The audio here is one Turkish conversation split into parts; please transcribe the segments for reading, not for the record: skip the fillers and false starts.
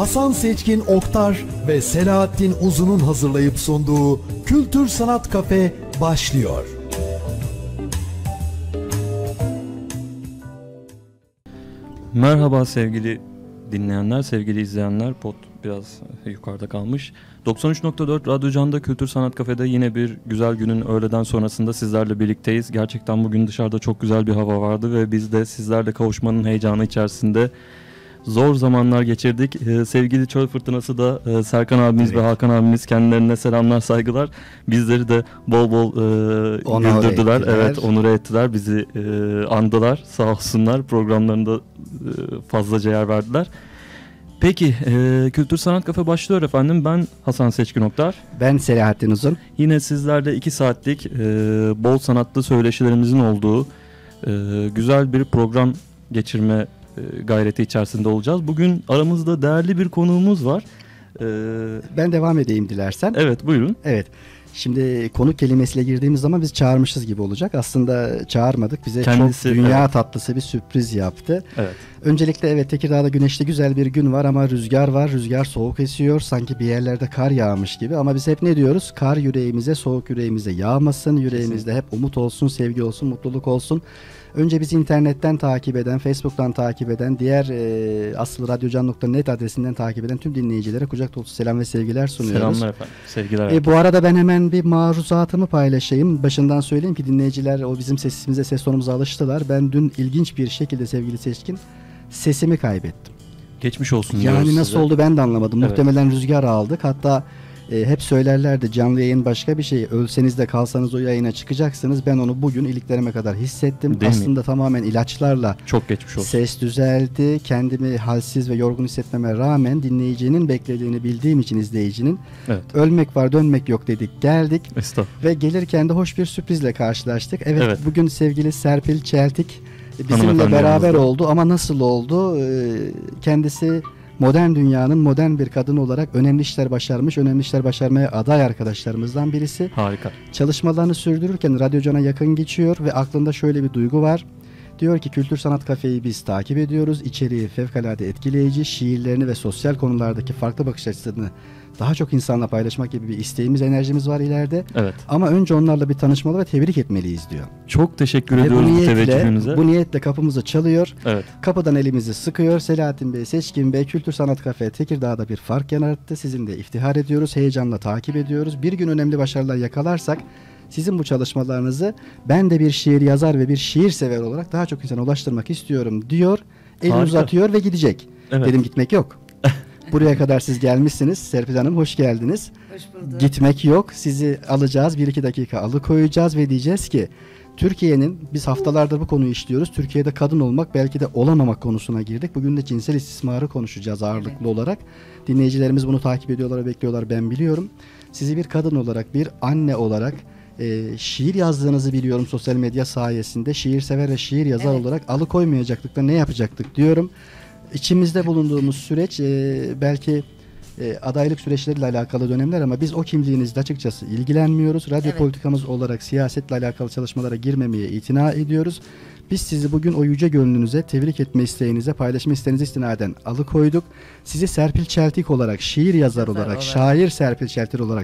Hasan Seçkin Oktar ve Selahattin Uzun'un hazırlayıp sunduğu Kültür Sanat Kafe başlıyor. Merhaba sevgili dinleyenler, sevgili izleyenler. Pot biraz yukarıda kalmış. 93.4 Radyo Can'da Kültür Sanat Kafe'de yine bir güzel günün öğleden sonrasında sizlerle birlikteyiz. Gerçekten bugün dışarıda çok güzel bir hava vardı ve biz de sizlerle kavuşmanın heyecanı içerisinde zor zamanlar geçirdik. Sevgili Çöl Fırtınası da Serkan abimiz ve Hakan abimiz, kendilerine selamlar, saygılar. Bizleri de bol bol güldürdüler. Evet, onur ettiler. Bizi andılar. Sağ olsunlar. Programlarında fazlaca yer verdiler. Peki, Kültür Sanat Kafe başlıyor efendim. Ben Hasan Seçkin Oktar. Ben Selahattin Uzun. Yine sizlerle 2 saatlik bol sanatlı söyleşilerimizin olduğu güzel bir program geçirme gayreti içerisinde olacağız. Bugün aramızda değerli bir konuğumuz var. Ben devam edeyim dilersen. Evet, buyurun. Evet. Şimdi konuk kelimesiyle girdiğimiz zaman biz çağırmışız gibi olacak. Aslında çağırmadık. Bize kendisi, çok dünya tatlısı bir sürpriz yaptı. Evet. Öncelikle evet, Tekirdağ'da güneşli güzel bir gün var ama rüzgar var. Rüzgar soğuk esiyor. Sanki bir yerlerde kar yağmış gibi. Ama biz hep ne diyoruz? Kar yüreğimize, soğuk yüreğimize yağmasın. Yüreğimizde hep umut olsun, sevgi olsun, mutluluk olsun. Önce bizi internetten takip eden, Facebook'tan takip eden, diğer asılradyocan.net adresinden takip eden tüm dinleyicilere kucak dolusu selam ve sevgiler sunuyoruz. Selamlar efendim, sevgiler. Bu arada ben hemen bir maruzatımı paylaşayım. Başından söyleyeyim ki dinleyiciler o bizim sesimize, ses tonumuza alıştılar. Ben dün ilginç bir şekilde sevgili Seçkin sesimi kaybettim. Geçmiş olsun. Yani nasıl oldu ben de anlamadım. Evet. Muhtemelen rüzgar aldık. Hatta hep söylerlerdi, canlı yayın başka bir şey. Ölseniz de kalsanız o yayına çıkacaksınız. Ben onu bugün iliklerime kadar hissettim. Değil aslında mi? Tamamen ilaçlarla çok geçmiş olsun. Ses düzeldi. Kendimi halsiz ve yorgun hissetmeme rağmen dinleyicinin beklediğini bildiğim için, izleyicinin, evet, ölmek var dönmek yok dedik, geldik. Estağfurullah. Ve gelirken de hoş bir sürprizle karşılaştık. Evet. Bugün sevgili Serpil Çeltik bizimle beraber oldu ama nasıl oldu? Kendisi modern dünyanın modern bir kadın olarak önemli işler başarmış, önemli işler başarmaya aday arkadaşlarımızdan birisi. Harika. Çalışmalarını sürdürürken Radyo Can'a yakın geçiyor ve aklında şöyle bir duygu var. Diyor ki Kültür Sanat Kafe'yi biz takip ediyoruz. İçeriği fevkalade etkileyici, şiirlerini ve sosyal konulardaki farklı bakış açısını daha çok insanla paylaşmak gibi bir isteğimiz, enerjimiz var ileride. Evet. Ama önce onlarla bir tanışmalı ve tebrik etmeliyiz diyor. Çok teşekkür ediyoruz bu teveccühünüze. Bu niyetle kapımızı çalıyor. Evet. Kapıdan elimizi sıkıyor. Selahattin Bey, Seçkin Bey, Kültür Sanat Kafe Tekirdağ'da bir fark yarattı. Sizin de iftihar ediyoruz. Heyecanla takip ediyoruz. Bir gün önemli başarılar yakalarsak sizin bu çalışmalarınızı ben de bir şiir yazar ve bir şiir sever olarak daha çok insana ulaştırmak istiyorum diyor. Elini uzatıyor ve gidecek. Evet. Dedim gitmek yok. Buraya kadar siz gelmişsiniz. Serpil Hanım hoş geldiniz. Hoş bulduk. Gitmek yok. Sizi alacağız. 1-2 dakika alıkoyacağız ve diyeceğiz ki Türkiye'nin, biz haftalardır bu konuyu işliyoruz. Türkiye'de kadın olmak, belki de olamamak konusuna girdik. Bugün de cinsel istismarı konuşacağız ağırlıklı olarak. Dinleyicilerimiz bunu takip ediyorlar, bekliyorlar, ben biliyorum. Sizi bir kadın olarak, bir anne olarak, şiir yazdığınızı biliyorum sosyal medya sayesinde. Şiir sever ve şiir yazar olarak alıkoymayacaktık da ne yapacaktık diyorum. İçimizde bulunduğumuz süreç belki adaylık süreçleriyle alakalı dönemler ama biz o kimliğinizle açıkçası ilgilenmiyoruz. Radyo politikamız olarak siyasetle alakalı çalışmalara girmemeye itina ediyoruz. Biz sizi bugün o yüce gönlünüze, tebrik etme isteğinize, paylaşma isteğinize istinaden alıkoyduk. Sizi Serpil Çeltik olarak, şiir yazar olarak, şair Serpil Çeltik olarak,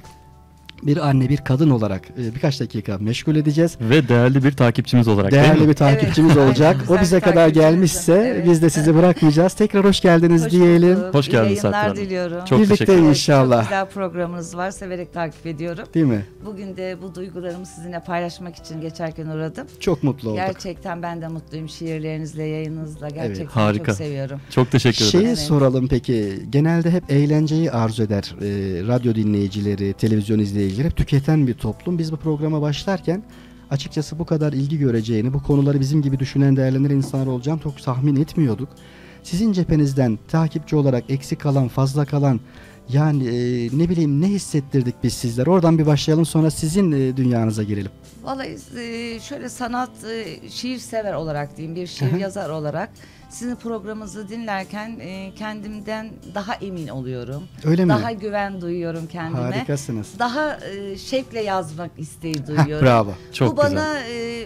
bir anne, bir kadın olarak birkaç dakika meşgul edeceğiz. Ve değerli bir takipçimiz olarak. Değerli bir takipçimiz olacak. O bize kadar gelmişse biz de sizi bırakmayacağız. Tekrar hoş geldiniz diyelim. Hoş geldiniz Serpil Hanım. Diliyorum. Çok birlikte inşallah. Çok güzel programınız var. Severek takip ediyorum. Değil mi? Bugün de bu duygularımı sizinle paylaşmak için geçerken uğradım. Çok mutlu olduk. Gerçekten ben de mutluyum şiirlerinizle, yayınınızla. Gerçekten harika. çok seviyorum. Çok teşekkür ederim. Soralım peki. Genelde hep eğlenceyi arzu eder. Radyo dinleyicileri, televizyon izleyicileri hep tüketen bir toplum. Biz bu programa başlarken açıkçası bu kadar ilgi göreceğini, bu konuları bizim gibi düşünen, değerlendiren insanlar olacağını çok tahmin etmiyorduk. Sizin cephenizden takipçi olarak eksik kalan, fazla kalan, yani ne bileyim ne hissettirdik biz sizlere? Oradan bir başlayalım, sonra sizin dünyanıza girelim. Vallahi şöyle sanat, şiir sever olarak diyeyim, bir şiir yazar olarak sizin programınızı dinlerken kendimden daha emin oluyorum. Öyle mi? Daha güven duyuyorum kendime. Harikasınız. Daha şevkle yazmak isteği duyuyorum. Bravo. Çok Bu güzel. bana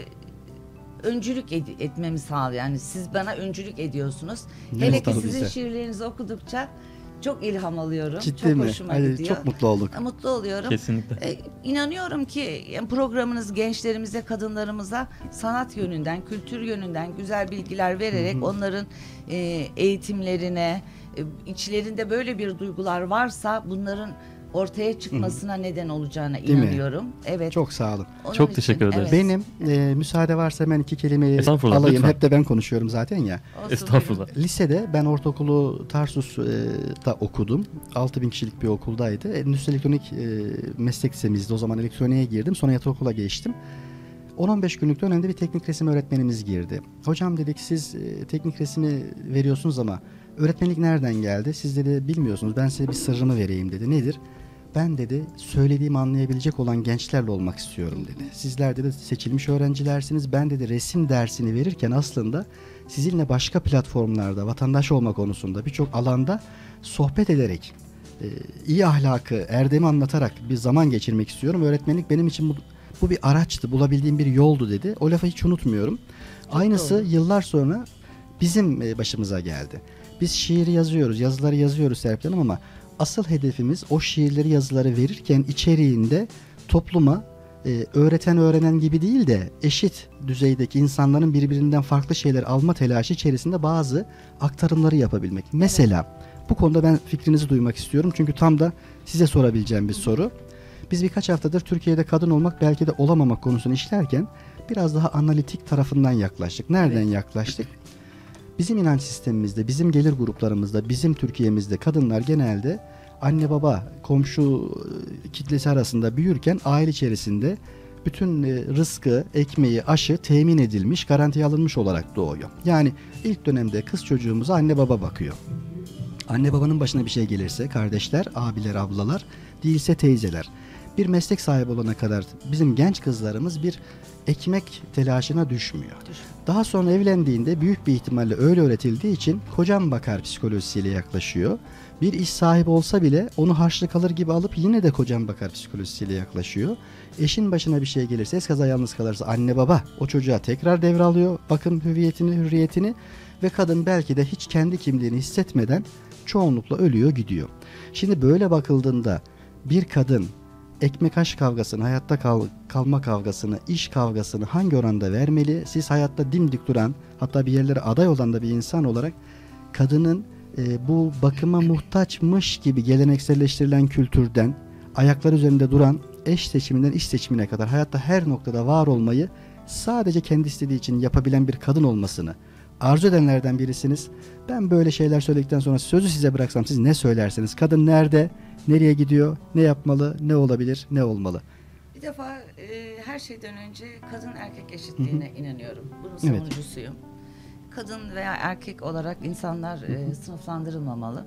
öncülük etmemi sağlıyor. Yani siz bana öncülük ediyorsunuz. Ne Hele ki mutlu sizin bize. şiirlerinizi okudukça çok ilham alıyorum. Ciddi çok mi? hoşuma Ay, gidiyor. çok mutlu olduk. Mutlu oluyorum. Kesinlikle. İnanıyorum ki programınız gençlerimize, kadınlarımıza sanat yönünden, kültür yönünden güzel bilgiler vererek onların eğitimlerine, içlerinde böyle bir duygular varsa bunların ortaya çıkmasına neden olacağına Değil mi? inanıyorum. Evet. Çok sağ olun. Onun Çok için, teşekkür ederiz. evet. Benim müsaade varsa hemen 2 kelimeyi Estağfurullah, alayım. lütfen. Hep de ben konuşuyorum zaten ya. Olsun, Estağfurullah. Lisede ben ortaokulu Tarsus'ta okudum. 6000 kişilik bir okuldaydı. Endüstri elektronik meslek lisemizdi. O zaman elektroniğe girdim. Sonra yatı okula geçtim. 10-15 günlük dönemde bir teknik resim öğretmenimiz girdi. Hocam dedik siz teknik resmi veriyorsunuz ama öğretmenlik nereden geldi? Siz dedi bilmiyorsunuz. Ben size bir sırrımı vereyim dedi. Nedir? Ben dedi söylediğimi anlayabilecek olan gençlerle olmak istiyorum dedi. Sizler dedi seçilmiş öğrencilersiniz. Ben dedi resim dersini verirken aslında sizinle başka platformlarda vatandaş olma konusunda birçok alanda sohbet ederek iyi ahlakı, erdemi anlatarak bir zaman geçirmek istiyorum. Öğretmenlik benim için bu bir araçtı, bulabildiğim bir yoldu dedi. O lafı hiç unutmuyorum. Aynısı doğru. yıllar sonra bizim başımıza geldi. Biz şiiri yazıyoruz, yazıları yazıyoruz Serpil Hanım ama asıl hedefimiz o şiirleri, yazıları verirken içeriğinde topluma öğreten öğrenen gibi değil de eşit düzeydeki insanların birbirinden farklı şeyler alma telaşı içerisinde bazı aktarımları yapabilmek. Mesela bu konuda ben fikrinizi duymak istiyorum. Çünkü tam da size sorabileceğim bir soru. Biz birkaç haftadır Türkiye'de kadın olmak belki de olamamak konusunu işlerken biraz daha analitik tarafından yaklaştık. Nereden yaklaştık? Bizim inanç sistemimizde, bizim gelir gruplarımızda, bizim Türkiye'mizde kadınlar genelde anne baba, komşu kitlesi arasında büyürken aile içerisinde bütün rızkı, ekmeği, aşı temin edilmiş, garantiye alınmış olarak doğuyor. Yani ilk dönemde kız çocuğumuza anne baba bakıyor. Anne babanın başına bir şey gelirse kardeşler, abiler, ablalar, değilse teyzeler. Bir meslek sahibi olana kadar bizim genç kızlarımız bir ekmek telaşına düşmüyor. Daha sonra evlendiğinde büyük bir ihtimalle öyle öğretildiği için kocam bakar psikolojisiyle yaklaşıyor. Bir iş sahibi olsa bile onu harçlık alır gibi alıp yine de kocam bakar psikolojisiyle yaklaşıyor. Eşin başına bir şey gelirse, eskaza yalnız kalırsa anne baba o çocuğa tekrar devralıyor bakım hüviyetini, hürriyetini ve kadın belki de hiç kendi kimliğini hissetmeden çoğunlukla ölüyor gidiyor. Şimdi böyle bakıldığında bir kadın ekmek aş kavgasını, hayatta kalma kavgasını, iş kavgasını hangi oranda vermeli? Siz hayatta dimdik duran, hatta bir yerlere aday olan da bir insan olarak kadının bu bakıma muhtaçmış gibi gelenekselleştirilen kültürden, ayaklar üzerinde duran eş seçiminden iş seçimine kadar hayatta her noktada var olmayı sadece kendi istediği için yapabilen bir kadın olmasını arzu edenlerden birisiniz. Ben böyle şeyler söyledikten sonra sözü size bıraksam siz ne söylersiniz? Kadın nerede? Nereye gidiyor? Ne yapmalı? Ne olabilir? Ne olmalı? Bir defa her şeyden önce kadın erkek eşitliğine inanıyorum. Bunun Evet. savunucusuyum. Kadın veya erkek olarak insanlar sınıflandırılmamalı.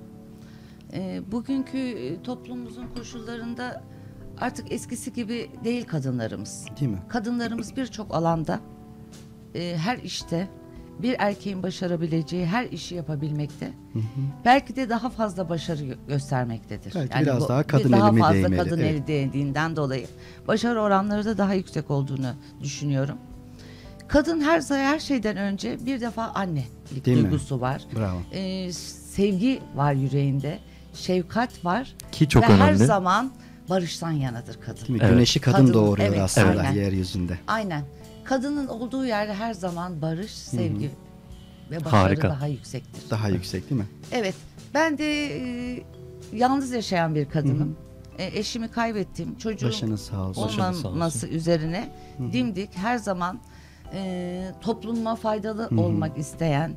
Bugünkü toplumumuzun koşullarında artık eskisi gibi değil kadınlarımız. Değil mi? Kadınlarımız birçok alanda her işte bir erkeğin başarabileceği her işi yapabilmekte. Belki de daha fazla başarı göstermektedir. Belki biraz daha kadın daha eli mi fazla değmeli? kadın Evet. eli değdiğinden dolayı başarı oranları da daha yüksek olduğunu düşünüyorum. Kadın her şeyden önce bir defa annelik Değil mi? duygusu var. Bravo. Sevgi var yüreğinde, şefkat var Ki çok ve her önemli. zaman barıştan yanadır kadın. Değil mi? Evet. Güneşi kadın Kadın, doğuruyor evet, aslında aynen. yeryüzünde. Aynen. Kadının olduğu yerde her zaman barış, sevgi ve başarı Harika. daha yüksektir. Daha yüksek değil mi? Evet. Ben de yalnız yaşayan bir kadınım. Eşimi kaybettim. Çocuğum Başınız sağ olsun. Başınız sağ olmaması üzerine dimdik her zaman topluma faydalı olmak isteyen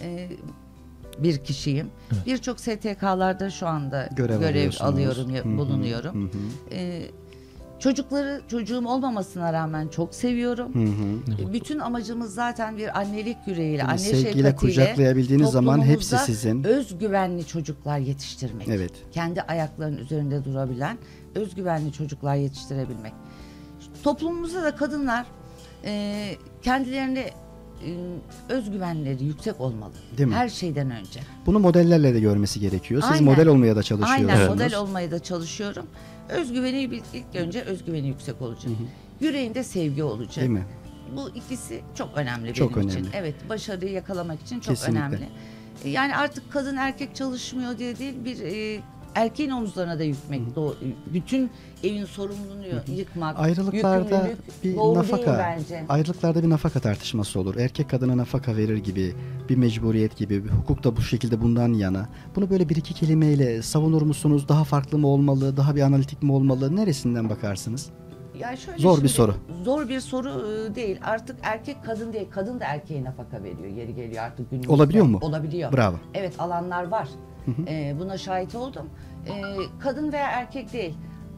bir kişiyim. Evet. Birçok STK'larda şu anda Görev görev alıyorsunuz. alıyorum, Hı hı, bulunuyorum. hı hı. Çocuğum olmamasına rağmen çok seviyorum. Bütün amacımız zaten bir annelik yüreğiyle, anne Sevgiyle şefkatiyle kucaklayabildiğiniz zaman hepsi toplumumuzda sizin. özgüvenli çocuklar yetiştirmek. Evet. Kendi ayaklarının üzerinde durabilen, özgüvenli çocuklar yetiştirebilmek. Toplumumuzda da kadınlar kendilerine özgüvenleri yüksek olmalı. Değil mi? Her şeyden önce. Bunu modellerle de görmesi gerekiyor. Siz Aynen. model olmaya da çalışıyorsunuz. Aynen model olmaya da çalışıyorum. Özgüveni ilk önce özgüveni yüksek olacak. Yüreğinde sevgi olacak. Değil mi? Bu ikisi çok önemli Çok benim önemli. için. Evet, başarıyı yakalamak için çok Kesinlikle. önemli. Yani artık kadın erkek çalışmıyor diye değil, bir erkeğin omuzlarına da yükmek, bütün evin sorumluluğunu yıkmak, Ayrılıklarda yükümlülük bir doğru nafaka, değil bence. ayrılıklarda bir nafaka tartışması olur. Erkek kadına nafaka verir gibi, bir mecburiyet gibi, bir hukuk da bu şekilde bundan yana. Bunu böyle bir iki kelimeyle savunur musunuz? Daha farklı mı olmalı, daha bir analitik mi olmalı? Neresinden bakarsınız? Yani şöyle, Zor bir şimdi, soru. Zor bir soru değil. Artık erkek kadın değil. Kadın da erkeğe nafaka veriyor. Yeri geliyor artık günümüzde. Olabiliyor mu? Olabiliyor. Bravo. Evet, alanlar var. Buna şahit oldum. Kadın veya erkek değil.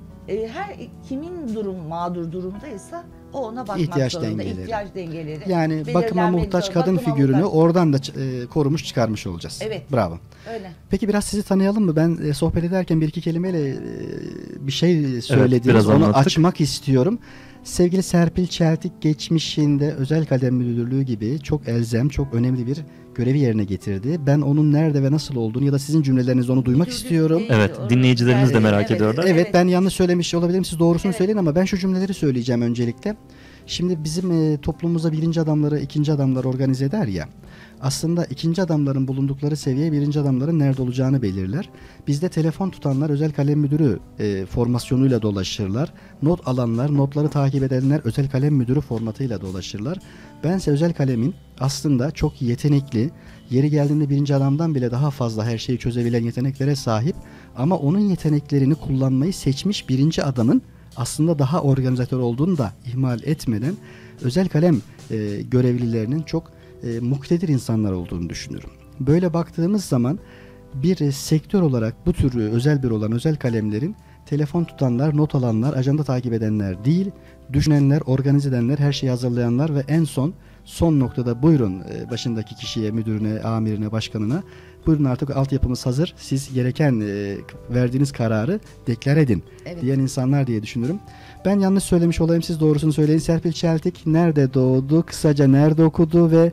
Her kimin mağdur durumdaysa o ona bakmak İhtiyaç zorunda. dengeleri. İhtiyaç dengeleri. Yani bakıma belirlenmek muhtaç zorunda. kadın Bakıma figürünü muhtaç. oradan da korumuş çıkarmış olacağız. Evet. Bravo. Öyle. Peki biraz sizi tanıyalım mı? Ben sohbet ederken bir iki kelimeyle bir şey söylediniz. biraz Onu anlattık. açmak istiyorum. Sevgili Serpil Çeltik geçmişinde Özel Kalem Müdürlüğü gibi çok elzem, çok önemli bir görevi yerine getirdi. Ben onun nerede ve nasıl olduğunu ya da sizin cümlelerinizde onu duymak Müdürlük istiyorum. değil, Evet, orası dinleyicilerimiz de yani. merak ediyorlar. Evet, ben yanlış söylemiş olabilirim. Siz doğrusunu Evet. söyleyin ama ben şu cümleleri söyleyeceğim öncelikle. Şimdi bizim toplumumuzda birinci adamları, ikinci adamları organize eder ya. Aslında ikinci adamların bulundukları seviye birinci adamların nerede olacağını belirler. Bizde telefon tutanlar özel kalem müdürü formasyonuyla dolaşırlar. Not alanlar, notları takip edenler özel kalem müdürü formatıyla dolaşırlar. Bense özel kalemin aslında çok yetenekli, yeri geldiğinde birinci adamdan bile daha fazla her şeyi çözebilen yeteneklere sahip ama onun yeteneklerini kullanmayı seçmiş birinci adamın aslında daha organizatör olduğunu da ihmal etmeden özel kalem görevlilerinin çok muktedir insanlar olduğunu düşünüyorum. Böyle baktığımız zaman bir sektör olarak bu tür özel bir olan özel kalemlerin telefon tutanlar, not alanlar, ajanda takip edenler değil, düşünenler, organize edenler, her şeyi hazırlayanlar ve en son noktada buyurun başındaki kişiye, müdürüne, amirine, başkanına buyurun artık altyapımız hazır. Siz gereken verdiğiniz kararı deklar edin Evet. diyen insanlar diye düşünüyorum. Ben yanlış söylemiş olayım, siz doğrusunu söyleyin. Serpil Çeltik nerede doğdu, kısaca nerede okudu ve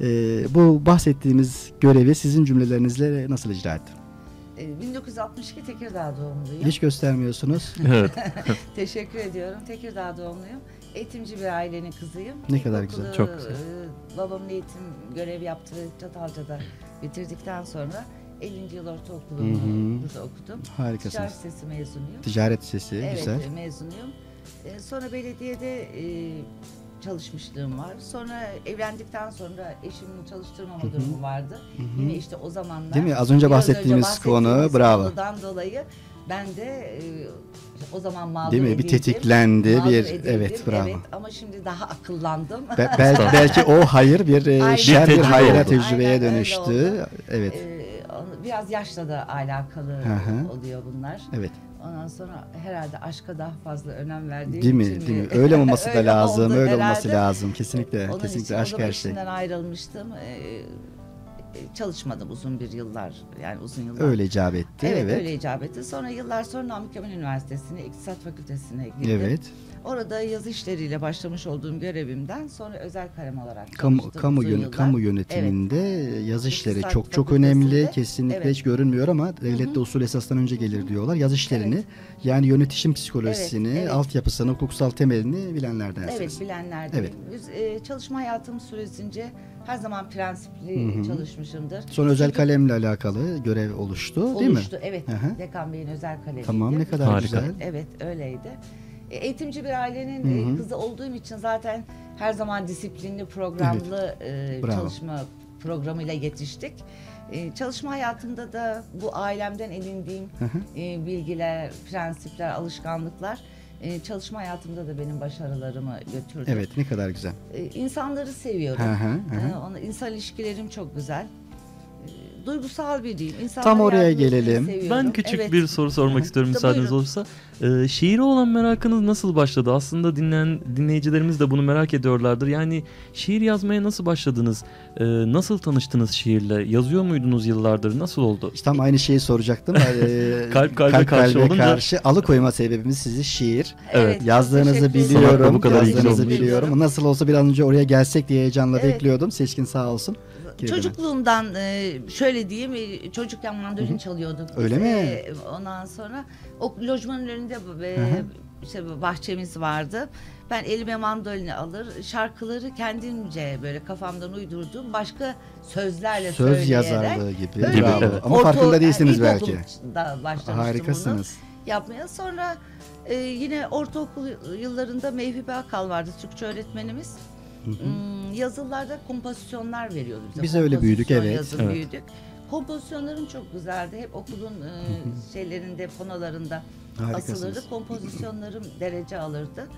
bu bahsettiğimiz görevi sizin cümlelerinizle nasıl icra etti? 1962 Tekirdağ doğumluyum. Hiç göstermiyorsunuz. Evet. Teşekkür ediyorum. Tekirdağ doğumluyum. Eğitimci bir ailenin kızıyım. Ne kadar İlkokulu, güzel. Çok güzel. Babamın eğitim görev yaptığı Çatalca'da bitirdikten sonra 50. yıl ortaokulumu burada okudum. Harikasınız. Ticaret Lisesi mezunuyum. Ticaret Lisesi, Evet, güzel. mezunuyum. Sonra belediyede çalışmışlığım var. Sonra evlendikten sonra eşimin çalıştırmama durumu vardı. Yine işte o zamanlar. Değil mi? Az önce biraz bahsettiğimiz konu, bravo. konudan dolayı ben de o zaman mağdur Değil mi? edildim. Bir tetiklendi, Mağdur bir edildim, evet, bravo. Evet, ama şimdi daha akıllandım. Belki o hayır bir Aynen. şer bir Bir hayra tecrübe oldu. tecrübeye Aynen öyle dönüştü. oldu. Evet. Biraz yaşla da alakalı Hı. oluyor bunlar. Evet. Ondan sonra herhalde aşka daha fazla önem verdiğim Değil mi? için Değil mi? Öyle olması da öyle lazım. oldu Öyle herhalde. olması lazım. Kesinlikle. Onun Kesinlikle için o aşk zaman her şey. işimden ayrılmıştım. Çalışmadım uzun bir yıllar. Yani uzun yıllar. Öyle icap etti. Evet, Evet. öyle icap etti. Sonra yıllar sonra Namık Kemal Üniversitesi'ne, İktisat Fakültesi'ne girdim. Evet. Orada yazı işleriyle başlamış olduğum görevimden sonra özel kalem olarak çalıştım Kamu, uzun yıllar. kamu yönetiminde yazı işleri İktisat çok önemli. Fakültesi'nde. Kesinlikle Evet. hiç görünmüyor ama devlette usul esasdan önce gelir diyorlar. Yazı işlerini yani yönetişim psikolojisini, Evet, evet. altyapısını, hukuksal temelini bilenlerdensiniz. Evet, bilenlerdenim. Çalışma hayatım süresince her zaman prensipli çalışmışımdır. Sonra özel Çünkü kalemle alakalı görev oluştu, değil mi? oluştu, evet. Hı hı. Dekan Bey'in özel kalemiydi. Tamam, ne kadar Harika. güzel. Evet, öyleydi. Eğitimci bir ailenin kızı olduğum için zaten her zaman disiplinli, programlı Bravo. çalışma programıyla yetiştik. Çalışma hayatımda da bu ailemden edindiğim bilgiler, prensipler, alışkanlıklar çalışma hayatımda da benim başarılarımı götürdü. Evet, ne kadar güzel. İnsanları seviyorum. Hı hı. İnsan ilişkilerim çok güzel. Duygusal biriyim. Tam oraya yardım etmeyi gelelim. seviyorum. Ben küçük Evet. bir soru sormak istiyorum müsaadeniz Buyurun. olursa. Şiire olan merakınız nasıl başladı? Aslında dinleyicilerimiz de bunu merak ediyorlardır. Yani şiir yazmaya nasıl başladınız? Nasıl tanıştınız şiirle? Yazıyor muydunuz yıllardır? Nasıl oldu? İşte tam aynı şeyi soracaktım. Kalp kalbe karşı olunca- karşı alıkoyma sebebimiz sizi şiir. Evet. çok Yazdığınızı teşekkür ederim. biliyorum. Bu kadar ilgili Yazdığınızı olmuş. biliyorum. Nasıl olsa bir an önce oraya gelsek diye heyecanla Evet. bekliyordum. Seçkin sağ olsun. çocukluğumdan şöyle diyeyim, çocukken mandolin çalıyorduk. Öyle mi? Ondan sonra o lojmanın önünde işte bahçemiz vardı. Ben elime mandolini alır, şarkıları kendimce böyle kafamdan uydurduğum başka sözlerle Söz söyleyerek. yazarlığı gibi. Öyle Bravo. Evet. Ama farkında değilsiniz belki. İlkokulda başlamıştım Harikasınız. bunu yapmaya. Sonra yine ortaokul yıllarında Mevhibe Akal vardı, Türkçe öğretmenimiz. Yazılarda kompozisyonlar veriyordu bize. Biz öyle büyüdük, Kompozisyon evet. yazıp Evet. büyüdük. Kompozisyonlarım çok güzeldi. Hep okulun şeylerinde, panolarında Harikasınız. asılırdı. Kompozisyonlarım derece alırdı.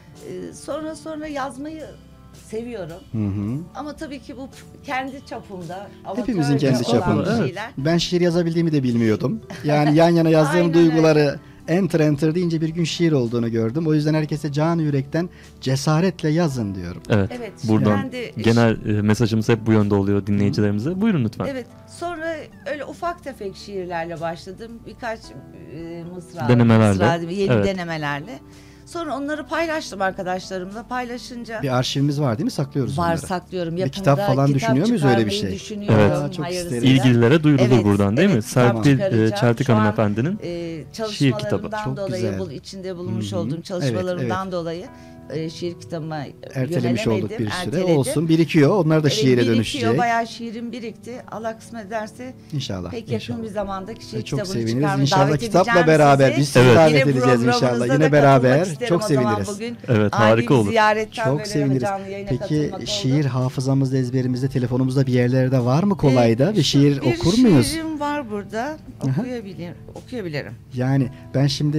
Sonra yazmayı seviyorum. Ama tabii ki bu kendi çapımda. Hepimizin kendi amatörce olan çapında. bir şeyler. Ben şiir yazabildiğimi de bilmiyordum. Yani yan yana yazdığım Aynen duyguları enter deyince bir gün şiir olduğunu gördüm. O yüzden herkese canı yürekten cesaretle yazın diyorum. Evet. Evet, Buradan ben de genel mesajımız hep bu yönde oluyor dinleyicilerimize. Buyurun lütfen. Evet. Sonra öyle ufak tefek şiirlerle başladım. Birkaç mısra, Denemelerle. yeni Evet. denemelerle. Sonra onları paylaştım arkadaşlarımla. Paylaşınca Bir arşivimiz var değil mi? Saklıyoruz var, onları. saklıyorum. Bir Yakında kitap falan düşünüyor muyuz öyle bir çıkarmayı şey? Düşünüyorum. Evet. Çok hayırlısıyla. isteriz. İlgililere duyurulur Evet, buradan değil mi? evet, kitap Serpil çıkaracağım. Çeltik Şu an, hanımefendinin şiir kitabı. çalışmalarımdan Çok dolayı, güzel. bu içinde bulunmuş Hı hı. olduğum çalışmalarımdan Evet, dolayı şiir kitabıma Ertelemiş olduk bir yönelemedim, süre. erteledim. Olsun, birikiyor. Onlar da şiire Birikiyor, dönüşecek. bayağı şiirim birikti. Allah kısmet ederse İnşallah. pek yakın inşallah. bir zamanda şiir Çok kitabını seviniriz. çıkarmaya İnşallah davet kitapla edeceğim beraber sizi. biz sizi Evet. davet Yine edeceğiz inşallah. programınıza Yine da beraber. katılmak isterim Çok o zaman seviniriz. bugün. Evet, Ani harika bir olur. ziyaretten Çok böyle seviniriz. canlı yayına Peki katılmak oldu. şiir hafızamızda, ezberimizde, telefonumuzda bir yerlerde var mı kolayda? Bir şiir okur muyuz? Bir şiirim var burada. Okuyabilirim. Yani ben şimdi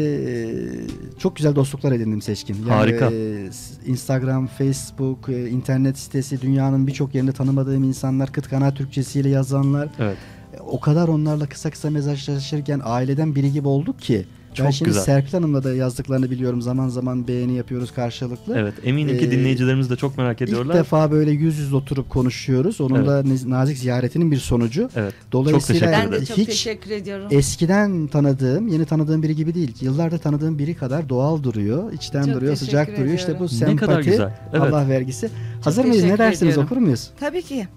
çok güzel dostluklar edindim Seçkin. Yani, Harika. Instagram, Facebook, internet sitesi, dünyanın birçok yerinde tanımadığım insanlar, kıt kanaat Türkçesiyle yazanlar. Evet. O kadar onlarla kısa kısa mesajlaşırken aileden biri gibi olduk ki. Ben Çok şimdi güzel. Serpil Hanım'la da yazdıklarını biliyorum. Zaman zaman beğeni yapıyoruz karşılıklı. Evet. Eminim ki dinleyicilerimiz de çok merak İlk ediyorlar. defa böyle yüz yüze oturup konuşuyoruz. Onun da nazik ziyaretinin bir sonucu. Evet. Dolayısıyla Çok teşekkür Ben de ederim. çok hiç teşekkür ediyorum. eskiden tanıdığım, yeni tanıdığım biri gibi değil. Yıllarda tanıdığım biri kadar doğal duruyor, içten Çok duruyor, teşekkür sıcak duruyor. İşte bu ediyorum. Ne sempati, kadar güzel. Evet. Allah vergisi. Hazır mıyız? Ne teşekkür dersiniz? ediyorum. Okur muyuz? Tabii ki.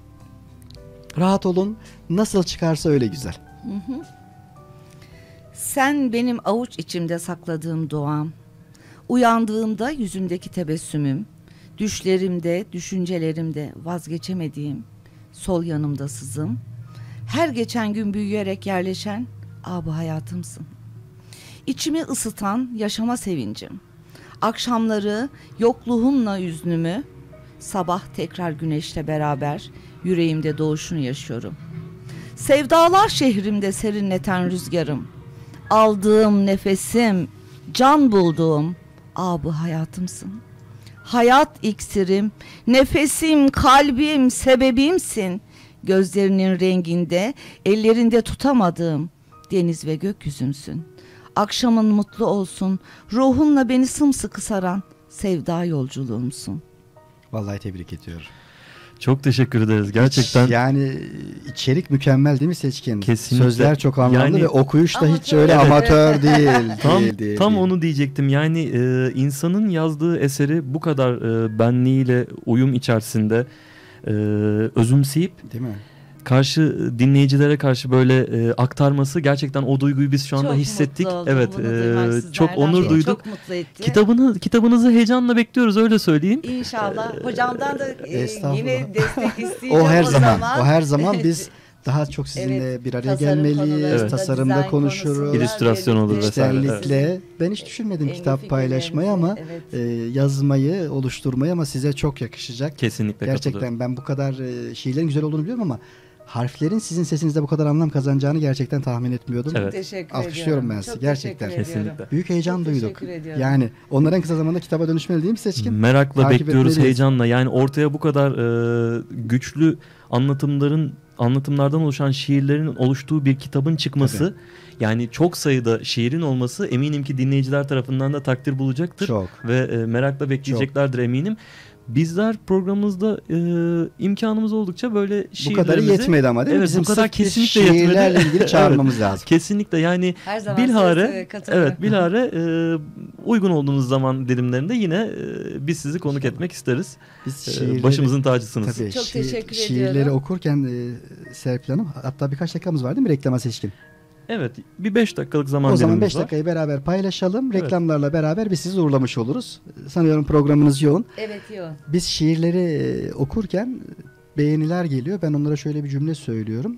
Rahat olun. Nasıl çıkarsa öyle güzel. Sen benim avuç içimde sakladığım doğam. Uyandığımda yüzümdeki tebessümüm. Düşlerimde, düşüncelerimde vazgeçemediğim sol yanımda sızım. Her geçen gün büyüyerek yerleşen bu hayatımsın. İçimi ısıtan yaşama sevincim. Akşamları yokluğunla üznümü, sabah tekrar güneşle beraber yüreğimde doğuşunu yaşıyorum. Sevdalar şehrimde serinleten rüzgarım. Aldığım nefesim, can bulduğum bu hayatımsın. Hayat iksirim, nefesim, kalbim, sebebimsin. Gözlerinin renginde, ellerinde tutamadığım deniz ve gökyüzümsün. Akşamın mutlu olsun, ruhunla beni sımsıkı saran sevda yolculuğumsun. Vallahi tebrik ediyorum. Çok teşekkür ederiz. Gerçekten Yani içerik mükemmel değil mi Seçkin? Kesinlikle. Sözler çok anlamlı Yani- ve okuyuş da hiç Amatör. öyle Evet. amatör değil. Tam değil. onu diyecektim. Yani insanın yazdığı eseri bu kadar benliğiyle uyum içerisinde özümseyip Değil mi? karşı dinleyicilere karşı böyle aktarması, gerçekten o duyguyu biz şu anda Çok hissettik. mutlu oldum Evet, bunu duymak çok sizlerden. onur Beni duyduk. Çok mutlu etti. Kitabınızı heyecanla bekliyoruz, öyle söyleyeyim. İnşallah. Hocamdan da Estağfurullah. yine destek isteyeceğim O her o zaman. zaman. O her zaman biz daha çok sizinle Evet, bir araya tasarım gelmeliyiz. konularında, Tasarımda dizayn konuşuruz. konusunda İllüstrasyon olur birlikte- vesaire. İçtenlikle. Ben hiç düşünmedim En kitap iyi paylaşmayı ama fikirlerinizi, yazmayı, oluşturmayı, ama size çok yakışacak. Kesinlikle katılıyorum. Gerçekten ben bu kadar şiirlerin güzel olduğunu biliyorum ama harflerin sizin sesinizde bu kadar anlam kazanacağını gerçekten tahmin etmiyordum. Evet. Teşekkür Alkışlıyorum ediyorum. ben sizi, Çok gerçekten. teşekkür ediyorum. Kesinlikle. Büyük heyecan Çok duyduk. teşekkür ediyorum. Yani onlar en kısa zamanda kitaba dönüşmeli değil mi Seçkin? Merakla Takip bekliyoruz, etmeliyiz. heyecanla. Yani ortaya bu kadar güçlü anlatımlardan oluşan şiirlerin oluştuğu bir kitabın çıkması, yani çok sayıda şiirin olması eminim ki dinleyiciler tarafından da takdir bulacaktır Çok. ve merakla bekleyeceklerdir eminim. bizler programımızda imkanımız oldukça böyle Bu şiirlerimizi... kadarı yetmedi ama değil mi? Evet, Bizim bu kadar sırf kesinlikle yetmedi. şiirlerle ilgili çağırmamız lazım. Kesinlikle yani Her zaman bilhare seve katılıyorum. evet bilhare uygun olduğunuz zaman dilimlerinde yine biz sizi konuk etmek isteriz. Biz şiirleri, Başımızın tacısınız. tabii, Çok teşekkür şiirleri ediyorum. okurken Serpil Hanım, hatta birkaç dakikamız var değil mi reklama seçkin? Evet, bir 5 dakikalık zaman O zaman dilimimiz 5 var. dakikayı beraber paylaşalım. Evet. Reklamlarla beraber biz sizi uğurlamış oluruz. Sanıyorum programınız yoğun. Evet, yoğun. Biz şiirleri okurken beğeniler geliyor. Ben onlara şöyle bir cümle söylüyorum.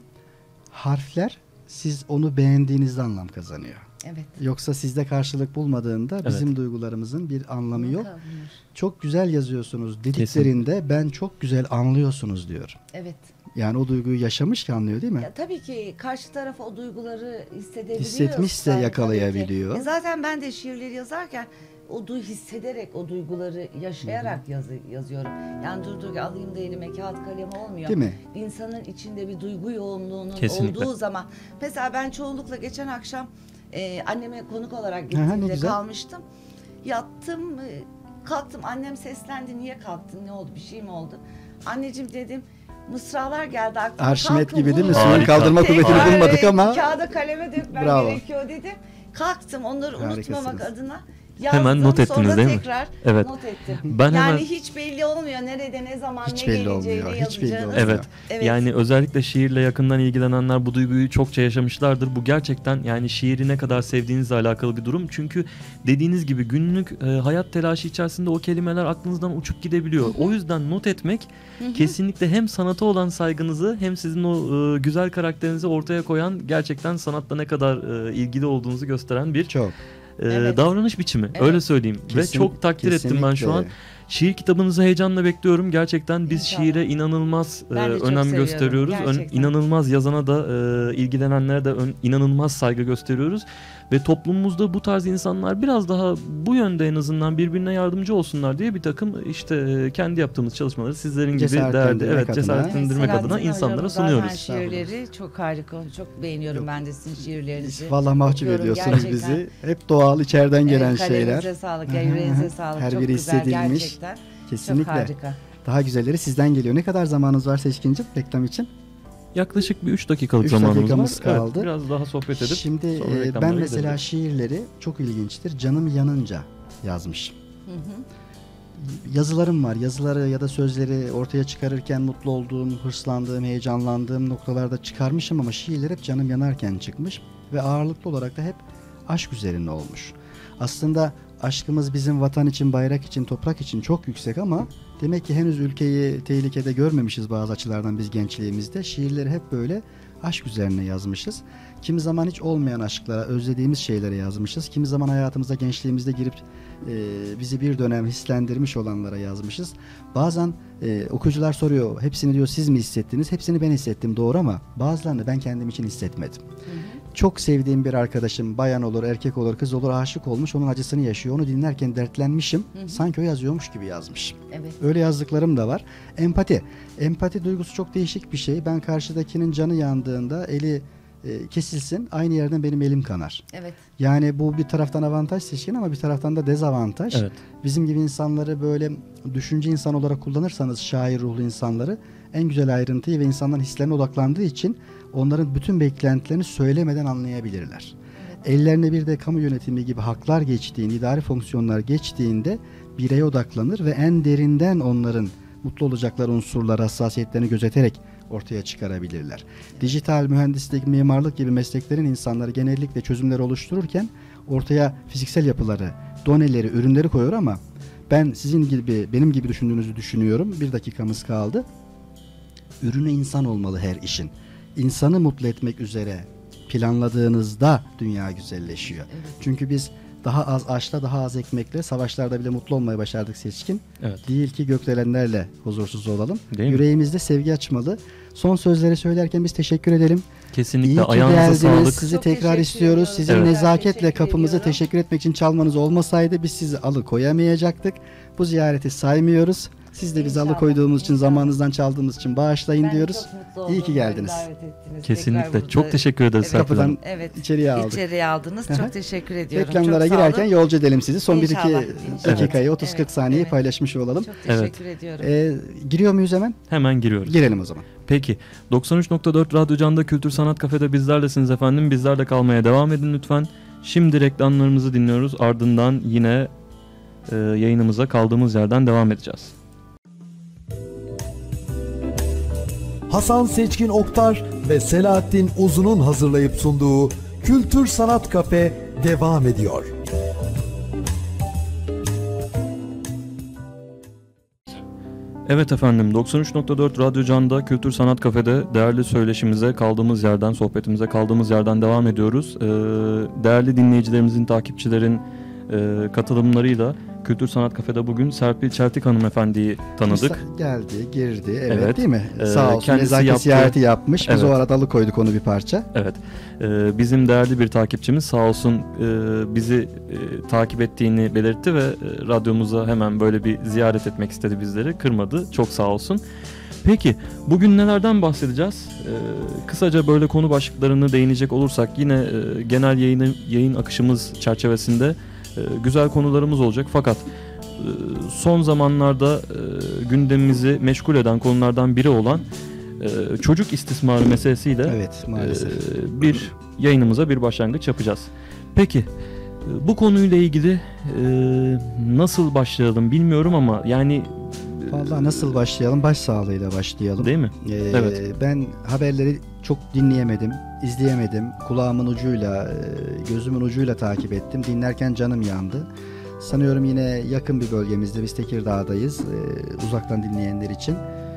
Harfler siz onu beğendiğinizde anlam kazanıyor. Evet. Yoksa sizde karşılık bulmadığında Evet. bizim duygularımızın bir anlamı yok. Kalmış. Çok güzel yazıyorsunuz dediklerinde ben çok güzel anlıyorsunuz diyor. Evet. Yani o duyguyu yaşamış ki anlıyor değil mi? Ya tabii ki karşı taraf o duyguları hissedebiliyor. Hissetmişse Tabii ki. yakalayabiliyor. Zaten ben de şiirleri yazarken hissederek, o duyguları yaşayarak yazıyorum. Yani durduk alayım da elime kağıt kalem olmuyor. Değil mi? İnsanın içinde bir duygu yoğunluğunun Kesinlikle. olduğu zaman. Mesela ben çoğunlukla geçen akşam anneme konuk olarak Aha, ne gittiğimde güzel. kalmıştım. Yattım, kalktım. Annem seslendi. Niye kalktın? Ne oldu? Bir şey mi oldu? Anneciğim dedim. Mısralar geldi aklıma. Arşimet Kalkın gibi değil mi? bulun. Suyun kaldırma kuvvetini Tekrar, bulmadık ama kağıda kaleme dökmem Bravo. gerekiyor dedim. Kalktım, onları unutmamak Harikasınız. adına yazdım. Hemen not ettiniz sonra değil mi? tekrar Evet. not ettim. Ben Yani hemen hiç belli olmuyor nerede, ne zaman, hiç ne belli geleceğini, olmuyor. ne Hiç belli yazacağını. olmuyor. Evet. Evet. Yani özellikle şiirle yakından ilgilenenler bu duyguyu çokça yaşamışlardır. Bu gerçekten yani şiiri ne kadar sevdiğinizle alakalı bir durum. Çünkü dediğiniz gibi günlük hayat telaşı içerisinde o kelimeler aklınızdan uçup gidebiliyor. O yüzden not etmek kesinlikle hem sanata olan saygınızı hem sizin o güzel karakterinizi ortaya koyan, gerçekten sanatla ne kadar ilgili olduğunuzu gösteren bir çok. Evet. davranış biçimi. Evet. Öyle söyleyeyim. Ve Kesin- çok takdir ettim ben şu an. kesinlikle. Şiir kitabınızı heyecanla bekliyorum. Gerçekten biz İnşallah. şiire inanılmaz Ben de çok önem seviyorum, gösteriyoruz. gerçekten. İnanılmaz yazana da ilgilenenlere de inanılmaz saygı gösteriyoruz. Ve toplumumuzda bu tarz insanlar biraz daha bu yönde en azından birbirine yardımcı olsunlar diye bir takım işte kendi yaptığımız çalışmaları sizlerin gibi Cesaretlendirmek adına. cesaretlendirmek adına Selahattin insanlara hocamın zaten sunuyoruz. şiirleri çok harika. Çok beğeniyorum ben de sizin şiirlerinizi. Vallahi mahcup Okuyorum ediyorsunuz gerçekten. bizi. Hep doğal içeriden gelen Evet, şeyler. kalemize sağlık, yüreğinize sağlık. Her çok biri güzel hissedilmiş. gerçekten. Kesinlikle. Çok harika. Daha güzelleri sizden geliyor. Ne kadar zamanınız var Seçkin'cim reklam için? Yaklaşık bir 3 dakikalık 3 zamanımız dakikamız var. kaldı. Evet, biraz daha sohbet edip Şimdi sonra ben reklamlara mesela gidebiliriz. şiirleri çok ilginçtir. Canım yanınca yazmış. Hı hı. Yazılarım var. Yazıları ya da sözleri ortaya çıkarırken mutlu olduğum, hırslandığım, heyecanlandığım noktalarda çıkarmışım ama şiirler hep canım yanarken çıkmış ve ağırlıklı olarak da hep aşk üzerine olmuş. Aslında aşkımız bizim vatan için, bayrak için, toprak için çok yüksek ama demek ki henüz ülkeyi tehlikede görmemişiz bazı açılardan biz gençliğimizde. Şiirleri hep böyle aşk üzerine yazmışız. Kimi zaman hiç olmayan aşklara, özlediğimiz şeylere yazmışız. Kimi zaman hayatımıza, gençliğimizde girip bizi bir dönem hislendirmiş olanlara yazmışız. Bazen okuyucular soruyor, hepsini diyor siz mi hissettiniz? Hepsini ben hissettim doğru ama bazılarını ben kendim için hissetmedim. Çok sevdiğim bir arkadaşım, bayan olur, erkek olur, kız olur, aşık olmuş, onun acısını yaşıyor. Onu dinlerken dertlenmişim, sanki o yazıyormuş gibi yazmış. Evet. Öyle yazdıklarım da var. Empati. Empati duygusu çok değişik bir şey. Ben karşıdakinin canı yandığında eli kesilsin, aynı yerden benim elim kanar. Evet. Yani bu bir taraftan avantaj Seçkin ama bir taraftan da dezavantaj. Evet. Bizim gibi insanları böyle düşünce insan olarak kullanırsanız, şair ruhlu insanları, en güzel ayrıntıyı ve insanların hislerine odaklandığı için onların bütün beklentilerini söylemeden anlayabilirler. Ellerine bir de kamu yönetimi gibi haklar geçtiğinde, idari fonksiyonlar geçtiğinde bireye odaklanır ve en derinden onların mutlu olacakları unsurlar, hassasiyetlerini gözeterek ortaya çıkarabilirler. Dijital mühendislik, mimarlık gibi mesleklerin insanları genellikle çözümleri oluştururken ortaya fiziksel yapıları, doneleri, ürünleri koyuyor ama ben sizin gibi, benim gibi düşündüğünüzü düşünüyorum. Bir dakikamız kaldı. Ürünü insan olmalı her işin. İnsanı mutlu etmek üzere planladığınızda dünya güzelleşiyor. Evet. Çünkü biz daha az aşla, daha az ekmekle savaşlarda bile mutlu olmayı başardık Seçkin. Evet. Değil ki gökdelenlerle huzursuz olalım. Değil mi? Yüreğimizde sevgi açmalı. Son sözleri söylerken biz teşekkür edelim. Kesinlikle İyi ki ayağınıza geldiniz. sağlık. Sizi Çok tekrar teşekkür istiyoruz. ediyorum. Sizin Evet. nezaketle Teşekkür kapımızı ediyorum. teşekkür etmek için çalmanız olmasaydı biz sizi alıkoyamayacaktık. Bu ziyareti saymıyoruz. Siz de bizi İnşallah, alıkoyduğumuz için, inşallah. zamanınızdan çaldığımız için bağışlayın Ben de diyoruz. çok mutlu oldum. İyi ki geldiniz. Beni davet ettiniz. Kesinlikle. Tekrar burada- Çok teşekkür ederiz Evet. Serpil Hanım. Kapıdan Evet. içeriye aldık. İçeriye aldınız. Aha. Çok teşekkür ediyorum. Reklamlara Çok sağ olun. girerken yolcu edelim sizi. Son 1-2 İnşallah, inşallah. dakikayı, Evet. 30-40 saniyeyi Evet. paylaşmış olalım. Çok Evet. teşekkür ediyorum. Giriyor muyuz hemen? Hemen giriyoruz. Girelim o zaman. Peki 93.4 Radyo Can'da Kültür Sanat Kafede bizlerlesiniz efendim. Bizlerle kalmaya devam edin lütfen. Şimdi reklamlarımızı dinliyoruz. Ardından yine yayınımıza kaldığımız yerden devam edeceğiz. Hasan Seçkin Oktar ve Selahattin Uzun'un hazırlayıp sunduğu Kültür Sanat Kafe devam ediyor. Evet efendim 93.4 Radyo Can'da Kültür Sanat Kafede değerli söyleşimize kaldığımız yerden, sohbetimize kaldığımız yerden devam ediyoruz. Değerli dinleyicilerimizin, takipçilerin katılımlarıyla Kültür Sanat Kafede bugün Serpil Çeltik hanımefendiyi tanıdık. Geldi, girdi. Evet, Evet. değil mi? Sağ olsun. Kendisi Nezaket yaptı. ziyareti yapmış. Biz Evet. o arada alıkoyduk onu bir parça. Evet, bizim değerli bir takipçimiz sağ olsun bizi takip ettiğini belirtti ve radyomuza hemen böyle bir ziyaret etmek istedi bizleri. Kırmadı, çok sağ olsun. Peki, bugün nelerden bahsedeceğiz? Kısaca böyle konu başlıklarını değinecek olursak yine genel yayın akışımız çerçevesinde güzel konularımız olacak. Fakat son zamanlarda gündemimizi meşgul eden konulardan biri olan çocuk istismarı meselesiyle Evet, maalesef. bir yayınımıza bir başlangıç yapacağız. Peki bu konuyla ilgili nasıl başlayalım bilmiyorum ama yani Vallahi nasıl başlayalım? Başsağlığıyla başlayalım. değil mi? Evet. Ben haberleri çok dinleyemedim, izleyemedim. Kulağımın ucuyla, gözümün ucuyla takip ettim. Dinlerken canım yandı. Sanıyorum yine yakın bir bölgemizde, biz Tekirdağ'dayız. Uzaktan dinleyenler için.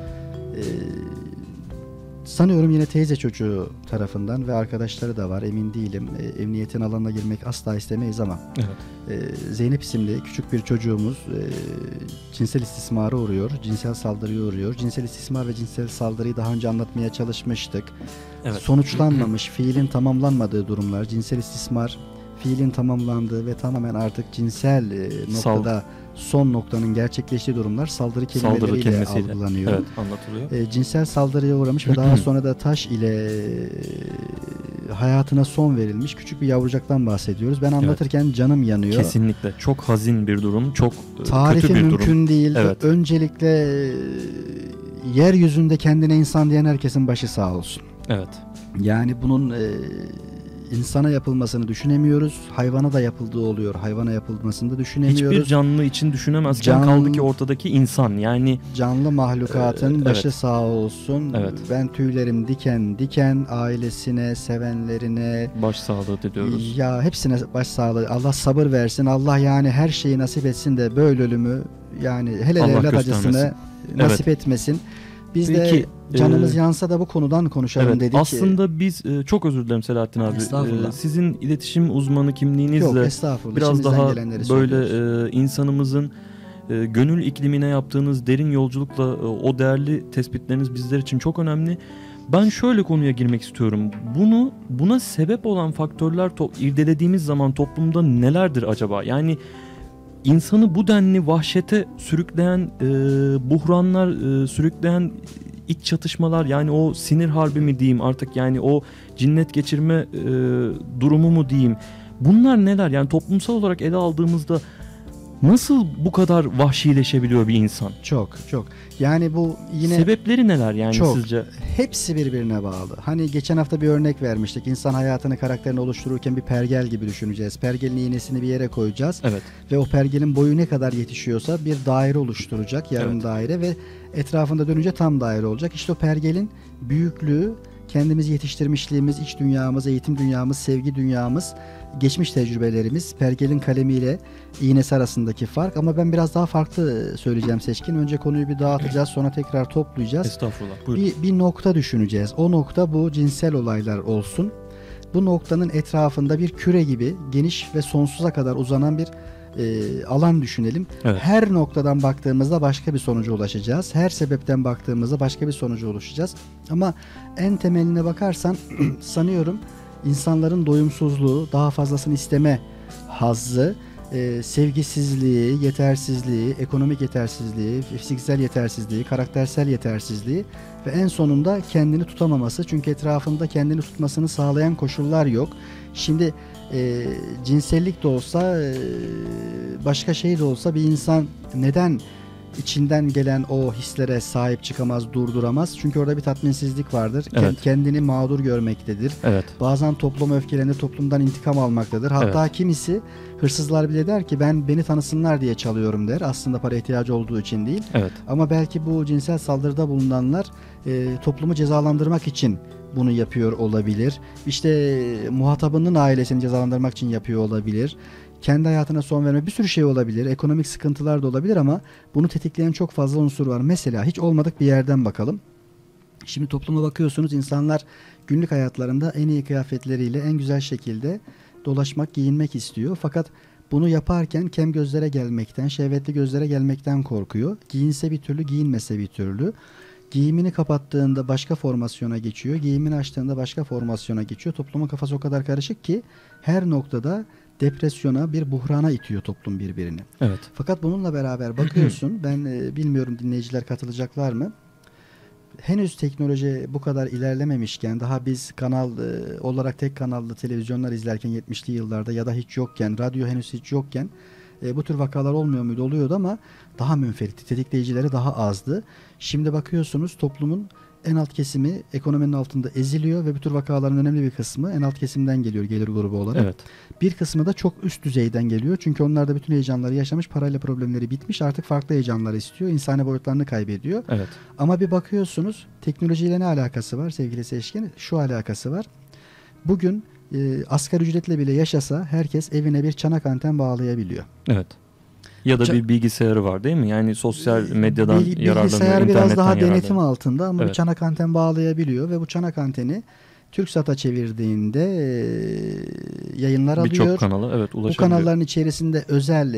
Sanıyorum yine teyze çocuğu tarafından ve arkadaşları da var, emin değilim. Emniyetin alanına girmek asla istemeyiz ama Evet. Zeynep isimli küçük bir çocuğumuz cinsel istismara uğruyor, cinsel saldırıya uğruyor. Cinsel istismar ve cinsel saldırıyı daha önce anlatmaya çalışmıştık. Evet. Sonuçlanmamış, fiilin tamamlanmadığı durumlar, cinsel istismar, fiilin tamamlandığı ve tamamen artık cinsel noktada son noktanın gerçekleştiği durumlar saldırı kelimeleriyle algılanıyor. Evet, anlatılıyor. Cinsel saldırıya uğramış ve daha sonra da taş ile hayatına son verilmiş küçük bir yavrucaktan bahsediyoruz. Ben anlatırken canım yanıyor. Kesinlikle. Çok hazin bir durum. Çok Tarifi kötü bir mümkün durum. değil. Evet. Öncelikle yeryüzünde kendine insan diyen herkesin başı sağ olsun. Evet. Yani bunun insana yapılmasını düşünemiyoruz. Hayvana da yapıldığı oluyor. Hayvana yapılmasını da düşünemiyoruz. Hiçbir canlı için düşünemezken kaldı ki ortadaki insan. Yani canlı mahlukatın başı evet. sağ olsun. Evet. Ben tüylerim diken diken, ailesine, sevenlerine, başsağlığı diliyoruz. ya hepsine başsağlığı. Allah sabır versin. Allah yani her şeyi nasip etsin de böyle ölümü, yani hele Allah evlat göstermesin. acısını nasip etmesin. Biz Peki, de canımız yansa da bu konudan konuşalım evet, dedik. aslında biz çok özür dilerim Selahattin abi. Estağfurullah. Sizin iletişim uzmanı Yok kimliğinizle estağfurullah. biraz İçimizden daha gelenleri böyle söylüyoruz. insanımızın gönül iklimine yaptığınız derin yolculukla o değerli tespitleriniz bizler için çok önemli. Ben şöyle konuya girmek istiyorum. Buna sebep olan faktörler irdelediğimiz zaman toplumda nelerdir acaba? Yani insanı bu denli vahşete sürükleyen buhranlar, sürükleyen iç çatışmalar, yani o sinir harbi mi diyeyim artık, yani o cinnet geçirme durumu mu diyeyim, bunlar neler? Yani toplumsal olarak ele aldığımızda nasıl bu kadar vahşileşebiliyor bir insan? Çok. Yani bu yine Sebepleri neler yani çok. sizce? Hepsi birbirine bağlı. Hani geçen hafta bir örnek vermiştik. İnsan hayatını, karakterini oluştururken bir pergel gibi düşüneceğiz. Pergelin iğnesini bir yere koyacağız. Evet. Ve o pergelin boyu ne kadar yetişiyorsa bir daire oluşturacak. Yarım Evet. daire ve etrafında dönünce tam daire olacak. İşte o pergelin büyüklüğü, kendimizi yetiştirmişliğimiz, iç dünyamız, eğitim dünyamız, sevgi dünyamız, geçmiş tecrübelerimiz, pergelin kalemiyle iğnesi arasındaki fark. Ama ben biraz daha farklı söyleyeceğim Seçkin. Önce konuyu bir dağıtacağız, sonra tekrar toplayacağız. Estağfurullah. Buyurun. Bir nokta düşüneceğiz. O nokta bu cinsel olaylar olsun. Bu noktanın etrafında bir küre gibi geniş ve sonsuza kadar uzanan bir alan düşünelim. Evet. Her noktadan baktığımızda başka bir sonuca ulaşacağız. Her sebepten baktığımızda başka bir sonuca ulaşacağız. Ama en temeline bakarsan sanıyorum insanların doyumsuzluğu, daha fazlasını isteme hazzı sevgisizliği, yetersizliği, ekonomik yetersizliği, fiziksel yetersizliği, karaktersel yetersizliği ve en sonunda kendini tutamaması. Çünkü etrafında kendini tutmasını sağlayan koşullar yok. Şimdi cinsellik de olsa, başka şey de olsa bir insan neden içinden gelen o hislere sahip çıkamaz, durduramaz? Çünkü orada bir tatminsizlik vardır. Evet. Kendini mağdur görmektedir. Evet. Bazen toplum öfkelenir, toplumdan intikam almaktadır. Hatta kimisi, hırsızlar bile der ki ben beni tanısınlar diye çalıyorum der. Aslında para ihtiyacı olduğu için değil. Evet. Ama belki bu cinsel saldırıda bulunanlar toplumu cezalandırmak için bunu yapıyor olabilir. İşte muhatabının ailesini cezalandırmak için yapıyor olabilir. Kendi hayatına son verme, bir sürü şey olabilir. Ekonomik sıkıntılar da olabilir ama bunu tetikleyen çok fazla unsur var. Mesela hiç olmadık bir yerden bakalım. Şimdi topluma bakıyorsunuz, insanlar günlük hayatlarında en iyi kıyafetleriyle en güzel şekilde dolaşmak, giyinmek istiyor. Fakat bunu yaparken kem gözlere gelmekten, şehvetli gözlere gelmekten korkuyor. Giyinse bir türlü, giyinmese bir türlü. Giyimini kapattığında başka formasyona geçiyor. Giyimini açtığında başka formasyona geçiyor. Toplumun kafası o kadar karışık ki her noktada depresyona, bir buhrana itiyor toplum birbirini. Evet. Fakat bununla beraber bakıyorsun, ben bilmiyorum dinleyiciler katılacaklar mı? Henüz teknoloji bu kadar ilerlememişken, daha biz kanal olarak tek kanallı televizyonlar izlerken 70'li yıllarda ya da hiç yokken, radyo henüz hiç yokken bu tür vakalar olmuyor muydu? Oluyordu ama daha münferitti. Tetikleyicileri daha azdı. Şimdi bakıyorsunuz toplumun en alt kesimi ekonominin altında eziliyor ve bu tür vakaların önemli bir kısmı en alt kesimden geliyor, gelir grubu olarak. Evet. Bir kısmı da çok üst düzeyden geliyor. Çünkü onlar da bütün heyecanları yaşamış, parayla problemleri bitmiş, artık farklı heyecanlar istiyor. İnsani boyutlarını kaybediyor. Evet. Ama bir bakıyorsunuz teknolojiyle ne alakası var sevgili Seçkin? Şu alakası var. Bugün asgari ücretle bile yaşasa herkes evine bir çanak anten bağlayabiliyor. Evet. Ya da bir bilgisayarı var değil mi? Yani sosyal medyadan yararlanıyor, bilgisayar biraz daha denetim yararlanıyor. altında ama Evet. bir çanak anten bağlayabiliyor ve bu çanak anteni TürkSat'a çevirdiğinde yayınlar alıyor. Birçok kanala Bu ulaşabiliyor. kanalların içerisinde özel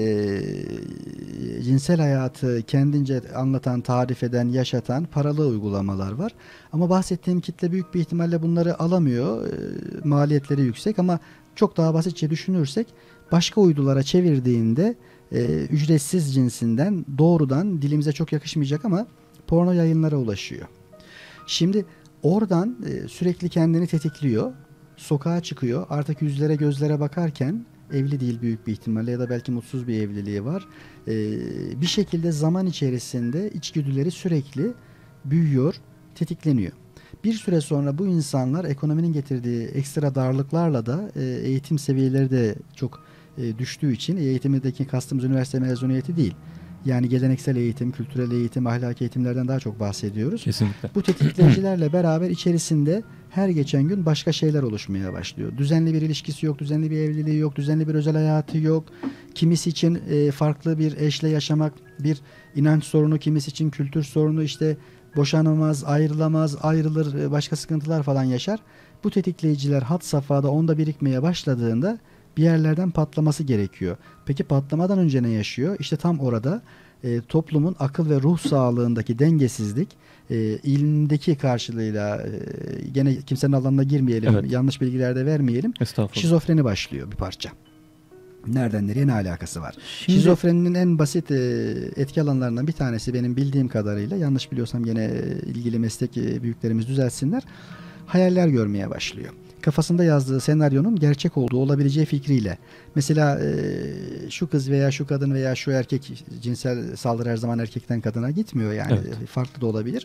cinsel hayatı kendince anlatan, tarif eden, yaşatan paralı uygulamalar var. Ama bahsettiğim kitle büyük bir ihtimalle bunları alamıyor. Maliyetleri yüksek ama çok daha basitçe düşünürsek başka uydulara çevirdiğinde ücretsiz cinsinden doğrudan dilimize çok yakışmayacak ama porno yayınlara ulaşıyor. Şimdi oradan sürekli kendini tetikliyor. Sokağa çıkıyor. Artık yüzlere gözlere bakarken evli değil büyük bir ihtimalle ya da belki mutsuz bir evliliği var. Bir şekilde zaman içerisinde içgüdüleri sürekli büyüyor, tetikleniyor. Bir süre sonra bu insanlar ekonominin getirdiği ekstra darlıklarla da eğitim seviyeleri de çok düştüğü için eğitimdeki kastımız üniversite mezuniyeti değil. Yani geleneksel eğitim, kültürel eğitim, ahlaki eğitimlerden daha çok bahsediyoruz. Kesinlikle. Bu tetikleyicilerle beraber içerisinde her geçen gün başka şeyler oluşmaya başlıyor. Düzenli bir ilişkisi yok, düzenli bir evliliği yok, düzenli bir özel hayatı yok. Kimisi için farklı bir eşle yaşamak bir inanç sorunu, kimisi için kültür sorunu, işte boşanamaz, ayrılamaz, ayrılır, başka sıkıntılar falan yaşar. Bu tetikleyiciler had safhada onda birikmeye başladığında bir yerlerden patlaması gerekiyor. Peki patlamadan önce ne yaşıyor? İşte tam orada toplumun akıl ve ruh sağlığındaki dengesizlik ilimdeki karşılığıyla gene kimsenin alanına girmeyelim, Evet. yanlış bilgiler de vermeyelim. Estağfurullah. Şizofreni başlıyor bir parça. Nereden nereye ne alakası var? Şimdi- Şizofreninin en basit etki alanlarından bir tanesi benim bildiğim kadarıyla, yanlış biliyorsam gene ilgili meslek büyüklerimiz düzeltsinler, hayaller görmeye başlıyor. Kafasında yazdığı senaryonun gerçek olduğu olabileceği fikriyle. Mesela şu kız veya şu kadın veya şu erkek, cinsel saldırı her zaman erkekten kadına gitmiyor yani. Evet. Farklı da olabilir.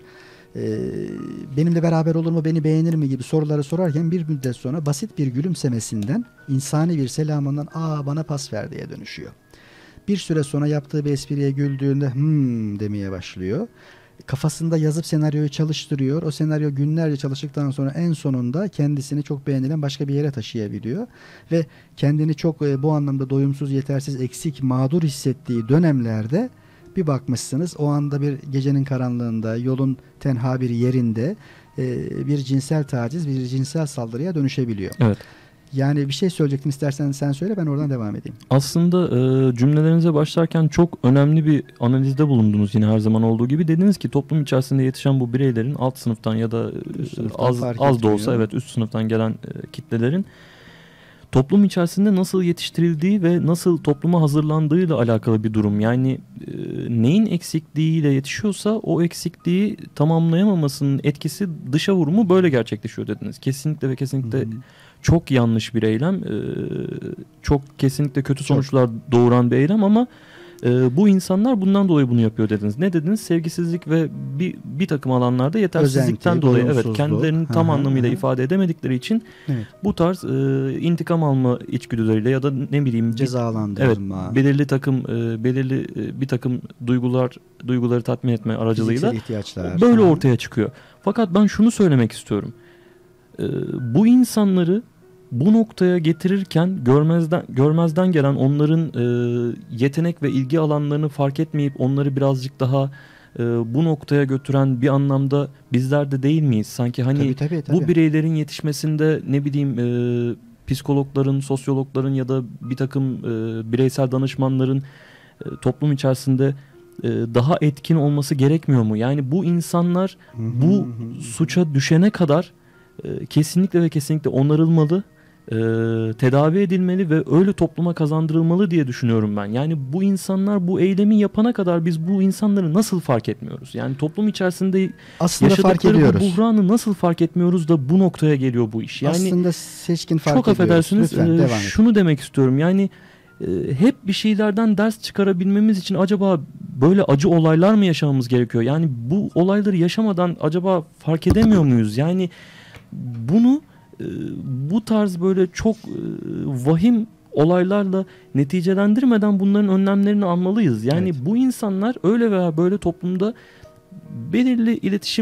Benimle beraber olur mu, beni beğenir mi gibi soruları sorarken bir müddet sonra basit bir gülümsemesinden, insani bir selamından bana pas ver diye dönüşüyor. Bir süre sonra yaptığı bir espriye güldüğünde demeye başlıyor. Kafasında yazıp senaryoyu çalıştırıyor. O senaryo günlerce çalıştıktan sonra en sonunda kendisini çok beğenilen başka bir yere taşıyabiliyor. Ve kendini çok bu anlamda doyumsuz, yetersiz, eksik, mağdur hissettiği dönemlerde bir bakmışsınız o anda bir gecenin karanlığında, yolun tenha bir yerinde bir cinsel taciz, bir cinsel saldırıya dönüşebiliyor. Evet. Yani bir şey söyleyecektin, istersen sen söyle, ben oradan devam edeyim. Aslında cümlelerinize başlarken çok önemli bir analizde bulundunuz yine her zaman olduğu gibi. Dediniz ki toplum içerisinde yetişen bu bireylerin alt sınıftan ya da Üst sınıftan az fark da etmiyor. olsa evet üst sınıftan gelen kitlelerin toplum içerisinde nasıl yetiştirildiği ve nasıl topluma hazırlandığıyla alakalı bir durum. Yani neyin eksikliğiyle yetişiyorsa o eksikliği tamamlayamamasının etkisi dışa vurumu böyle gerçekleşiyor dediniz. Kesinlikle ve kesinlikle çok yanlış bir eylem. Çok kesinlikle kötü sonuçlar doğuran bir eylem ama bu insanlar bundan dolayı bunu yapıyor dediniz. Ne dediniz? Sevgisizlik ve bir takım alanlarda yetersizlikten dolayı kendilerini tam anlamıyla ifade edemedikleri için bu tarz intikam alma içgüdüleriyle ya da ne bileyim cezalandırma, belirli bir takım duyguları tatmin etme aracılığıyla ihtiyaçlar böyle ortaya çıkıyor. Fakat ben şunu söylemek istiyorum. Bu insanları bu noktaya getirirken görmezden gelen onların yetenek ve ilgi alanlarını fark etmeyip onları birazcık daha bu noktaya götüren bir anlamda bizler de değil miyiz? Sanki hani tabii. bu bireylerin yetişmesinde ne bileyim psikologların, sosyologların ya da bir takım bireysel danışmanların toplum içerisinde daha etkin olması gerekmiyor mu? Yani bu insanlar bu suça düşene kadar kesinlikle ve kesinlikle onarılmalı, tedavi edilmeli ve öyle topluma kazandırılmalı diye düşünüyorum ben. Yani bu insanlar bu eylemi yapana kadar biz bu insanları nasıl fark etmiyoruz? Yani toplum içerisinde aslında yaşadıkları bu buhranı nasıl fark etmiyoruz da bu noktaya geliyor bu iş? Yani aslında seçkin fark çok affedersiniz, şunu demek istiyorum. Yani hep bir şeylerden ders çıkarabilmemiz için acaba böyle acı olaylar mı yaşamamız gerekiyor? Yani bu olayları yaşamadan acaba fark edemiyor muyuz? Yani bunu bu tarz böyle çok vahim olaylarla neticelendirmeden bunların önlemlerini almalıyız. Yani bu insanlar öyle veya böyle toplumda belirli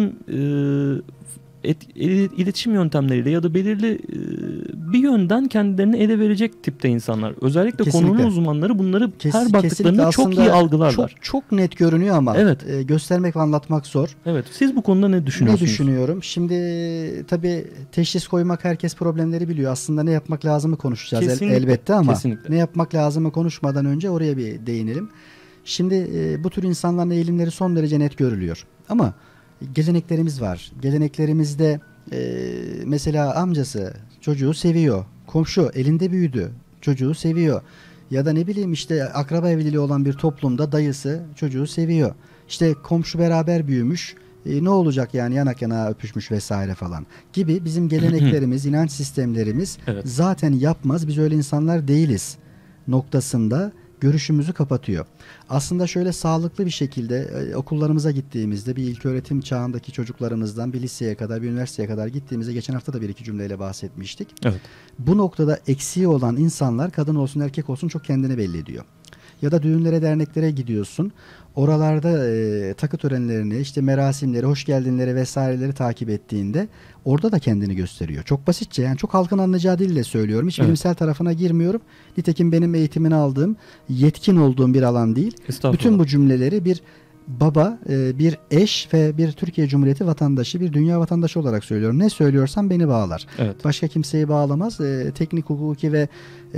iletişim yöntemleriyle ya da belirli bir yönden kendilerini ele verecek tipte insanlar. Özellikle konunun uzmanları bunları her baktıklarında çok iyi algılarlar. Çok net görünüyor ama göstermek ve anlatmak zor. Evet. Siz bu konuda ne düşünüyorsunuz? Ne düşünüyorum? Şimdi tabii teşhis koymak, herkes problemleri biliyor. Aslında ne yapmak lazımı konuşacağız elbette ama ne yapmak lazımı konuşmadan önce oraya bir değinelim. Şimdi bu tür insanların eğilimleri son derece net görülüyor. Ama geleneklerimiz var. Geleneklerimizde mesela amcası çocuğu seviyor. Komşu elinde büyüdü. Çocuğu seviyor. Ya da ne bileyim işte akraba evliliği olan bir toplumda dayısı çocuğu seviyor. İşte komşu beraber büyümüş. Ne olacak yani yanak yana öpüşmüş vesaire falan gibi bizim geleneklerimiz, inanç sistemlerimiz zaten yapmaz. Biz öyle insanlar değiliz noktasında görüşümüzü kapatıyor. Aslında şöyle sağlıklı bir şekilde okullarımıza gittiğimizde bir ilköğretim çağındaki çocuklarımızdan bir liseye kadar, bir üniversiteye kadar gittiğimizde geçen hafta da bir iki cümleyle bahsetmiştik. Bu noktada eksiği olan insanlar kadın olsun erkek olsun çok kendini belli ediyor. Ya da düğünlere, derneklere gidiyorsun. Oralarda takı törenlerini, işte merasimleri, hoş geldinleri vesaireleri takip ettiğinde orada da kendini gösteriyor. Çok basitçe, yani çok halkın anlayacağı dille söylüyorum. Hiç bilimsel tarafına girmiyorum. Nitekim benim eğitimini aldığım, yetkin olduğum bir alan değil. Bütün bu cümleleri bir baba, bir eş ve bir Türkiye Cumhuriyeti vatandaşı, bir dünya vatandaşı olarak söylüyorum. Ne söylüyorsam beni bağlar. Başka kimseyi bağlamaz. Teknik, hukuki ve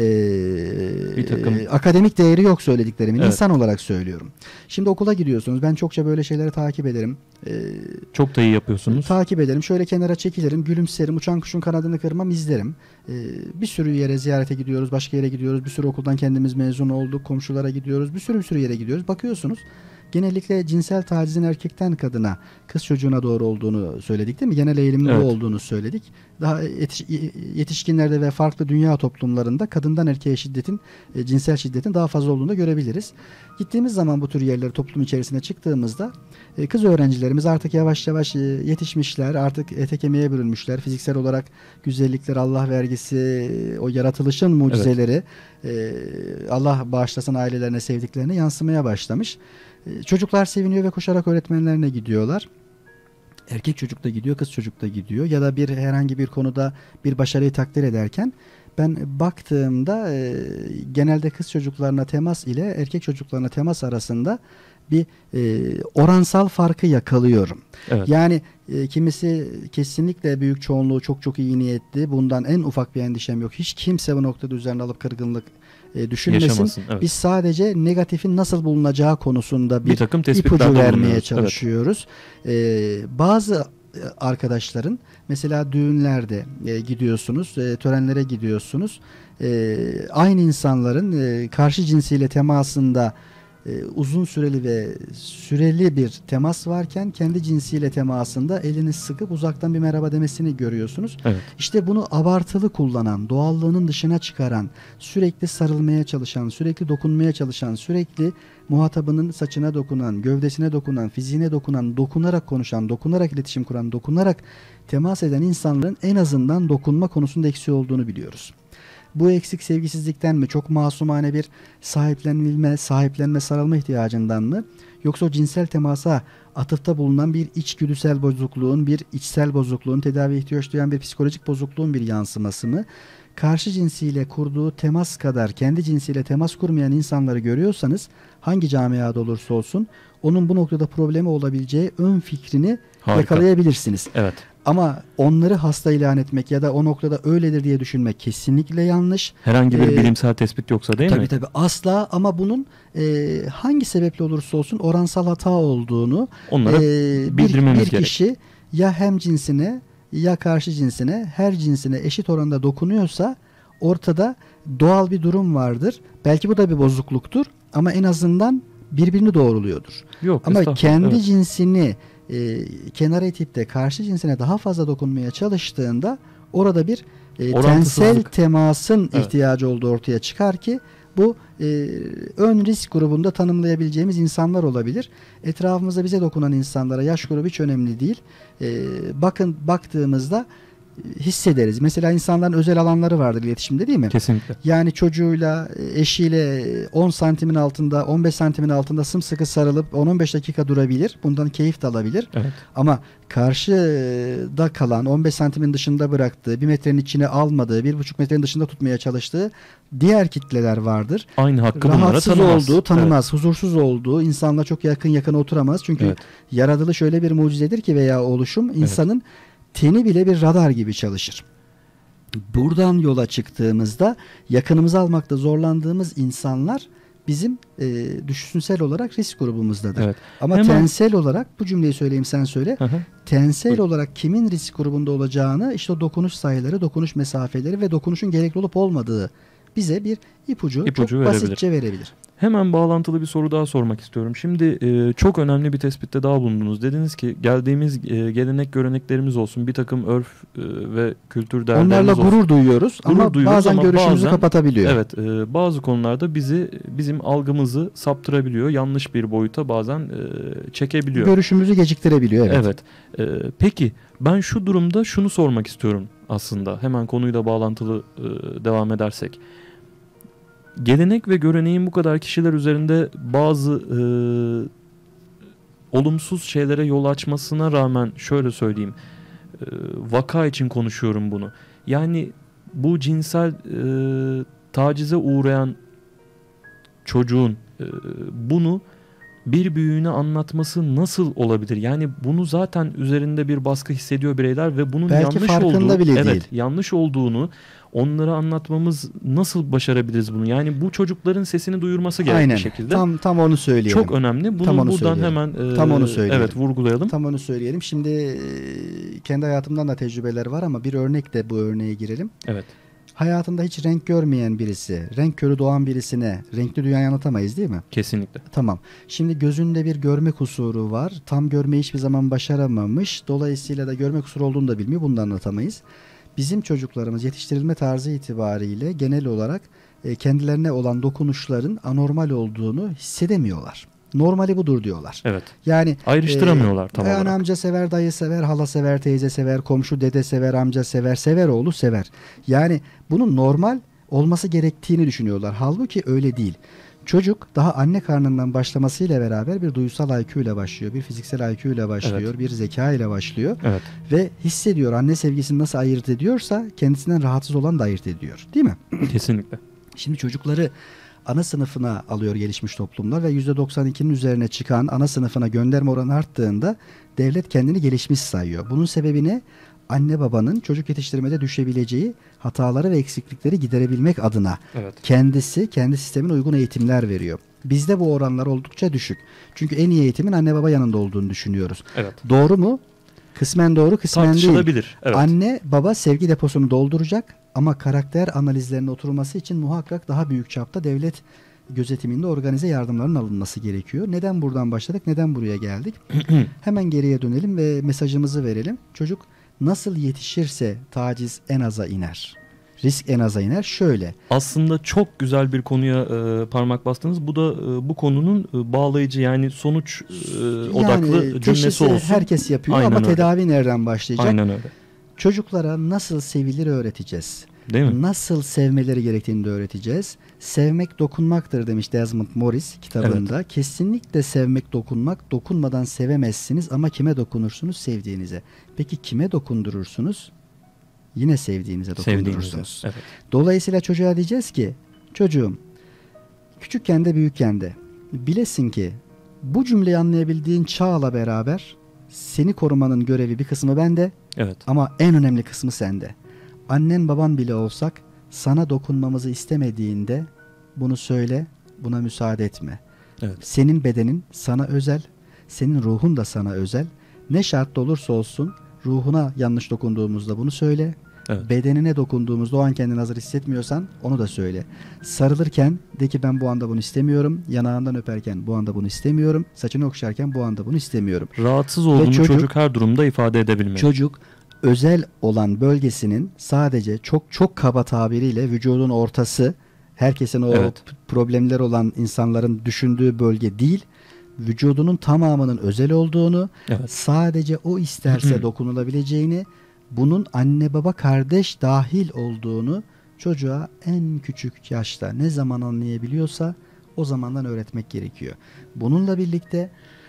bir takım akademik değeri yok söylediklerimin. İnsan olarak söylüyorum. Şimdi okula gidiyorsunuz. Ben çokça böyle şeyleri takip ederim. Çok da iyi yapıyorsunuz. Takip ederim. Şöyle kenara çekilirim, gülümserim, uçan kuşun kanadını kırmam, izlerim. Bir sürü yere ziyarete gidiyoruz, başka yere gidiyoruz. Bir sürü okuldan kendimiz mezun olduk, komşulara gidiyoruz. Bir sürü yere gidiyoruz. Bakıyorsunuz. Genellikle cinsel tacizin erkekten kadına, kız çocuğuna doğru olduğunu söyledik değil mi? Genel eğilimin bu olduğunu söyledik. Daha yetişkinlerde ve farklı dünya toplumlarında kadından erkeğe şiddetin, cinsel şiddetin daha fazla olduğunu da görebiliriz. Gittiğimiz zaman bu tür yerleri, toplum içerisine çıktığımızda kız öğrencilerimiz artık yavaş yavaş yetişmişler, artık ete kemiğe bürünmüşler. Fiziksel olarak güzellikler, Allah vergisi, o yaratılışın mucizeleri Allah bağışlasın ailelerine, sevdiklerine yansımaya başlamış. Çocuklar seviniyor ve koşarak öğretmenlerine gidiyorlar. Erkek çocuk da gidiyor, kız çocuk da gidiyor. Ya da herhangi bir konuda bir başarıyı takdir ederken ben baktığımda genelde kız çocuklarına temas ile erkek çocuklarına temas arasında bir oransal farkı yakalıyorum. Yani kimisi kesinlikle, büyük çoğunluğu çok iyi niyetli. Bundan en ufak bir endişem yok. Hiç kimse bu noktada üzerine alıp kırgınlık düşünmesin. Biz sadece negatifin nasıl bulunacağı konusunda bir takım ipucu vermeye çalışıyoruz. Bazı arkadaşların mesela düğünlerde gidiyorsunuz, törenlere gidiyorsunuz. Aynı insanların karşı cinsiyle temasında uzun süreli ve süreli bir temas varken kendi cinsiyle temasında elini sıkıp uzaktan bir merhaba demesini görüyorsunuz. Evet. İşte bunu abartılı kullanan, doğallığının dışına çıkaran, sürekli sarılmaya çalışan, sürekli dokunmaya çalışan, sürekli muhatabının saçına dokunan, gövdesine dokunan, fiziğine dokunan, dokunarak konuşan, dokunarak iletişim kuran, dokunarak temas eden insanların en azından dokunma konusunda eksiği olduğunu biliyoruz. Bu eksik sevgisizlikten mi, çok masumane bir sahiplenme, sarılma ihtiyacından mı, yoksa o cinsel temasa atıfta bulunan bir içgüdüsel bozukluğun, bir içsel bozukluğun, tedavi ihtiyaç duyan bir psikolojik bozukluğun bir yansıması mı? Karşı cinsiyle kurduğu temas kadar kendi cinsiyle temas kurmayan insanları görüyorsanız, hangi camiada olursa olsun onun bu noktada problemi olabileceği ön fikrini yakalayabilirsiniz. Evet. Ama onları hasta ilan etmek ya da o noktada öyledir diye düşünmek kesinlikle yanlış. Herhangi bir bilimsel tespit yoksa değil mi? Tabii asla, ama bunun hangi sebeple olursa olsun oransal hata olduğunu onlara bildirmemiz gerek. Bir kişi ya hem cinsine ya karşı cinsine, her cinsine eşit oranda dokunuyorsa ortada doğal bir durum vardır. Belki bu da bir bozukluktur ama en azından birbirini doğruluyordur. Yok, ama kendi cinsini kenara itip de karşı cinsine daha fazla dokunmaya çalıştığında orada bir tensel temasın ihtiyacı olduğu ortaya çıkar ki bu ön risk grubunda tanımlayabileceğimiz insanlar olabilir. Etrafımızda bize dokunan insanlara yaş grubu hiç önemli değil. Baktığımızda hissederiz. Mesela insanların özel alanları vardır iletişimde, değil mi? Kesinlikle. Yani çocuğuyla, eşiyle 10 santimin altında, 15 santimin altında sımsıkı sarılıp 10-15 dakika durabilir. Bundan keyif de alabilir. Evet. Ama karşıda kalan, 15 santimin dışında bıraktığı, 1 metrenin içine almadığı, 1,5 metrenin dışında tutmaya çalıştığı diğer kitleler vardır. Aynı hakkı rahatsız olduğu, tanımaz, huzursuz olduğu, insanla çok yakın oturamaz. Çünkü yaratılış öyle bir mucizedir ki veya oluşum insanın teni bile bir radar gibi çalışır. Buradan yola çıktığımızda yakınımıza almakta zorlandığımız insanlar bizim düşünsel olarak risk grubumuzdadır. Evet. Ama tensel olarak, bu cümleyi söyleyeyim sen söyle. Tensel olarak kimin risk grubunda olacağını işte o dokunuş sayıları, dokunuş mesafeleri ve dokunuşun gerekli olup olmadığı bize bir ipucu çok basitçe verebilir. Hemen bağlantılı bir soru daha sormak istiyorum. Şimdi çok önemli bir tespitte daha bulundunuz. Dediniz ki geldiğimiz gelenek göreneklerimiz olsun, bir takım örf ve kültür değerlerimiz onlarla olsun. Gurur duyuyoruz ama bazen görüşümüzü kapatabiliyor. Evet, bazı konularda bizim algımızı saptırabiliyor. Yanlış bir boyuta bazen çekebiliyor. Görüşümüzü geciktirebiliyor. Evet. Peki ben şu durumda şunu sormak istiyorum aslında. Hemen konuyla bağlantılı devam edersek. Gelenek ve göreneğin bu kadar kişiler üzerinde bazı olumsuz şeylere yol açmasına rağmen şöyle söyleyeyim, vaka için konuşuyorum bunu. Yani bu cinsel tacize uğrayan çocuğun bunu bir büyüğüne anlatması nasıl olabilir? Yani bunu zaten üzerinde bir baskı hissediyor bireyler ve bunun belki yanlış olduğunu onlara anlatmamız, nasıl başarabiliriz bunu? Yani bu çocukların sesini duyurması gerekli şekilde. Tam onu söyleyelim. Çok önemli. Bunu buradan hemen vurgulayalım. Tam onu söyleyelim. Şimdi kendi hayatımdan da tecrübeler var ama bir örnek de bu örneğe girelim. Evet. Hayatında hiç renk görmeyen birisi, renk körü doğan birisine renkli dünyayı anlatamayız, değil mi? Kesinlikle. Tamam. Şimdi gözünde bir görme kusuru var. Tam görmeyi hiçbir zaman başaramamış. Dolayısıyla da görme kusuru olduğunu da bilmiyor. Bunu da anlatamayız. Bizim çocuklarımız yetiştirilme tarzı itibariyle genel olarak kendilerine olan dokunuşların anormal olduğunu hissedemiyorlar. Normali budur diyorlar. Evet. Yani ayrıştıramıyorlar tam olarak. Amca sever, dayı sever, hala sever, teyze sever, komşu dede sever, amca sever, sever oğlu sever. Yani bunun normal olması gerektiğini düşünüyorlar. Halbuki öyle değil. Çocuk daha anne karnından başlamasıyla beraber bir duysal IQ ile başlıyor, bir fiziksel IQ ile başlıyor, bir zeka ile başlıyor ve hissediyor. Anne sevgisini nasıl ayırt ediyorsa kendisinden rahatsız olan da ayırt ediyor. Değil mi? Kesinlikle. Şimdi çocukları ana sınıfına alıyor gelişmiş toplumlar ve %92'nin üzerine çıkan ana sınıfına gönderme oranı arttığında devlet kendini gelişmiş sayıyor. Bunun sebebi ne? Anne babanın çocuk yetiştirmede düşebileceği hataları ve eksiklikleri giderebilmek adına kendi sistemine uygun eğitimler veriyor. Bizde bu oranlar oldukça düşük. Çünkü en iyi eğitimin anne baba yanında olduğunu düşünüyoruz. Evet. Doğru mu? Kısmen doğru, kısmen değil. Tartışılabilir. Evet. Anne baba sevgi deposunu dolduracak ama karakter analizlerinin oturması için muhakkak daha büyük çapta devlet gözetiminde organize yardımların alınması gerekiyor. Neden buradan başladık? Neden buraya geldik? Hemen geriye dönelim ve mesajımızı verelim. Çocuk nasıl yetişirse taciz en aza iner. Risk en aza iner. Şöyle. Aslında çok güzel bir konuya parmak bastınız. Bu da bu konunun bağlayıcı, yani sonuç odaklı cümlesi teşhisi olsun. herkes yapıyor Aynen ama öyle. tedavi nereden başlayacak? Aynen öyle. Çocuklara nasıl sevilir öğreteceğiz. Değil mi? Nasıl sevmeleri gerektiğini de öğreteceğiz. Sevmek dokunmaktır demiş Desmond Morris kitabında. Kesinlikle sevmek dokunmak. Dokunmadan sevemezsiniz ama kime dokunursunuz? Sevdiğinize. Peki kime dokundurursunuz? Yine sevdiğinize dokundurursunuz. Evet. Dolayısıyla çocuğa diyeceğiz ki çocuğum küçükken de büyükken de bilesin ki bu cümleyi anlayabildiğin çağla beraber seni korumanın görevi bir kısmı bende Evet. ama en önemli kısmı sende. Annen baban bile olsak sana dokunmamızı istemediğinde bunu söyle, buna müsaade etme. Evet. Senin bedenin sana özel, senin ruhun da sana özel. Ne şartta olursa olsun ruhuna yanlış dokunduğumuzda bunu söyle. Evet. Bedenine dokunduğumuzda o an kendini hazır hissetmiyorsan onu da söyle. Sarılırken de ki ben bu anda bunu istemiyorum. Yanağından öperken bu anda bunu istemiyorum. Saçını okşarken bu anda bunu istemiyorum. Rahatsız olduğunu çocuk- çocuk her durumda ifade edebilmeli. Çocuk özel olan bölgesinin sadece çok kaba tabiriyle vücudun ortası, herkesin o Evet. problemler olan insanların düşündüğü bölge değil, vücudunun tamamının özel olduğunu, Evet. sadece o isterse dokunulabileceğini, bunun anne baba kardeş dahil olduğunu çocuğa en küçük yaşta ne zaman anlayabiliyorsa o zamandan öğretmek gerekiyor. Bununla birlikte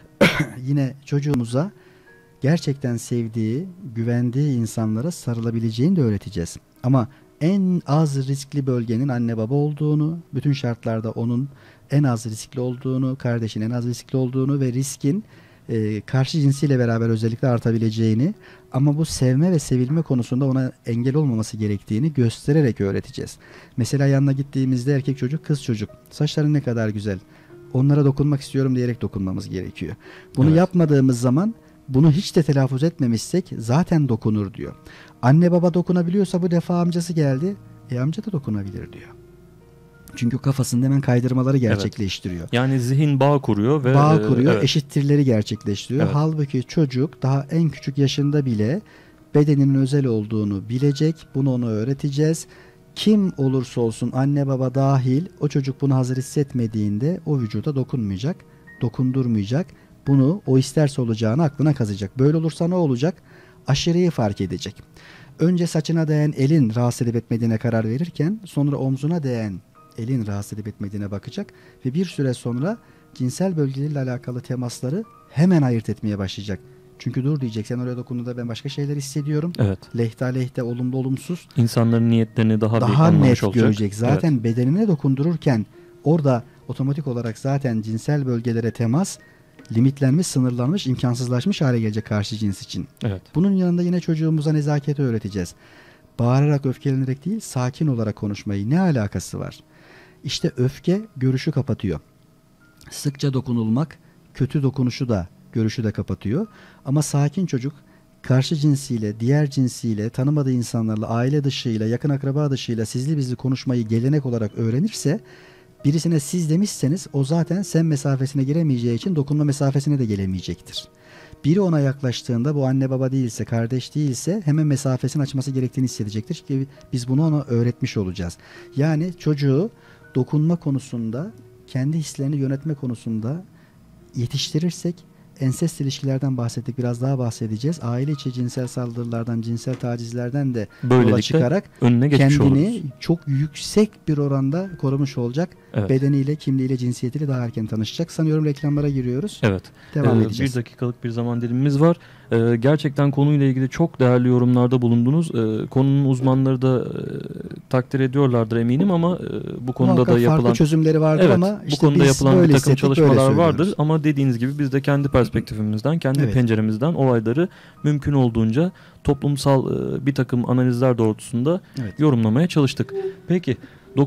yine çocuğumuza gerçekten sevdiği, güvendiği insanlara sarılabileceğini de öğreteceğiz. Ama en az riskli bölgenin anne baba olduğunu, bütün şartlarda onun en az riskli olduğunu, kardeşin en az riskli olduğunu ve riskin karşı cinsiyle beraber özellikle artabileceğini, ama bu sevme ve sevilme konusunda ona engel olmaması gerektiğini göstererek öğreteceğiz. Mesela yanına gittiğimizde erkek çocuk, kız çocuk, saçların ne kadar güzel, onlara dokunmak istiyorum diyerek dokunmamız gerekiyor. Bunu Evet. yapmadığımız zaman, bunu hiç de telaffuz etmemişsek zaten dokunur diyor. Anne baba dokunabiliyorsa bu defa amcası geldi, amca da dokunabilir diyor. Çünkü kafasında hemen kaydırmaları gerçekleştiriyor. Yani zihin bağ kuruyor ve Bağ kuruyor, evet. eşittirleri gerçekleştiriyor. Evet. Halbuki çocuk daha en küçük yaşında bile bedeninin özel olduğunu bilecek. Bunu ona öğreteceğiz. Kim olursa olsun anne baba dahil o çocuk bunu hazır hissetmediğinde o vücuda dokunmayacak, dokundurmayacak. Bunu o isterse olacağını aklına kazıyacak. Böyle olursa ne olacak? Aşırıyı fark edecek. Önce saçına değen elin rahatsız edip etmediğine karar verirken sonra omzuna değen elin rahatsız edip etmediğine bakacak ve bir süre sonra cinsel bölgeleriyle alakalı temasları hemen ayırt etmeye başlayacak. Çünkü dur diyecek, sen oraya dokunduğunda ben başka şeyler hissediyorum. Evet. Lehte aleyhte, olumlu olumsuz İnsanların niyetlerini daha bir daha anlamış net olacak. görecek. Zaten Evet. bedenine dokundururken orada otomatik olarak zaten cinsel bölgelere temas limitlenmiş, sınırlanmış, imkansızlaşmış hale gelecek karşı cins için. Evet. Bunun yanında yine çocuğumuza nezaketi öğreteceğiz. Bağırarak, öfkelenerek değil, sakin olarak konuşmayı. Ne alakası var? İşte öfke görüşü kapatıyor. Sıkça dokunulmak kötü dokunuşu da, görüşü de kapatıyor. Ama sakin çocuk karşı cinsiyle, diğer cinsiyle, tanımadığı insanlarla, aile dışıyla, yakın akraba dışıyla sizli bizli konuşmayı gelenek olarak öğrenirse, birisine siz demişseniz o zaten sen mesafesine giremeyeceği için dokunma mesafesine de gelemeyecektir. Biri ona yaklaştığında bu anne baba değilse, kardeş değilse hemen mesafesini açması gerektiğini hissedecektir. Çünkü biz bunu ona öğretmiş olacağız. Yani çocuğu dokunma konusunda, kendi hislerini yönetme konusunda yetiştirirsek, ensest ilişkilerden bahsettik, biraz daha bahsedeceğiz. Aile içi cinsel saldırılardan, cinsel tacizlerden de yola Böylelikle çıkarak önüne geçmiş kendini oluruz. çok yüksek bir oranda korumuş olacak. Evet. Bedeniyle, kimliğiyle, cinsiyetiyle daha erken tanışacak. Sanıyorum reklamlara giriyoruz. Evet. Devam edeceğiz. Bir dakikalık bir zaman dilimimiz var. Gerçekten konuyla ilgili çok değerli yorumlarda bulundunuz. Konunun uzmanları da takdir ediyorlardır eminim ama bu konuda Muhakkak da yapılan farklı çözümleri vardır evet, ama bu işte konuda biz yapılan böyle bir takım hissettik, böyle çalışmalar söylüyoruz. vardır ama dediğiniz gibi biz de kendi perspektifimizden, kendi Evet. penceremizden olayları mümkün olduğunca toplumsal bir takım analizler doğrultusunda Evet. yorumlamaya çalıştık. Peki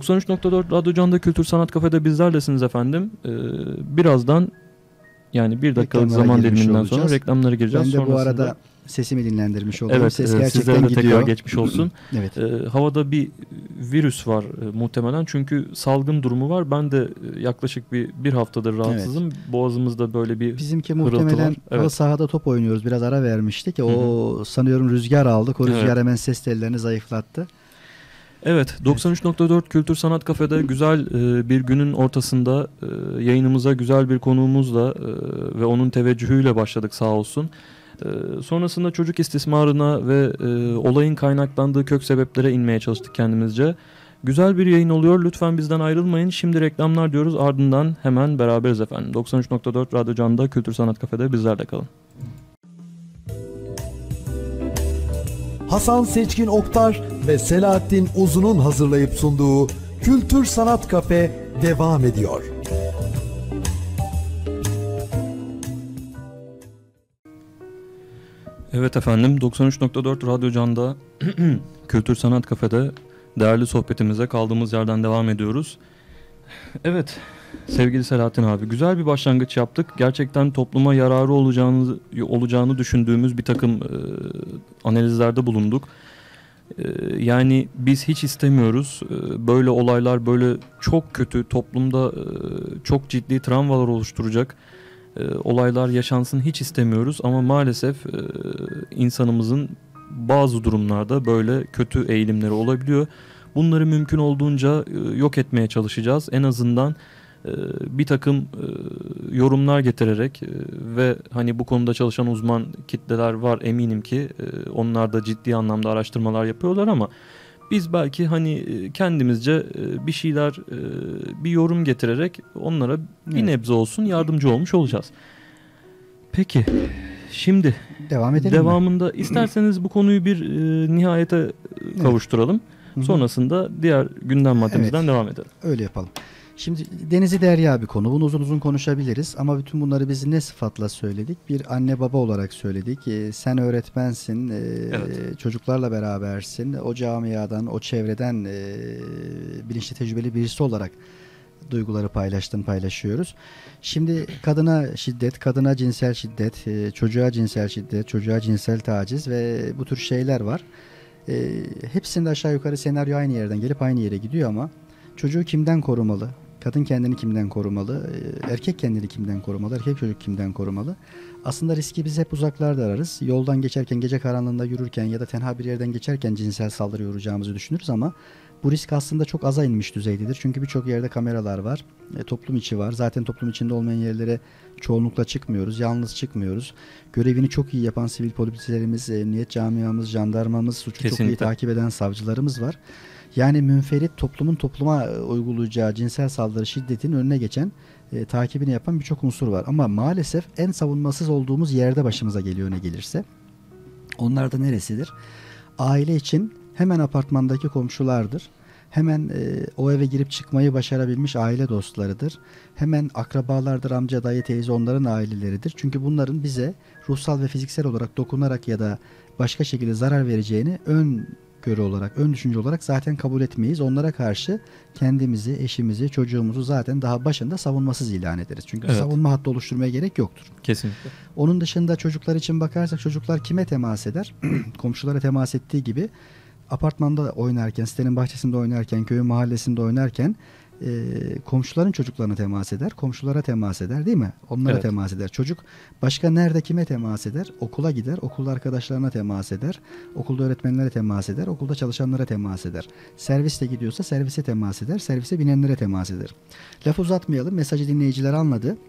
93.4 Radyo Can'da Kültür Sanat Kafe'de bizlerlesiniz efendim. Birazdan, yani bir dakikalık Reklamlara zaman girmiş diliminden olacağız. sonra reklamlara gireceğiz. Ben de bu Sonrasında- arada sesimi dinlendirmiş oldum. Evet, Ses sizlere gerçekten de gidiyor. tekrar geçmiş olsun. Evet. Havada bir virüs var muhtemelen, çünkü salgın durumu var. Ben de yaklaşık bir haftadır rahatsızım. Boğazımızda böyle bir Bizimki hırıltı muhtemelen var. Evet. sahada top oynuyoruz. Biraz ara vermiştik. O sanıyorum rüzgar aldık. O rüzgar hemen ses tellerini zayıflattı. Evet, 93.4 Kültür Sanat Kafe'de güzel bir günün ortasında yayınımıza güzel bir konuğumuzla ve onun teveccühüyle başladık, sağ olsun. Sonrasında çocuk istismarına ve olayın kaynaklandığı kök sebeplere inmeye çalıştık kendimizce. Güzel bir yayın oluyor. Lütfen bizden ayrılmayın. Şimdi reklamlar diyoruz. Ardından hemen beraberiz efendim. 93.4 Radyo Can'da Kültür Sanat Kafe'de bizlerle kalın. Hasan Seçkin Oktar ve Selahattin Uzun'un hazırlayıp sunduğu Kültür Sanat Kafe devam ediyor. Evet efendim, 93.4 Radyo Can'da Kültür Sanat Kafe'de değerli sohbetimize kaldığımız yerden devam ediyoruz. Evet sevgili Selahattin abi, güzel bir başlangıç yaptık. Gerçekten topluma yararı olacağını düşündüğümüz bir takım analizlerde bulunduk. Yani biz hiç istemiyoruz böyle olaylar, böyle çok kötü, toplumda çok ciddi travmalar oluşturacak olaylar yaşansın, hiç istemiyoruz. Ama maalesef insanımızın bazı durumlarda böyle kötü eğilimleri olabiliyor. Bunları mümkün olduğunca yok etmeye çalışacağız. En azından bir takım yorumlar getirerek ve hani bu konuda çalışan uzman kitleler var, eminim ki onlar da ciddi anlamda araştırmalar yapıyorlar, ama biz belki hani kendimizce bir şeyler, bir yorum getirerek onlara bir nebze olsun yardımcı olmuş olacağız. Peki şimdi devam edelim devamında isterseniz bu konuyu bir nihayete kavuşturalım. Sonrasında diğer gündem maddemizden devam edelim. Öyle yapalım. Şimdi denizi derya bir konu. Bunu uzun uzun konuşabiliriz ama bütün bunları biz ne sıfatla söyledik? Bir anne baba olarak söyledik. Sen öğretmensin, evet, çocuklarla berabersin. O camiadan, o çevreden bilinçli, tecrübeli birisi olarak duyguları paylaşıyoruz. Şimdi kadına şiddet, kadına cinsel şiddet, çocuğa cinsel şiddet, çocuğa cinsel taciz ve bu tür şeyler var. Hepsinde aşağı yukarı senaryo aynı yerden gelip aynı yere gidiyor ama çocuğu kimden korumalı? Kadın kendini kimden korumalı? Erkek kendini kimden korumalı? Erkek çocuk kimden korumalı? Aslında riski biz hep uzaklarda ararız. Yoldan geçerken, gece karanlığında yürürken ya da tenha bir yerden geçerken cinsel saldırıya uğrayacağımızı düşünürüz ama bu risk aslında çok aza inmiş düzeydedir. Çünkü birçok yerde kameralar var. Toplum içi var. Zaten toplum içinde olmayan yerlere çoğunlukla çıkmıyoruz. Yalnız çıkmıyoruz. Görevini çok iyi yapan sivil polislerimiz, emniyet camiamız, jandarmamız, suçu kesinlikle çok iyi takip eden savcılarımız var. Yani münferit toplumun topluma uygulayacağı cinsel saldırı şiddetin önüne geçen, takibini yapan birçok unsur var. Ama maalesef en savunmasız olduğumuz yerde başımıza geliyor ne gelirse. Onlar da neresidir? Aile için hemen apartmandaki komşulardır. Hemen o eve girip çıkmayı başarabilmiş aile dostlarıdır. Hemen akrabalardır, amca, dayı, teyze, onların aileleridir. Çünkü bunların bize ruhsal ve fiziksel olarak dokunarak ya da başka şekilde zarar vereceğini ön düşünce olarak zaten kabul etmeyiz. Onlara karşı kendimizi, eşimizi, çocuğumuzu zaten daha başında savunmasız ilan ederiz. Çünkü evet, savunma hattı oluşturmaya gerek yoktur. Kesinlikle. Onun dışında çocuklar için bakarsak çocuklar kime temas eder? Komşulara temas ettiği gibi apartmanda oynarken, sitenin bahçesinde oynarken, köyün mahallesinde oynarken komşuların çocuklarına temas eder, komşulara temas eder, değil mi? Onlara evet, temas eder. Çocuk başka nerede kime temas eder? Okula gider, okulda arkadaşlarına temas eder, okulda öğretmenlere temas eder, okulda çalışanlara temas eder. Serviste gidiyorsa servise temas eder, servise binenlere temas eder. Laf uzatmayalım, mesajı dinleyiciler anladı.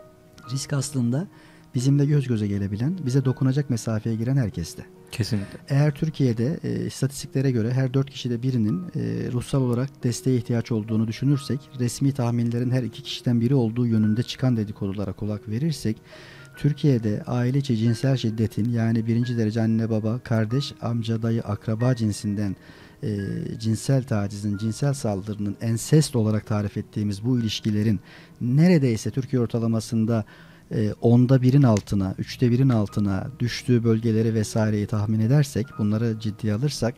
Risk aslında bizimle göz göze gelebilen, bize dokunacak mesafeye giren herkeste. Kesinlikle. Eğer Türkiye'de istatistiklere göre her 4 kişide birinin ruhsal olarak desteğe ihtiyaç olduğunu düşünürsek, resmi tahminlerin her 2 kişiden biri olduğu yönünde çıkan dedikodulara kulak verirsek, Türkiye'de aile içi cinsel şiddetin, yani birinci derece anne baba, kardeş, amca, dayı, akraba cinsinden cinsel tacizin, cinsel saldırının ensest olarak tarif ettiğimiz bu ilişkilerin neredeyse Türkiye ortalamasında 10'da 1'in altına, 3'te 1'in altına düştüğü bölgeleri vesaireyi tahmin edersek, bunları ciddiye alırsak,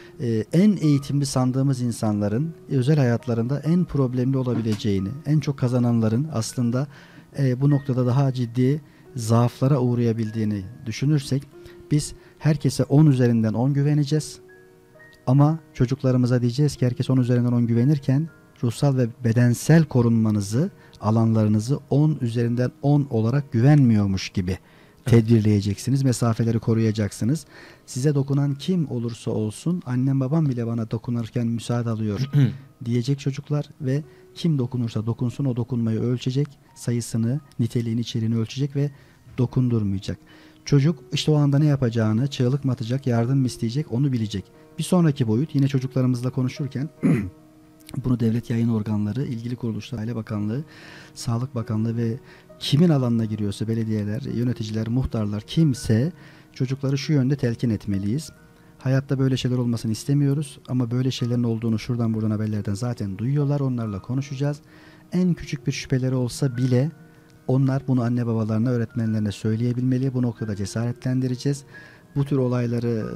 en eğitimli sandığımız insanların özel hayatlarında en problemli olabileceğini, en çok kazananların aslında bu noktada daha ciddi zaaflara uğrayabildiğini düşünürsek, Biz herkese 10 üzerinden 10 güveneceğiz. Ama çocuklarımıza diyeceğiz ki herkes 10 üzerinden 10 güvenirken ruhsal ve bedensel korunmanızı, alanlarınızı 10 üzerinden 10 olarak güvenmiyormuş gibi tedbirleyeceksiniz. Mesafeleri koruyacaksınız. Size dokunan kim olursa olsun, annem babam bile bana dokunurken müsaade alıyor diyecek çocuklar ve kim dokunursa dokunsun o dokunmayı ölçecek. Sayısını, niteliğini, içeriğini ölçecek ve dokundurmayacak. Çocuk işte o anda ne yapacağını, çığlık mı atacak, yardım mı isteyecek onu bilecek. Bir sonraki boyut yine çocuklarımızla konuşurken bunu devlet yayın organları, ilgili kuruluşlar, Aile Bakanlığı, Sağlık Bakanlığı ve kimin alanına giriyorsa belediyeler, yöneticiler, muhtarlar kimse çocukları şu yönde telkin etmeliyiz. Hayatta böyle şeyler olmasını istemiyoruz ama böyle şeylerin olduğunu şuradan buradan haberlerden zaten duyuyorlar. Onlarla konuşacağız. En küçük bir şüpheleri olsa bile onlar bunu anne babalarına, öğretmenlerine söyleyebilmeli. Bu noktada cesaretlendireceğiz. Bu tür olayları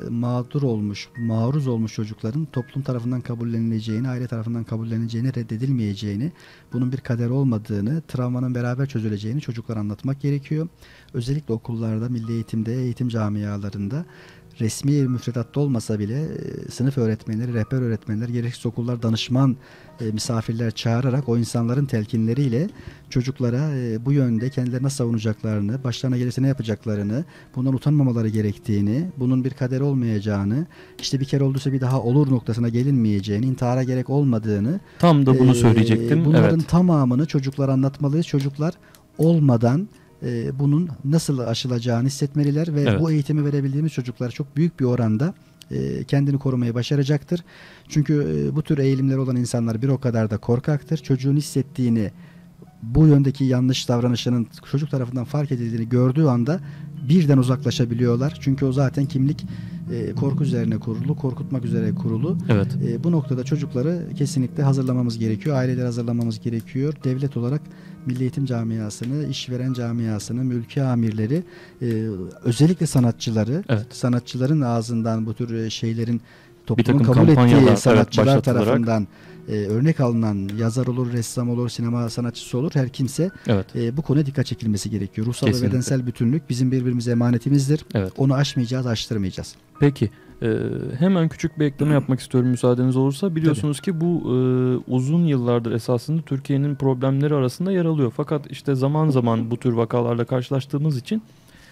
maruz olmuş çocukların toplum tarafından kabullenileceğini, aile tarafından kabullenileceğini, reddedilmeyeceğini, bunun bir kader olmadığını, travmanın beraber çözüleceğini çocuklara anlatmak gerekiyor. Özellikle okullarda, milli eğitimde, eğitim camialarında resmi müfredatta olmasa bile sınıf öğretmenleri, rehber öğretmenler, gereksiz okullar danışman misafirler çağırarak o insanların telkinleriyle çocuklara bu yönde kendileri nasıl savunacaklarını, başlarına gelirse ne yapacaklarını, bundan utanmamaları gerektiğini, bunun bir kader olmayacağını, işte bir kere olduysa bir daha olur noktasına gelinmeyeceğini, intihara gerek olmadığını, Tam da bunu söyleyecektim. bunların tamamını çocuklara anlatmalıyız. Çocuklar olmadan bunun nasıl aşılacağını hissetmeliler ve bu eğitimi verebildiğimiz çocuklar çok büyük bir oranda kendini korumayı başaracaktır. Çünkü bu tür eğilimleri olan insanlar bir o kadar da korkaktır. Çocuğun hissettiğini, bu yöndeki yanlış davranışının çocuk tarafından fark edildiğini gördüğü anda birden uzaklaşabiliyorlar. Çünkü o zaten kimlik korku üzerine kurulu, korkutmak üzere kurulu. Evet. Bu noktada çocukları kesinlikle hazırlamamız gerekiyor. Aileleri hazırlamamız gerekiyor. Devlet olarak Milli Eğitim Camiası'nı, işveren camiasını, mülki amirleri, özellikle sanatçıları, sanatçıların ağzından bu tür şeylerin toplumun kabul ettiği sanatçılar tarafından örnek alınan yazar olur, ressam olur, sinema sanatçısı olur, her kimse bu konuya dikkat çekilmesi gerekiyor. Ruhsal ve bedensel bütünlük bizim birbirimize emanetimizdir. Onu aşmayacağız, aştırmayacağız. Peki. Hemen küçük bir ekleme yapmak istiyorum müsaadeniz olursa. Biliyorsunuz ki bu uzun yıllardır esasında Türkiye'nin problemleri arasında yer alıyor. Fakat işte zaman zaman bu tür vakalarla karşılaştığımız için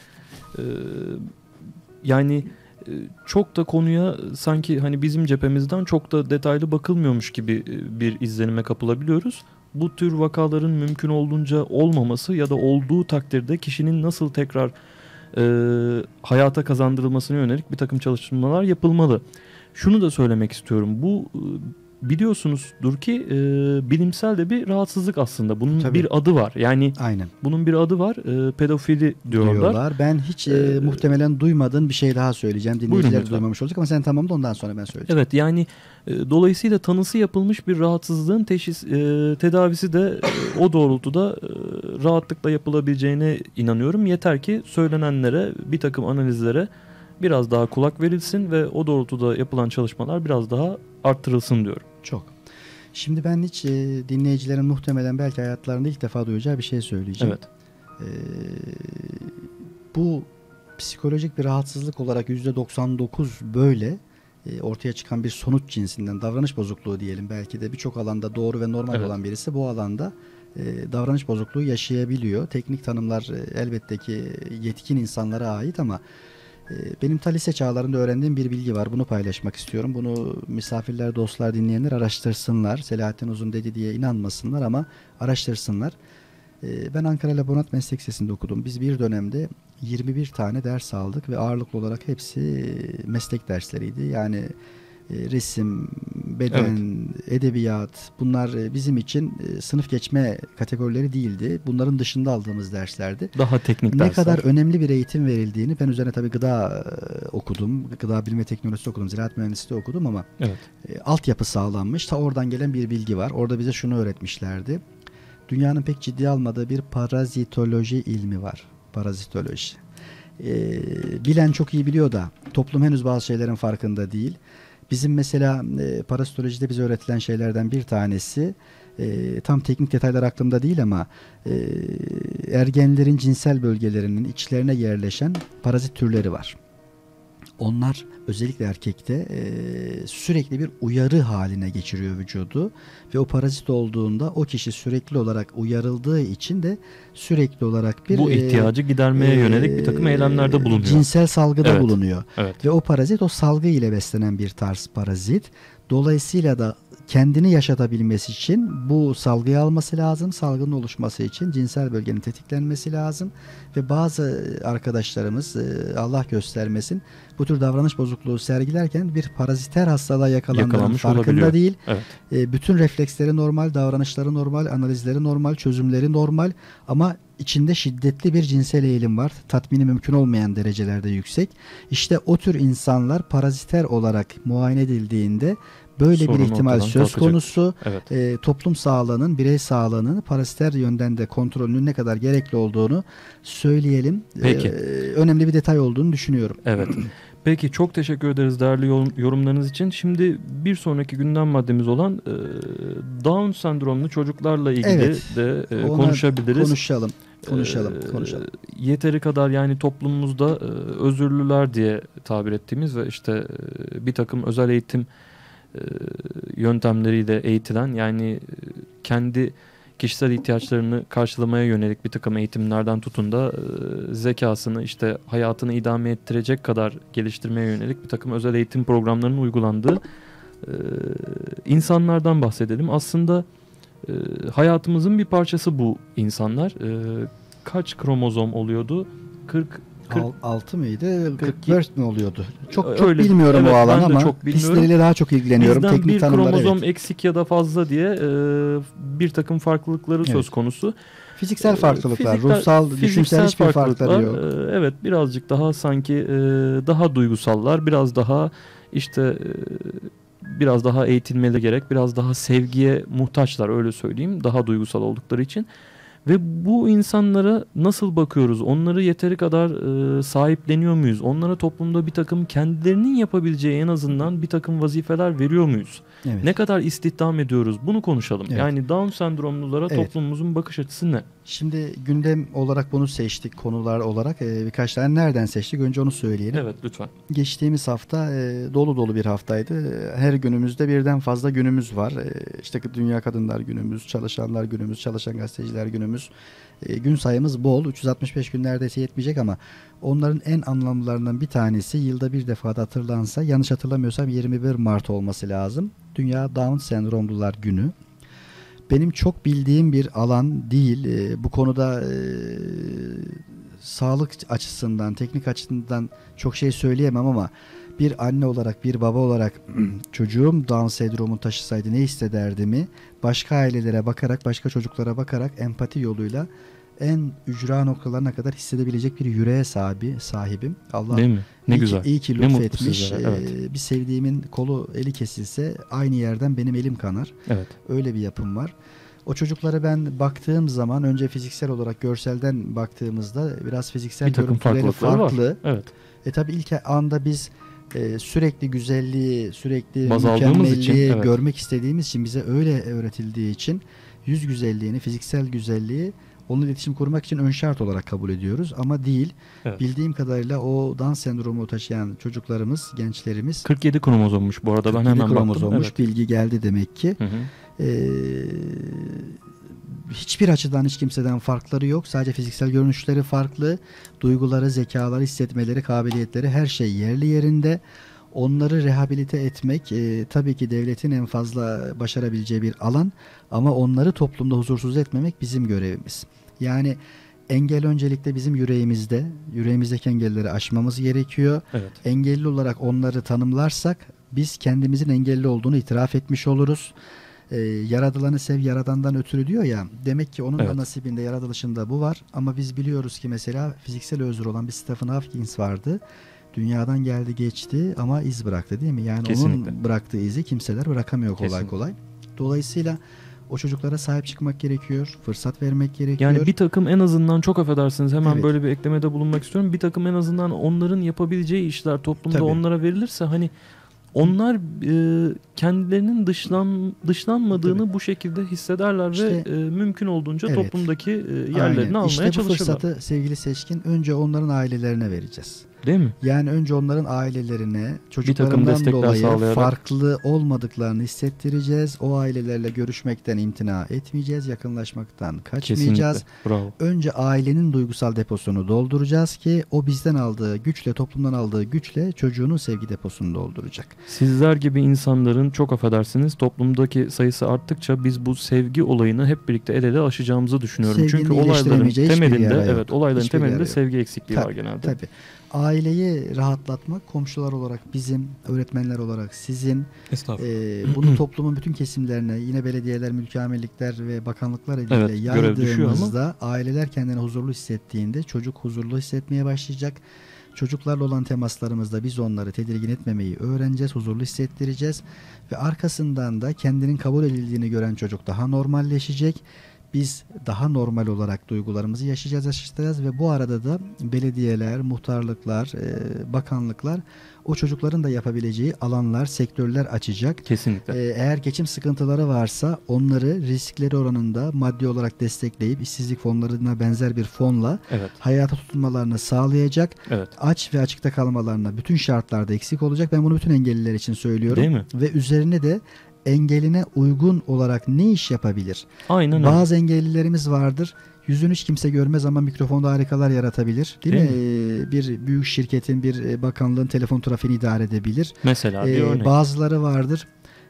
yani çok da konuya sanki hani bizim cephemizden çok da detaylı bakılmıyormuş gibi bir izlenime kapılabiliyoruz. Bu tür vakaların mümkün olduğunca olmaması ya da olduğu takdirde kişinin nasıl tekrar hayata kazandırılmasına yönelik bir takım çalışmalar yapılmalı. Şunu da söylemek istiyorum. Bu biliyorsunuzdur ki bilimsel de bir rahatsızlık aslında. Bunun bir adı var. Yani bunun bir adı var. Pedofili diyorlar. Ben hiç muhtemelen duymadığın bir şey daha söyleyeceğim. Dinleyiciler duymamış olacak ama sen tamam da ondan sonra ben söyleyeceğim. Evet, yani dolayısıyla tanısı yapılmış bir rahatsızlığın tedavisi de o doğrultuda rahatlıkla yapılabileceğine inanıyorum. Yeter ki söylenenlere, bir takım analizlere biraz daha kulak verilsin ve o doğrultuda yapılan çalışmalar biraz daha arttırılsın diyorum. Çok. Şimdi ben hiç dinleyicilerin muhtemelen belki hayatlarında ilk defa duyacağı bir şey söyleyeceğim. Bu psikolojik bir rahatsızlık olarak %99 böyle ortaya çıkan bir sonuç cinsinden, davranış bozukluğu diyelim, belki de birçok alanda doğru ve normal olan birisi bu alanda davranış bozukluğu yaşayabiliyor. Teknik tanımlar elbette ki yetkin insanlara ait ama benim ta lise çağlarında öğrendiğim bir bilgi var. Bunu paylaşmak istiyorum. Bunu misafirler, dostlar, dinleyenler araştırsınlar. Selahattin Uzun dedi diye inanmasınlar ama araştırsınlar. Ben Ankara Laborant Meslek Lisesi'nde okudum. Biz bir dönemde 21 tane ders aldık ve ağırlıklı olarak hepsi meslek dersleriydi. Yani resim, beden, edebiyat, bunlar bizim için sınıf geçme kategorileri değildi. Bunların dışında aldığımız derslerdi. Daha teknik dersler. Ne kadar önemli bir eğitim verildiğini, ben üzerine tabii gıda okudum, gıda bilimi teknolojisi okudum, ziraat mühendisliği okudum ama altyapı sağlanmış. Ta oradan gelen bir bilgi var. Orada bize şunu öğretmişlerdi. Dünyanın pek ciddiye almadığı bir parazitoloji ilmi var. Parazitoloji. Bilen çok iyi biliyor da toplum henüz bazı şeylerin farkında değil. Bizim mesela parazitolojide bize öğretilen şeylerden bir tanesi, tam teknik detaylar aklımda değil ama ergenlerin cinsel bölgelerinin içlerine yerleşen parazit türleri var. onlar özellikle erkekte sürekli bir uyarı haline geçiriyor vücudu ve o parazit olduğunda o kişi sürekli olarak uyarıldığı için de sürekli olarak bir bu ihtiyacı gidermeye yönelik bir takım eylemlerde bulunuyor. Cinsel salgıda bulunuyor. Evet. Ve o parazit o salgı ile beslenen bir tarz parazit. Dolayısıyla da kendini yaşatabilmesi için bu salgıyı alması lazım. Salgının oluşması için cinsel bölgenin tetiklenmesi lazım. Ve bazı arkadaşlarımız Allah göstermesin bu tür davranış bozukluğu sergilerken bir paraziter hastalığa yakalandığının farkında olabiliyor. değil. Evet. Bütün refleksleri normal, davranışları normal, analizleri normal, çözümleri normal ama içinde şiddetli bir cinsel eğilim var. Tatmini mümkün olmayan derecelerde yüksek. İşte o tür insanlar paraziter olarak muayene edildiğinde böyle sorun bir ihtimal söz kalkacak. konusu. Evet. Toplum sağlığının, birey sağlığının paraziter yönden de kontrolünün ne kadar gerekli olduğunu söyleyelim. Peki. Önemli bir detay olduğunu düşünüyorum. Evet. Peki çok teşekkür ederiz değerli yorumlarınız için. Şimdi bir sonraki gündem maddemiz olan Down sendromlu çocuklarla ilgili de konuşabiliriz. Konuşalım. Yeteri kadar yani toplumumuzda özürlüler diye tabir ettiğimiz ve işte bir takım özel eğitim yöntemleriyle eğitilen yani kendi kişisel ihtiyaçlarını karşılamaya yönelik bir takım eğitimlerden tutun da zekasını işte hayatını idame ettirecek kadar geliştirmeye yönelik bir takım özel eğitim programlarının uygulandığı insanlardan bahsedelim. Aslında hayatımızın bir parçası bu insanlar. Kaç kromozom oluyordu? 46 mıydı? 44 mi oluyordu? Çok öyle, bilmiyorum o alan ama çok pistleriyle daha çok ilgileniyorum. Bizden Teknik bir tanımlar, kromozom eksik ya da fazla diye bir takım farklılıkları söz konusu. Fiziksel farklılıklar, ruhsal, düşünsel hiçbir farkları yok. Evet, birazcık daha sanki daha duygusallar, biraz daha işte biraz daha eğitilmeleri gerek, biraz daha sevgiye muhtaçlar öyle söyleyeyim, daha duygusal oldukları için. Ve bu insanlara nasıl bakıyoruz? Onları yeteri kadar sahipleniyor muyuz? Onlara toplumda bir takım kendilerinin yapabileceği en azından bir takım vazifeler veriyor muyuz? Evet. Ne kadar istihdam ediyoruz? Bunu konuşalım. Evet. Yani Down sendromlulara toplumumuzun bakış açısı ne? Şimdi gündem olarak bunu seçtik, konular olarak birkaç tane nereden seçtik? Önce onu söyleyelim. Evet, lütfen. Geçtiğimiz hafta dolu dolu bir haftaydı. Her günümüzde birden fazla günümüz var. İşte Dünya Kadınlar Günümüz, Çalışanlar Günümüz, Çalışan Gazeteciler Günümüz. Gün sayımız bol. 365 gün neredeyse yetmeyecek ama onların en anlamlılarından bir tanesi yılda bir defa da hatırlansa, yanlış hatırlamıyorsam 21 Mart olması lazım. Dünya Down Sendromlular Günü. Benim çok bildiğim bir alan değil. Bu konuda sağlık açısından, teknik açısından çok şey söyleyemem ama bir anne olarak, bir baba olarak çocuğum Down sendromu taşısaydı ne hissederdi başka ailelere bakarak, başka çocuklara bakarak empati yoluyla en ücra noktalarına kadar hissedebilecek bir yüreğe sahibim. Allah değil mi? Ne güzel. İyi ki ne lütfetmiş. Bir sevdiğimin kolu, eli kesilse aynı yerden benim elim kanar. Evet. Öyle bir yapım var. O çocuklara ben baktığım zaman önce fiziksel olarak görselden baktığımızda biraz fiziksel görüntüleri farklı. Evet. Tabii ilk anda biz sürekli güzelliği, sürekli baz mükemmelliği görmek istediğimiz için, bize öyle öğretildiği için yüz güzelliğini, fiziksel güzelliği onunla iletişim kurmak için ön şart olarak kabul ediyoruz ama değil. Evet. Bildiğim kadarıyla o Down sendromu taşıyan çocuklarımız, gençlerimiz 47 kromozommuş bu arada, ben hemen baktım. Evet. Bilgi geldi demek ki. Hı hı. Hiçbir açıdan hiç kimseden farkları yok. Sadece fiziksel görünüşleri farklı. Duyguları, zekaları, hissetmeleri, kabiliyetleri her şey yerli yerinde. Onları rehabilite etmek tabii ki devletin en fazla başarabileceği bir alan ama onları toplumda huzursuz etmemek bizim görevimiz. Yani engel öncelikle bizim yüreğimizde. Yüreğimizdeki engelleri aşmamız gerekiyor. Evet. Engelli olarak onları tanımlarsak biz kendimizin engelli olduğunu itiraf etmiş oluruz. Yaradılanı sev yaradandan ötürü diyor ya, demek ki onun da nasibinde, yaratılışında bu var ama biz biliyoruz ki mesela fiziksel özür olan bir Stephen Hawking vardı. Dünyadan geldi geçti ama iz bıraktı değil mi? Yani kesinlikle. Onun bıraktığı izi kimseler bırakamıyor kolay kesinlikle. kolay. Dolayısıyla o çocuklara sahip çıkmak gerekiyor, fırsat vermek gerekiyor. Yani bir takım en azından, çok affedersiniz hemen böyle bir eklemede bulunmak istiyorum. Bir takım en azından onların yapabileceği işler toplumda onlara verilirse hani onlar kendilerinin dışlanmadığını bu şekilde hissederler işte, ve mümkün olduğunca toplumdaki yerlerini almaya çalışırlar. İşte bu fırsatı sevgili Seçkin önce onların ailelerine vereceğiz. Değil mi? Yani önce onların ailelerine takım çocuklarından destekler dolayı sağlayarak. farklı olmadıklarını hissettireceğiz. O ailelerle görüşmekten imtina etmeyeceğiz. Yakınlaşmaktan kaçmayacağız. Kesinlikle. Bravo. Önce ailenin duygusal deposunu dolduracağız ki o bizden aldığı güçle, toplumdan aldığı güçle çocuğunun sevgi deposunu dolduracak. Sizler gibi insanların, çok affedersiniz, toplumdaki sayısı arttıkça biz bu sevgi olayını hep birlikte el ele aşacağımızı düşünüyorum. Sevginin Çünkü olayların iyileştiremeyeceği hiçbir temelinde, yara yok. evet, olayların Hiçbir temelinde yara yok. sevgi eksikliği var genelde. Tabii. Aileyi rahatlatmak, komşular olarak bizim, öğretmenler olarak sizin, bunu toplumun bütün kesimlerine, yine belediyeler, mülkiamellikler ve bakanlıklar eliyle Evet, görev düşüyor yaydığımızda aileler kendini huzurlu hissettiğinde çocuk huzurlu hissetmeye başlayacak. Çocuklarla olan temaslarımızda biz onları tedirgin etmemeyi öğreneceğiz, huzurlu hissettireceğiz ve arkasından da kendinin kabul edildiğini gören çocuk daha normalleşecek. Biz daha normal olarak duygularımızı yaşayacağız ve bu arada da belediyeler, muhtarlıklar, bakanlıklar o çocukların da yapabileceği alanlar, sektörler açacak. Kesinlikle. Eğer geçim sıkıntıları varsa onları riskleri oranında maddi olarak destekleyip işsizlik fonlarına benzer bir fonla Evet. hayata tutunmalarını sağlayacak. Evet. Aç ve açıkta kalmalarına bütün şartlarda eksik olacak. Ben bunu bütün engelliler için söylüyorum. Değil mi? Ve üzerine de engeline uygun olarak ne iş yapabilir? Aynen öyle. Bazı engellilerimiz vardır. Yüzünü hiç kimse görmez ama mikrofonda harikalar yaratabilir. Değil mi? Bir büyük şirketin, bir bakanlığın telefon trafiğini idare edebilir. Mesela bir örnek. Bazıları vardır.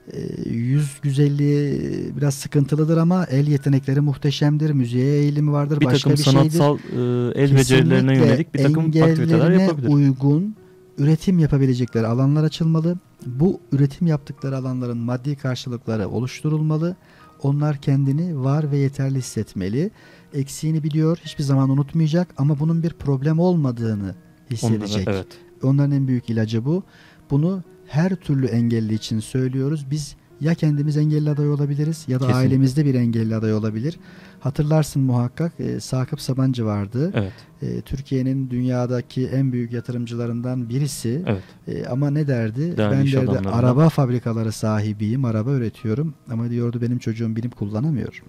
Yüz güzelliği biraz sıkıntılıdır ama el yetenekleri muhteşemdir. Müziğe eğilimi vardır. Bir başka takım bir şeydir. sanatsal el becerilerine Kesinlikle yönelik bir takım aktiviteler engellerine yapabilir. uygun üretim yapabilecekleri alanlar açılmalı. Bu üretim yaptıkları alanların maddi karşılıkları oluşturulmalı. Onlar kendini var ve yeterli hissetmeli. Eksiğini biliyor, hiçbir zaman unutmayacak ama bunun bir problem olmadığını hissedecek. Evet. Onların en büyük ilacı bu. Bunu her türlü engelli için söylüyoruz. Biz ya kendimiz engelli aday olabiliriz ya da Kesinlikle. ailemizde bir engelli aday olabilir. Hatırlarsın muhakkak Sakıp Sabancı vardı. Evet. Türkiye'nin dünyadaki en büyük yatırımcılarından birisi. Evet. Ama ne derdi? Değerli Ben iş derdi adamlarından. araba fabrikaları sahibiyim, araba üretiyorum ama diyordu benim çocuğum binip kullanamıyor.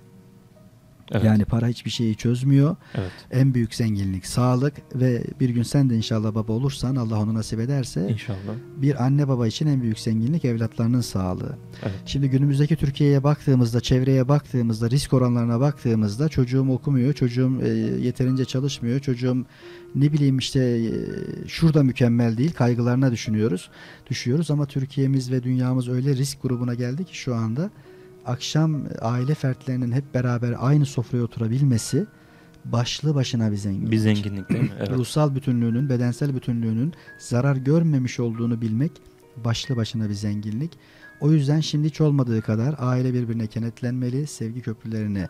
Evet. Yani para hiçbir şeyi çözmüyor. Evet. En büyük zenginlik sağlık ve bir gün sen de inşallah baba olursan, Allah onu nasip ederse, İnşallah. bir anne baba için en büyük zenginlik evlatlarının sağlığı. Evet. Şimdi günümüzdeki Türkiye'ye baktığımızda, çevreye baktığımızda, risk oranlarına baktığımızda çocuğum okumuyor, çocuğum yeterince çalışmıyor, çocuğum ne bileyim işte şurada mükemmel değil kaygılarına düşüyoruz ama Türkiye'miz ve dünyamız öyle risk grubuna geldi ki şu anda akşam aile fertlerinin hep beraber aynı sofraya oturabilmesi başlı başına bir zenginlik. Bir zenginlik değil mi? Evet. Ruhsal bütünlüğünün, bedensel bütünlüğünün zarar görmemiş olduğunu bilmek başlı başına bir zenginlik. O yüzden şimdi hiç olmadığı kadar aile birbirine kenetlenmeli, sevgi köprülerini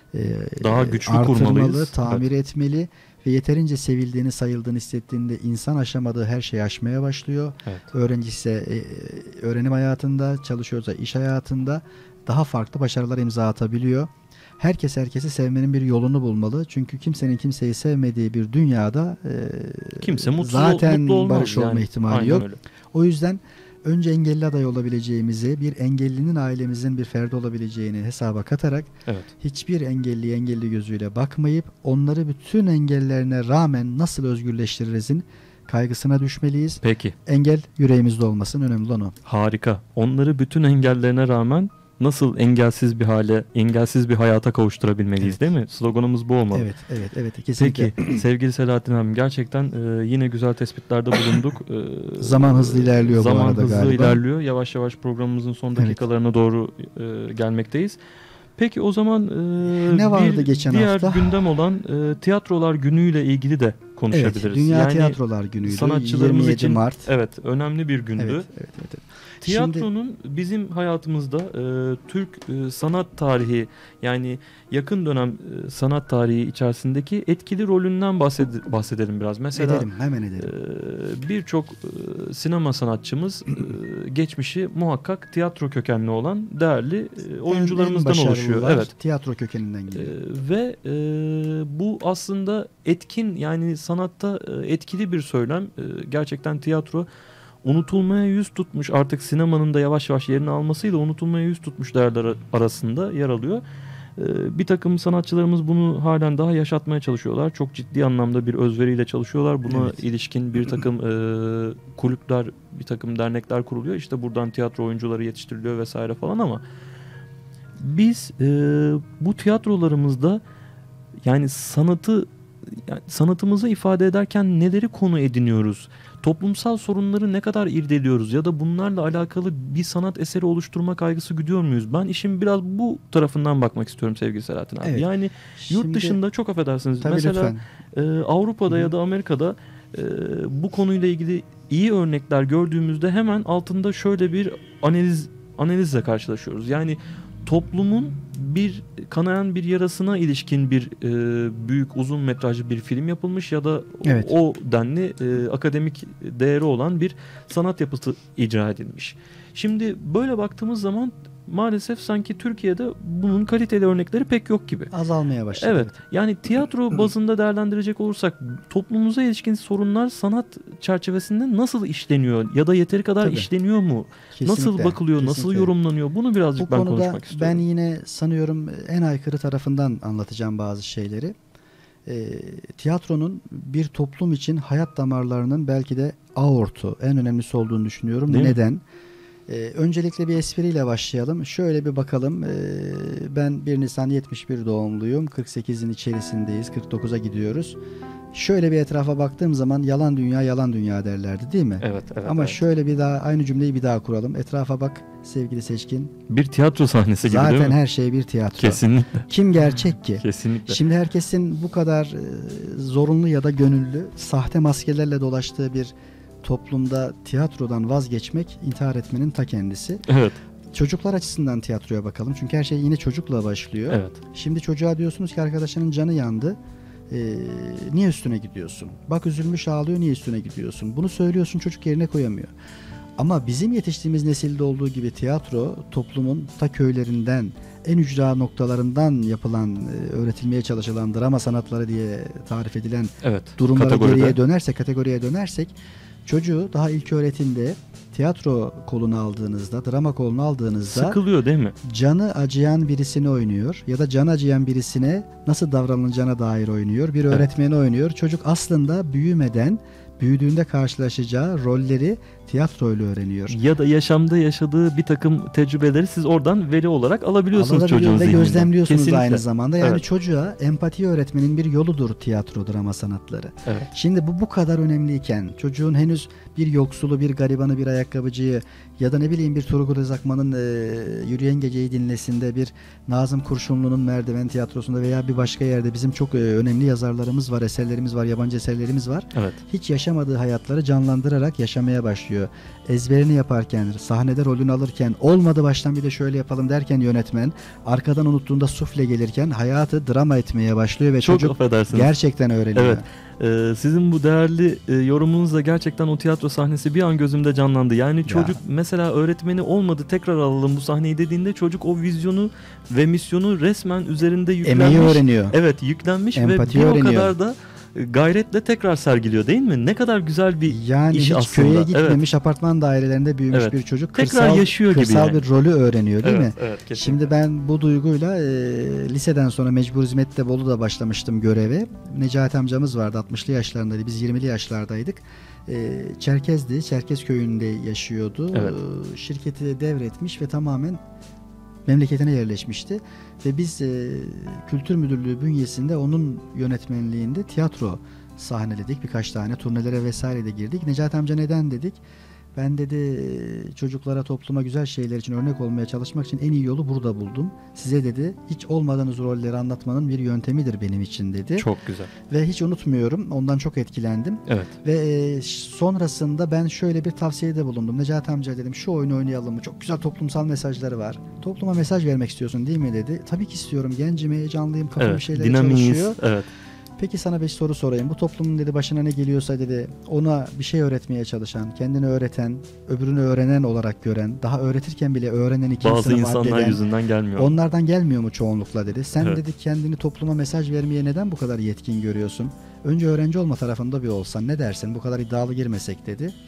daha güçlü artırmalı, kurmalıyız. tamir etmeli ve yeterince sevildiğini, sayıldığını hissettiğinde insan aşamadığı her şeyi aşmaya başlıyor. Evet. Öğrenci ise öğrenim hayatında, çalışıyorsa iş hayatında daha farklı başarılar imza atabiliyor. Herkes herkesi sevmenin bir yolunu bulmalı. Çünkü kimsenin kimseyi sevmediği bir dünyada Kimse zaten mutlu olmaz barış olma yani. ihtimali Aynen yok. öyle. O yüzden önce engelli aday olabileceğimizi, bir engellinin ailemizin bir ferdi olabileceğini hesaba katarak Evet. hiçbir engelliye engelli gözüyle bakmayıp onları bütün engellerine rağmen nasıl özgürleştiririzin kaygısına düşmeliyiz. Peki. Engel yüreğimizde olmasın, önemli olan o. Harika. Onları bütün engellerine rağmen nasıl engelsiz bir hale, engelsiz bir hayata kavuşturabilmeliyiz, Evet. değil mi? Sloganımız bu olmalı. Evet, kesinlikle. Peki sevgili Selahattin abim, gerçekten yine güzel tespitlerde bulunduk. Zaman hızlı ilerliyor bu Zaman arada hızlı galiba. ilerliyor. Yavaş yavaş programımızın son dakikalarına doğru gelmekteyiz. Peki o zaman ne vardı bir geçen diğer hafta? gündem olan tiyatrolar günüyle ilgili de konuşabiliriz. Evet, Dünya Yani Tiyatrolar Günü'ydü. sanatçılarımız 27 için Mart. Evet, önemli bir gündü. Evet. Tiyatronun bizim hayatımızda Türk sanat tarihi, yani yakın dönem sanat tarihi içerisindeki etkili rolünden bahsedelim biraz. Mesela Hemen edelim. birçok sinema sanatçımız geçmişi muhakkak tiyatro kökenli olan değerli oyuncularımızdan En oluşuyor. başarılılar Evet. tiyatro kökeninden geliyor. Ve bu aslında etkin, yani sanatta etkili bir söylem. Gerçekten tiyatro unutulmaya yüz tutmuş, artık sinemanın da yavaş yavaş yerini almasıyla unutulmaya yüz tutmuş değerler arasında yer alıyor. Bir takım sanatçılarımız bunu halen daha yaşatmaya çalışıyorlar. Çok ciddi anlamda bir özveriyle çalışıyorlar. Buna ilişkin bir takım kulüpler, bir takım dernekler kuruluyor. İşte buradan tiyatro oyuncuları yetiştiriliyor vesaire falan ama biz bu tiyatrolarımızda yani sanatımızı ifade ederken neleri konu ediniyoruz? Toplumsal sorunları ne kadar irdeliyoruz ya da bunlarla alakalı bir sanat eseri oluşturma kaygısı güdüyor muyuz? Ben işin biraz bu tarafından bakmak istiyorum sevgili Selahattin abi. Evet. Yani yurt dışında çok affedersiniz. Tabii Mesela Avrupa'da ya da Amerika'da bu konuyla ilgili iyi örnekler gördüğümüzde hemen altında şöyle bir analizle karşılaşıyoruz. Yani toplumun bir kanayan bir yarasına ilişkin bir büyük uzun metrajlı bir film yapılmış ya da o denli akademik değeri olan bir sanat yapısı icra edilmiş. Şimdi böyle baktığımız zaman maalesef sanki Türkiye'de bunun kaliteli örnekleri pek yok gibi. Azalmaya başladı. Evet. Yani tiyatro bazında değerlendirecek olursak toplumumuza ilişkin sorunlar sanat çerçevesinde nasıl işleniyor ya da yeteri kadar işleniyor mu? Kesinlikle, Nasıl bakılıyor, nasıl yorumlanıyor? Bunu birazcık ben konuşmak istiyorum. Ben yine sanıyorum en aykırı tarafından anlatacağım bazı şeyleri. Tiyatronun bir toplum için hayat damarlarının belki de aortu, en önemlisi olduğunu düşünüyorum. Değil Neden? mi? Öncelikle bir espriyle başlayalım. Şöyle bir bakalım. Ben 1 Nisan 71 doğumluyum. 48'in içerisindeyiz. 49'a gidiyoruz. Şöyle bir etrafa baktığım zaman yalan dünya yalan dünya derlerdi değil mi? Evet. Ama şöyle bir daha aynı cümleyi bir daha kuralım. Etrafa bak sevgili Seçkin. Bir tiyatro sahnesi gibi değil mi? Zaten her şey bir tiyatro. Kesinlikle. Kim gerçek ki? Kesinlikle. Şimdi herkesin bu kadar zorunlu ya da gönüllü sahte maskelerle dolaştığı bir toplumda tiyatrodan vazgeçmek intihar etmenin ta kendisi. Evet. Çocuklar açısından tiyatroya bakalım. Çünkü her şey yine çocukla başlıyor. Evet. Şimdi çocuğa diyorsunuz ki arkadaşının canı yandı. Niye üstüne gidiyorsun? Bak üzülmüş ağlıyor, niye üstüne gidiyorsun? Bunu söylüyorsun, çocuk yerine koyamıyor. Ama bizim yetiştiğimiz nesilde olduğu gibi tiyatro toplumun ta köylerinden, en ücra noktalarından yapılan, öğretilmeye çalışılan drama sanatları diye tarif edilen durumlara kategoriye dönersek çocuğu daha ilk öğretimde tiyatro kolunu aldığınızda, drama kolunu aldığınızda sıkılıyor değil mi? Canı acıyan birisini oynuyor ya da can acıyan birisine nasıl davranılacağına dair oynuyor. Bir öğretmeni oynuyor. Çocuk aslında büyüdüğünde karşılaşacağı rolleri tiyatroyla öğreniyor. Ya da yaşamda yaşadığı bir takım tecrübeleri siz oradan veli olarak alabiliyorsunuz çocuğun zihninde. Ve gözlemliyorsunuz kesinlikle. Aynı zamanda. Yani çocuğa empati öğretmenin bir yoludur tiyatro, drama sanatları. Evet. Şimdi bu kadar önemliyken çocuğun henüz bir yoksulu, bir garibanı, bir ayakkabıcıyı ya da ne bileyim bir Turgut Özakman'ın Yürüyen Geceyi dinlesinde, bir Nazım Kurşunlu'nun Merdiven Tiyatrosu'nda veya bir başka yerde bizim çok önemli yazarlarımız var, eserlerimiz var, yabancı eserlerimiz var. Evet. Hiç yaşamadığı hayatları canlandırarak yaşamaya başlıyor. Ezberini yaparken, sahnede rolünü alırken, olmadı baştan bir de şöyle yapalım derken yönetmen, arkadan unuttuğunda sufle gelirken hayatı drama etmeye başlıyor ve çok çocuk gerçekten öğreniyor. Evet. Sizin bu değerli yorumunuzla gerçekten o tiyatro sahnesi bir an gözümde canlandı. Yani çocuk mesela öğretmeni olmadı, tekrar alalım bu sahneyi dediğinde çocuk o vizyonu ve misyonu resmen üzerinde yüklenmiş. Emeği öğreniyor. Evet, yüklenmiş empati ve bir öğreniyor. o kadar da gayretle tekrar sergiliyor değil mi? Ne kadar güzel bir iş hiç aslında. Köye gitmemiş, apartman dairelerinde büyümüş bir çocuk tekrar yaşıyor gibi kırsal bir rolü öğreniyor değil mi? Evet, şimdi ben bu duyguyla liseden sonra mecbur hizmette Bolu'da başlamıştım göreve. Necati amcamız vardı, 60'lı yaşlarındaydı, biz 20'li yaşlardaydık. Çerkez'di, Çerkez köyünde yaşıyordu. Şirketi devretmiş ve tamamen memleketine yerleşmişti ve biz Kültür Müdürlüğü bünyesinde onun yönetmenliğinde tiyatro sahneledik. Birkaç tane turnelere vesaire de girdik. Necati amca neden dedik? Ben dedi çocuklara, topluma güzel şeyler için örnek olmaya çalışmak için en iyi yolu burada buldum. Size dedi hiç olmadığınız rolleri anlatmanın bir yöntemidir benim için dedi. Çok güzel. Ve hiç unutmuyorum. Ondan çok etkilendim. Evet. Ve sonrasında ben şöyle bir tavsiyede bulundum. Necati amca dedim şu oyunu oynayalım mı? Çok güzel toplumsal mesajları var. Topluma mesaj vermek istiyorsun değil mi dedi. Tabii ki istiyorum. Gencim, heyecanlıyım. Kafam bir şeyler çalışıyor. Evet. Peki sana bir soru sorayım. Bu toplumun dedi başına ne geliyorsa dedi ona bir şey öğretmeye çalışan, kendini öğreten, öbürünü öğrenen olarak gören, daha öğretirken bile öğrenen iki bazı insanlar addeden, yüzünden gelmiyor. Onlardan gelmiyor mu çoğunlukla dedi. Sen dedi kendini topluma mesaj vermeye neden bu kadar yetkin görüyorsun? Önce öğrenci olma tarafında bir olsan ne dersin? Bu kadar iddialı girmesek dedi.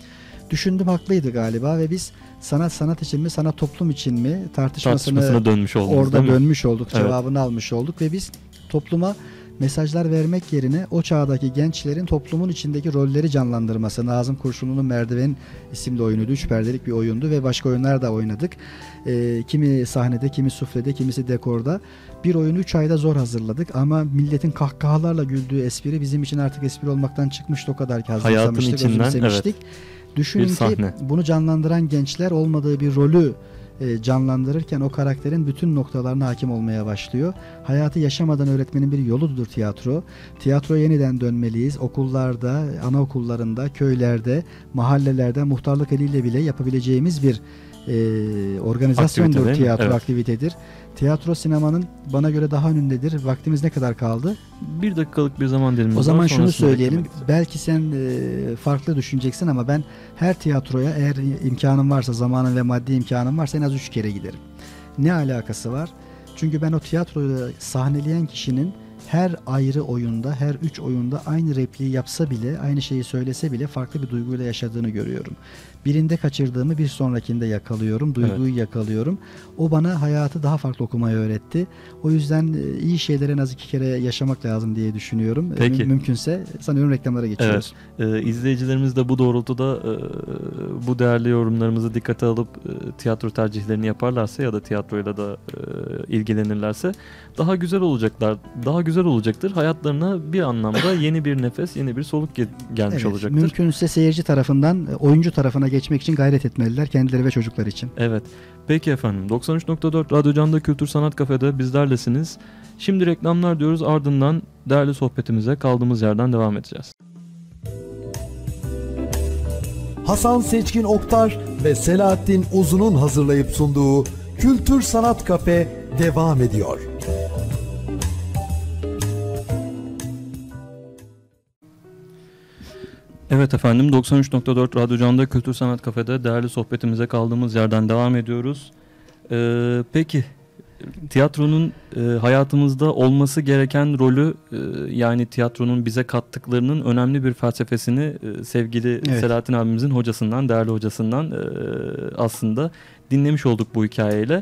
Düşündüm, haklıydı galiba ve biz sanat için mi, sanat toplum için mi Tartışmasına dönmüş olduk. orada dönmüş olduk, Evet. cevabını almış olduk ve biz topluma mesajlar vermek yerine o çağdaki gençlerin toplumun içindeki rolleri canlandırması. Nazım Kurşunlu'nun Merdiven isimli oyunuydu. 3 perdelik bir oyundu ve başka oyunlar da oynadık. Kimi sahnede, kimi suflede, kimisi dekorda. Bir oyunu 3 ayda zor hazırladık ama milletin kahkahalarla güldüğü espri bizim için artık espri olmaktan çıkmıştı, o kadar ki hazırlamıştık, içinden, özümsemiştik. Düşünün Bir ki sahne. bunu canlandıran gençler olmadığı bir rolü canlandırırken o karakterin bütün noktalarına hakim olmaya başlıyor. Hayatı yaşamadan öğretmenin bir yoludur tiyatro. Tiyatroya yeniden dönmeliyiz. Okullarda, anaokullarında, köylerde, mahallelerde muhtarlık eliyle bile yapabileceğimiz bir organizasyondur Aktivite değil mi? tiyatro, Evet. aktivitedir. Tiyatro sinemanın bana göre daha önündedir. Vaktimiz ne kadar kaldı? 1 dakikalık bir zaman dilimimiz O var. zaman şunu Sonrasında söyleyelim. beklemek. Belki sen farklı düşüneceksin ama ben her tiyatroya eğer imkanım varsa, zamanın ve maddi imkanım varsa en az 3 kere giderim. Ne alakası var? Çünkü ben o tiyatroyu sahneleyen kişinin her ayrı oyunda, her 3 oyunda aynı repliği yapsa bile, aynı şeyi söylese bile farklı bir duyguyla yaşadığını görüyorum. Birinde kaçırdığımı bir sonrakinde yakalıyorum, duyguyu yakalıyorum. O bana hayatı daha farklı okumayı öğretti. O yüzden iyi şeyleri en az 2 kere yaşamak lazım diye düşünüyorum. Peki. Mümkünse sanıyorum reklamlara geçiyoruz. İzleyicilerimiz de bu doğrultuda bu değerli yorumlarımızı dikkate alıp tiyatro tercihlerini yaparlarsa ya da tiyatroyla da ilgilenirlerse daha güzel olacaktır. Hayatlarına bir anlamda yeni bir nefes, yeni bir soluk gelmiş Evet, olacaktır. mümkünse seyirci tarafından oyuncu tarafına geçmek için gayret etmeliler, kendileri ve çocuklar için. Evet. Peki efendim. 93.4 Radyo Can'da Kültür Sanat Kafe'de bizlerlesiniz. Şimdi reklamlar diyoruz. Ardından değerli sohbetimize kaldığımız yerden devam edeceğiz. Hasan Seçkin Oktar ve Selahattin Uzun'un hazırlayıp sunduğu Kültür Sanat Kafe devam ediyor. Evet efendim, 93.4 Radyo Can'da Kültür Sanat Kafe'de değerli sohbetimize kaldığımız yerden devam ediyoruz. Peki tiyatronun hayatımızda olması gereken rolü, yani tiyatronun bize kattıklarının önemli bir felsefesini sevgili Selahattin abimizin hocasından, değerli hocasından aslında dinlemiş olduk bu hikayeyle.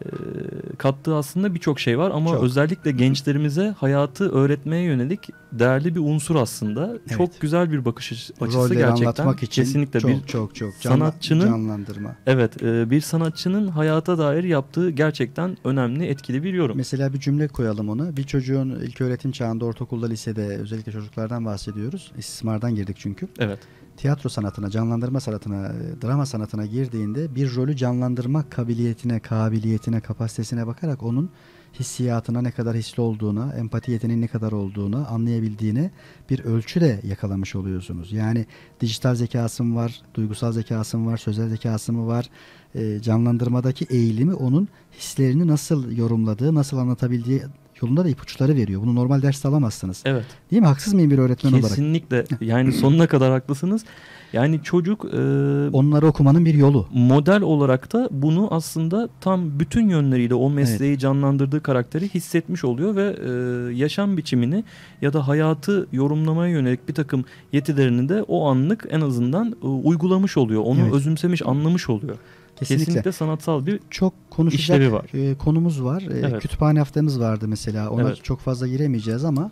Kattığı aslında birçok şey var ama özellikle gençlerimize hayatı öğretmeye yönelik değerli bir unsur aslında. Evet. Çok güzel bir bakış açısı rolleri gerçekten. Anlatmak için Kesinlikle çok sanatçının canlandırma. Evet, bir sanatçının hayata dair yaptığı gerçekten önemli, etkili bir yorum. Mesela bir cümle koyalım ona. Bir çocuğun ilköğretim çağında, ortaokulda, lisede, özellikle çocuklardan bahsediyoruz. İstismardan girdik çünkü. Evet. Tiyatro sanatına, canlandırma sanatına, drama sanatına girdiğinde bir rolü canlandırma kabiliyetine, kapasitesine bakarak onun hissiyatına ne kadar hisli olduğuna, empati yeteneğinin ne kadar olduğunu anlayabildiğine bir ölçü de yakalamış oluyorsunuz. Yani dijital zekası mı var, duygusal zekası mı var, sözel zekası mı var, canlandırmadaki eğilimi onun hislerini nasıl yorumladığı, nasıl anlatabildiği yolunda da ipuçları veriyor. Bunu normal derste alamazsınız. Evet. Değil mi? Haksız mıyım bir öğretmen olarak? Kesinlikle. Yani sonuna kadar haklısınız. Yani çocuk onları okumanın bir yolu. Model olarak da bunu aslında tam bütün yönleriyle o mesleği canlandırdığı karakteri hissetmiş oluyor ve yaşam biçimini ya da hayatı yorumlamaya yönelik bir takım yetilerini de o anlık en azından uygulamış oluyor. Onu özümsemiş, anlamış oluyor. Kesinlikle sanatsal bir çok konuşacak var. Konumuz var. Evet. Kütüphane haftamız vardı mesela. Ona çok fazla giremeyeceğiz ama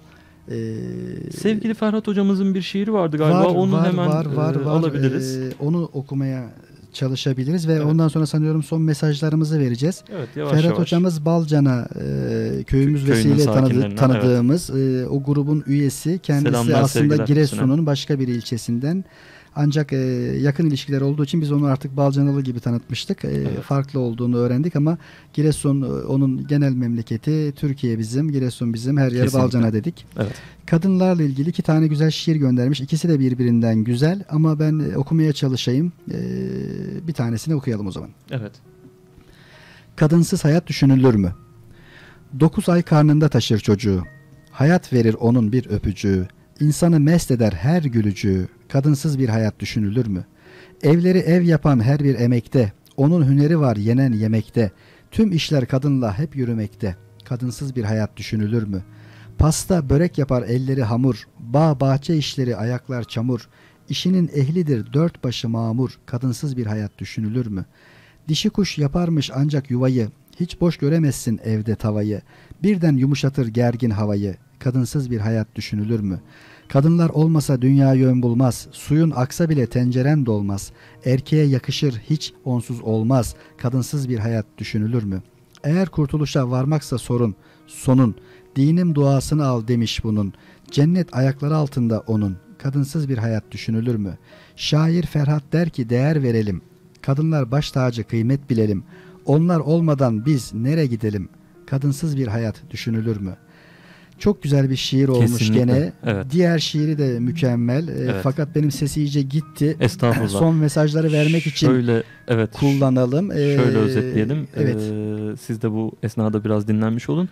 sevgili Ferhat hocamızın bir şiiri vardı galiba. Onu hemen alabiliriz. Onu okumaya çalışabiliriz ve ondan sonra sanıyorum son mesajlarımızı vereceğiz. Evet, Ferhat hocamız Balcan'a köyümüz vesile tanıdığımız o grubun üyesi. Kendisi selamlar, aslında Giresun'un başka bir ilçesinden. Ancak yakın ilişkiler olduğu için biz onu artık Balcanalı gibi tanıtmıştık. Farklı olduğunu öğrendik ama Giresun onun genel memleketi, Türkiye bizim, Giresun bizim, her yer Balcana dedik. Evet. Kadınlarla ilgili 2 tane güzel şiir göndermiş. İkisi de birbirinden güzel ama ben okumaya çalışayım. Bir tanesini okuyalım o zaman. Evet. Kadınsız hayat düşünülür mü? 9 ay karnında taşır çocuğu. Hayat verir onun bir öpücüğü. İnsanı mest eder her gülücüğü. Kadınsız bir hayat düşünülür mü? Evleri ev yapan her bir emekte. Onun hüneri var yenen yemekte. Tüm işler kadınla hep yürümekte. Kadınsız bir hayat düşünülür mü? Pasta börek yapar elleri hamur. Bağ bahçe işleri ayaklar çamur. İşinin ehlidir dört başı mamur, kadınsız bir hayat düşünülür mü? Dişi kuş yaparmış ancak yuvayı, hiç boş göremezsin evde tavayı. Birden yumuşatır gergin havayı, kadınsız bir hayat düşünülür mü? Kadınlar olmasa dünya yön bulmaz, suyun aksa bile tenceren dolmaz. Erkeğe yakışır hiç onsuz olmaz, kadınsız bir hayat düşünülür mü? Eğer kurtuluşa varmaksa sorun, sonun, dinim duasını al demiş bunun. Cennet ayakları altında onun, kadınsız bir hayat düşünülür mü? Şair Ferhat der ki değer verelim, kadınlar baş tacı kıymet bilelim. Onlar olmadan biz nereye gidelim? Kadınsız bir hayat düşünülür mü? Çok güzel bir şiir olmuş. Kesinlikle. Gene. Evet. Diğer şiiri de mükemmel. Evet. Fakat benim sesi iyice gitti. Estağfurullah. Son mesajları vermek için şöyle, evet, kullanalım. Şöyle özetleyelim. Evet. Siz de bu esnada biraz dinlenmiş olun.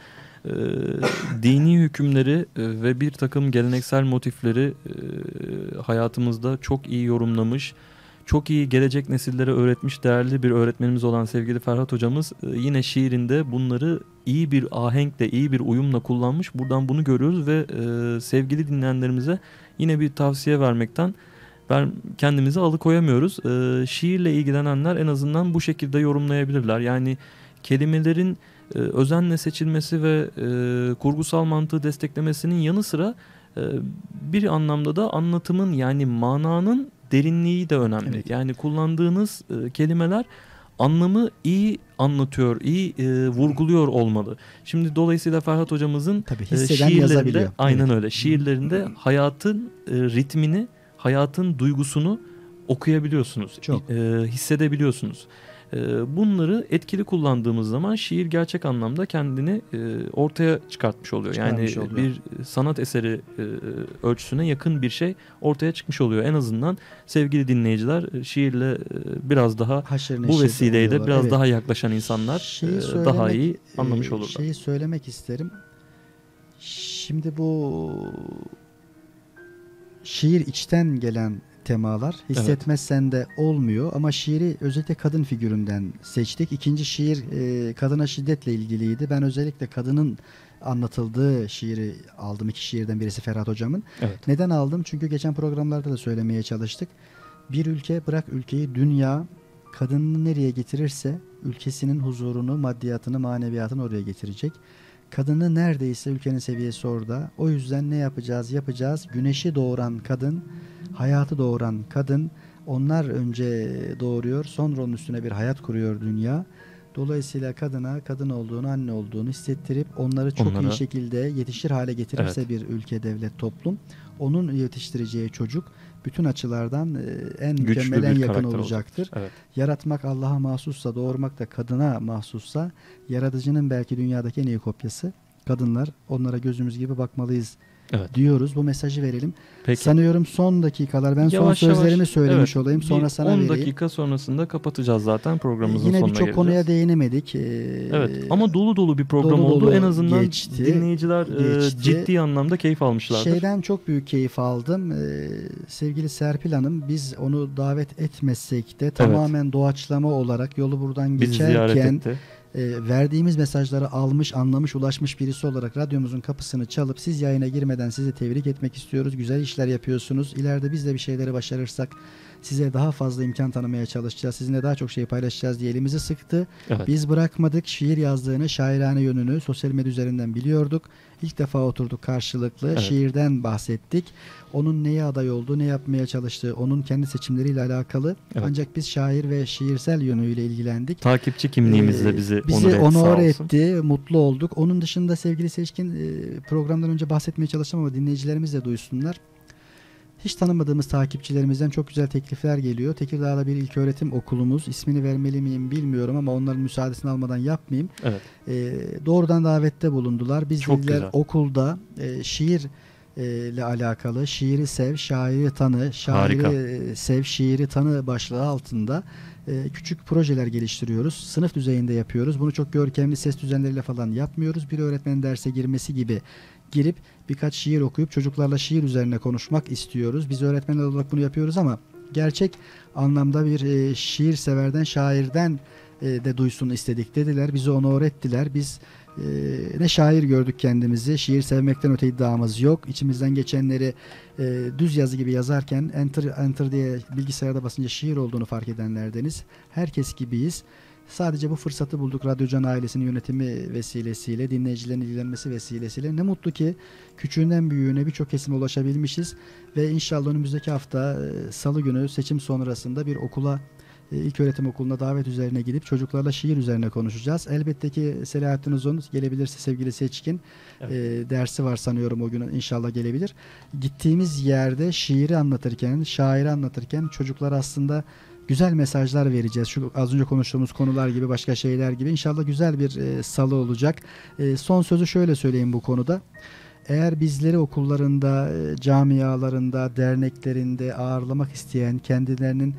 Dini hükümleri ve bir takım geleneksel motifleri hayatımızda çok iyi yorumlamış, çok iyi gelecek nesillere öğretmiş değerli bir öğretmenimiz olan sevgili Ferhat hocamız yine şiirinde bunları iyi bir ahenkle, iyi bir uyumla kullanmış. Buradan bunu görüyoruz ve sevgili dinleyenlerimize yine bir tavsiye vermekten kendimizi alıkoyamıyoruz. Şiirle ilgilenenler en azından bu şekilde yorumlayabilirler. Yani kelimelerin özenle seçilmesi ve kurgusal mantığı desteklemesinin yanı sıra bir anlamda da anlatımın, yani mananın derinliği de önemli. Evet. Yani kullandığınız kelimeler anlamı iyi anlatıyor, iyi vurguluyor olmalı. Şimdi dolayısıyla Ferhat hocamızın Tabii hisseden yazabiliyor. aynen Evet. öyle. Şiirlerinde hayatın ritmini, hayatın duygusunu okuyabiliyorsunuz, Çok. hissedebiliyorsunuz. Bunları etkili kullandığımız zaman şiir gerçek anlamda kendini ortaya çıkartmış oluyor. Çıkarmış Yani oluyor. bir sanat eseri ölçüsüne yakın bir şey ortaya çıkmış oluyor. En azından sevgili dinleyiciler, şiirle biraz daha Haşır bu neşir vesileyle oluyorlar. biraz Evet. daha yaklaşan insanlar Şeyi daha söylemek- iyi anlamış olurlar. Şeyi söylemek isterim. Şimdi bu şiir içten gelen temalar, hissetmezsen de olmuyor ama şiiri özellikle kadın figüründen seçtik. İkinci şiir kadına şiddetle ilgiliydi. Ben özellikle kadının anlatıldığı şiiri aldım. İki şiirden birisi Ferhat hocamın. Evet. Neden aldım? Çünkü geçen programlarda da söylemeye çalıştık. Bir ülke, bırak ülkeyi, dünya kadını nereye getirirse ülkesinin huzurunu, maddiyatını, maneviyatını oraya getirecek. Kadını neredeyse ülkenin seviyesi orada. O yüzden ne yapacağız? Yapacağız. Güneşi doğuran kadın, hayatı doğuran kadın. Onlar önce doğuruyor, sonra onun üstüne bir hayat kuruyor dünya. Dolayısıyla kadına kadın olduğunu, anne olduğunu hissettirip onları çok Onlara- iyi şekilde yetişir hale getirirse Evet. bir ülke, devlet, toplum, onun yetiştireceği çocuk bütün açılardan en Güçlü mükemmel, en bir yakın karakter olacaktır. Evet. Yaratmak Allah'a mahsussa, doğurmak da kadına mahsussa, yaratıcının belki dünyadaki en iyi kopyası kadınlar. Onlara gözümüz gibi bakmalıyız Evet. diyoruz. Bu mesajı verelim. Peki. Sanıyorum son dakikalar, ben son Yavaş sözlerimi yavaş, söylemiş evet, olayım. Sonra bir sana 10 vereyim. dakika sonrasında kapatacağız zaten programımızın Yine sonuna birçok geleceğiz. konuya değinemedik. Evet, ama dolu dolu bir program dolu oldu. dolu En azından geçti, dinleyiciler geçti. ciddi anlamda keyif almışlardır. Şeyden çok büyük keyif aldım. Sevgili Serpil Hanım, biz onu davet etmesek de tamamen doğaçlama olarak yolu buradan Bizi ziyaret geçerken etti. verdiğimiz mesajları almış, anlamış, ulaşmış birisi olarak radyomuzun kapısını çalıp siz yayına girmeden sizi tebrik etmek istiyoruz. Güzel işler yapıyorsunuz. İleride biz de bir şeyleri başarırsak size daha fazla imkan tanımaya çalışacağız. Sizinle daha çok şey paylaşacağız diye elimizi sıktı. Evet. Biz bırakmadık. Şiir yazdığını, şairane yönünü sosyal medya üzerinden biliyorduk. İlk defa oturduk karşılıklı. Evet. Şiirden bahsettik. Onun neye aday olduğu, ne yapmaya çalıştığı, onun kendi seçimleriyle alakalı. Evet. Ancak biz şair ve şiirsel yönüyle ilgilendik. Takipçi kimliğimizle bizi Bizi onur onore etti, sağ olsun. etti, mutlu olduk. Onun dışında sevgili Seçkin, programdan önce bahsetmeye çalıştım ama dinleyicilerimiz de duysunlar. Hiç tanımadığımız takipçilerimizden çok güzel teklifler geliyor. Tekirdağ'da bir ilköğretim okulumuz, ismini vermeli miyim bilmiyorum ama onların müsaadesini almadan yapmayayım. Evet. Doğrudan davette bulundular. Biz Çok dediler güzel. okulda şiir ile alakalı şiiri sev, şairi tanı, şairi sev, şiiri tanı başlığı altında küçük projeler geliştiriyoruz. Sınıf düzeyinde yapıyoruz. Bunu çok görkemli ses düzenleriyle falan yapmıyoruz. Bir öğretmenin derse girmesi gibi girip birkaç şiir okuyup çocuklarla şiir üzerine konuşmak istiyoruz. Biz öğretmenler olarak bunu yapıyoruz ama gerçek anlamda bir şiir severden, şairden de duysun istedik dediler. Bizi onore ettiler. Biz Ne şair gördük kendimizi. Şiir sevmekten öte iddiamız yok. İçimizden geçenleri düz yazı gibi yazarken enter diye bilgisayarda basınca şiir olduğunu fark edenlerdeniz. Herkes gibiyiz. Sadece bu fırsatı bulduk Radyo Can ailesinin yönetimi vesilesiyle, dinleyicilerin ilgilenmesi vesilesiyle. Ne mutlu ki küçüğünden büyüğüne birçok kesime ulaşabilmişiz ve inşallah önümüzdeki hafta Salı günü seçim sonrasında bir okula, ilköğretim okuluna davet üzerine gidip çocuklarla şiir üzerine konuşacağız. Elbette ki Selahattin Uzun gelebilirse sevgili Seçkin, dersi var sanıyorum o gün, inşallah gelebilir. Gittiğimiz yerde şiiri anlatırken, şairi anlatırken çocuklar aslında güzel mesajlar vereceğiz. Şu az önce konuştuğumuz konular gibi, başka şeyler gibi. İnşallah güzel bir salı olacak. Son sözü şöyle söyleyeyim bu konuda. Eğer bizleri okullarında, camialarında, derneklerinde ağırlamak isteyen, kendilerinin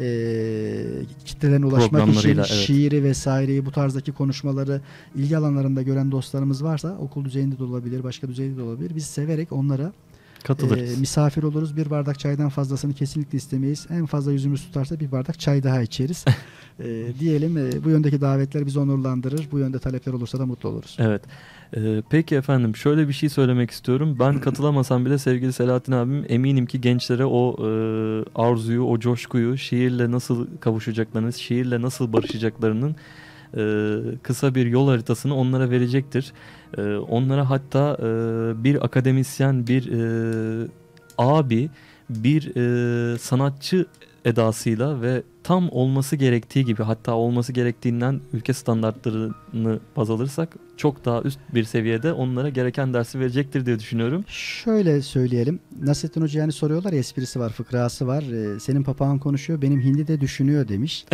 kitlelerine ulaşmak için şiiri vesaireyi, bu tarzdaki konuşmaları ilgi alanlarında gören dostlarımız varsa, okul düzeyinde de olabilir, başka düzeyde de olabilir. Biz severek onlara katılırız. Misafir oluruz. Bir bardak çaydan fazlasını kesinlikle istemeyiz. En fazla yüzümüz tutarsa bir bardak çay daha içeriz. Diyelim bu yöndeki davetler bizi onurlandırır. Bu yönde talepler olursa da mutlu oluruz. Evet. Peki efendim, şöyle bir şey söylemek istiyorum. Ben katılamasam bile sevgili Selahattin abim, eminim ki gençlere o arzuyu, o coşkuyu, şiirle nasıl kavuşacaklarını, şiirle nasıl barışacaklarının kısa bir yol haritasını onlara verecektir. Onlara hatta bir akademisyen, bir abi, bir sanatçı edasıyla ve tam olması gerektiği gibi, hatta olması gerektiğinden ülke standartlarını baz alırsak çok daha üst bir seviyede onlara gereken dersi verecektir diye düşünüyorum. Şöyle söyleyelim. Nasrettin Hoca yani soruyorlar ya, esprisi var, fıkrası var. Senin papağan konuşuyor, benim hindi de düşünüyor demiş.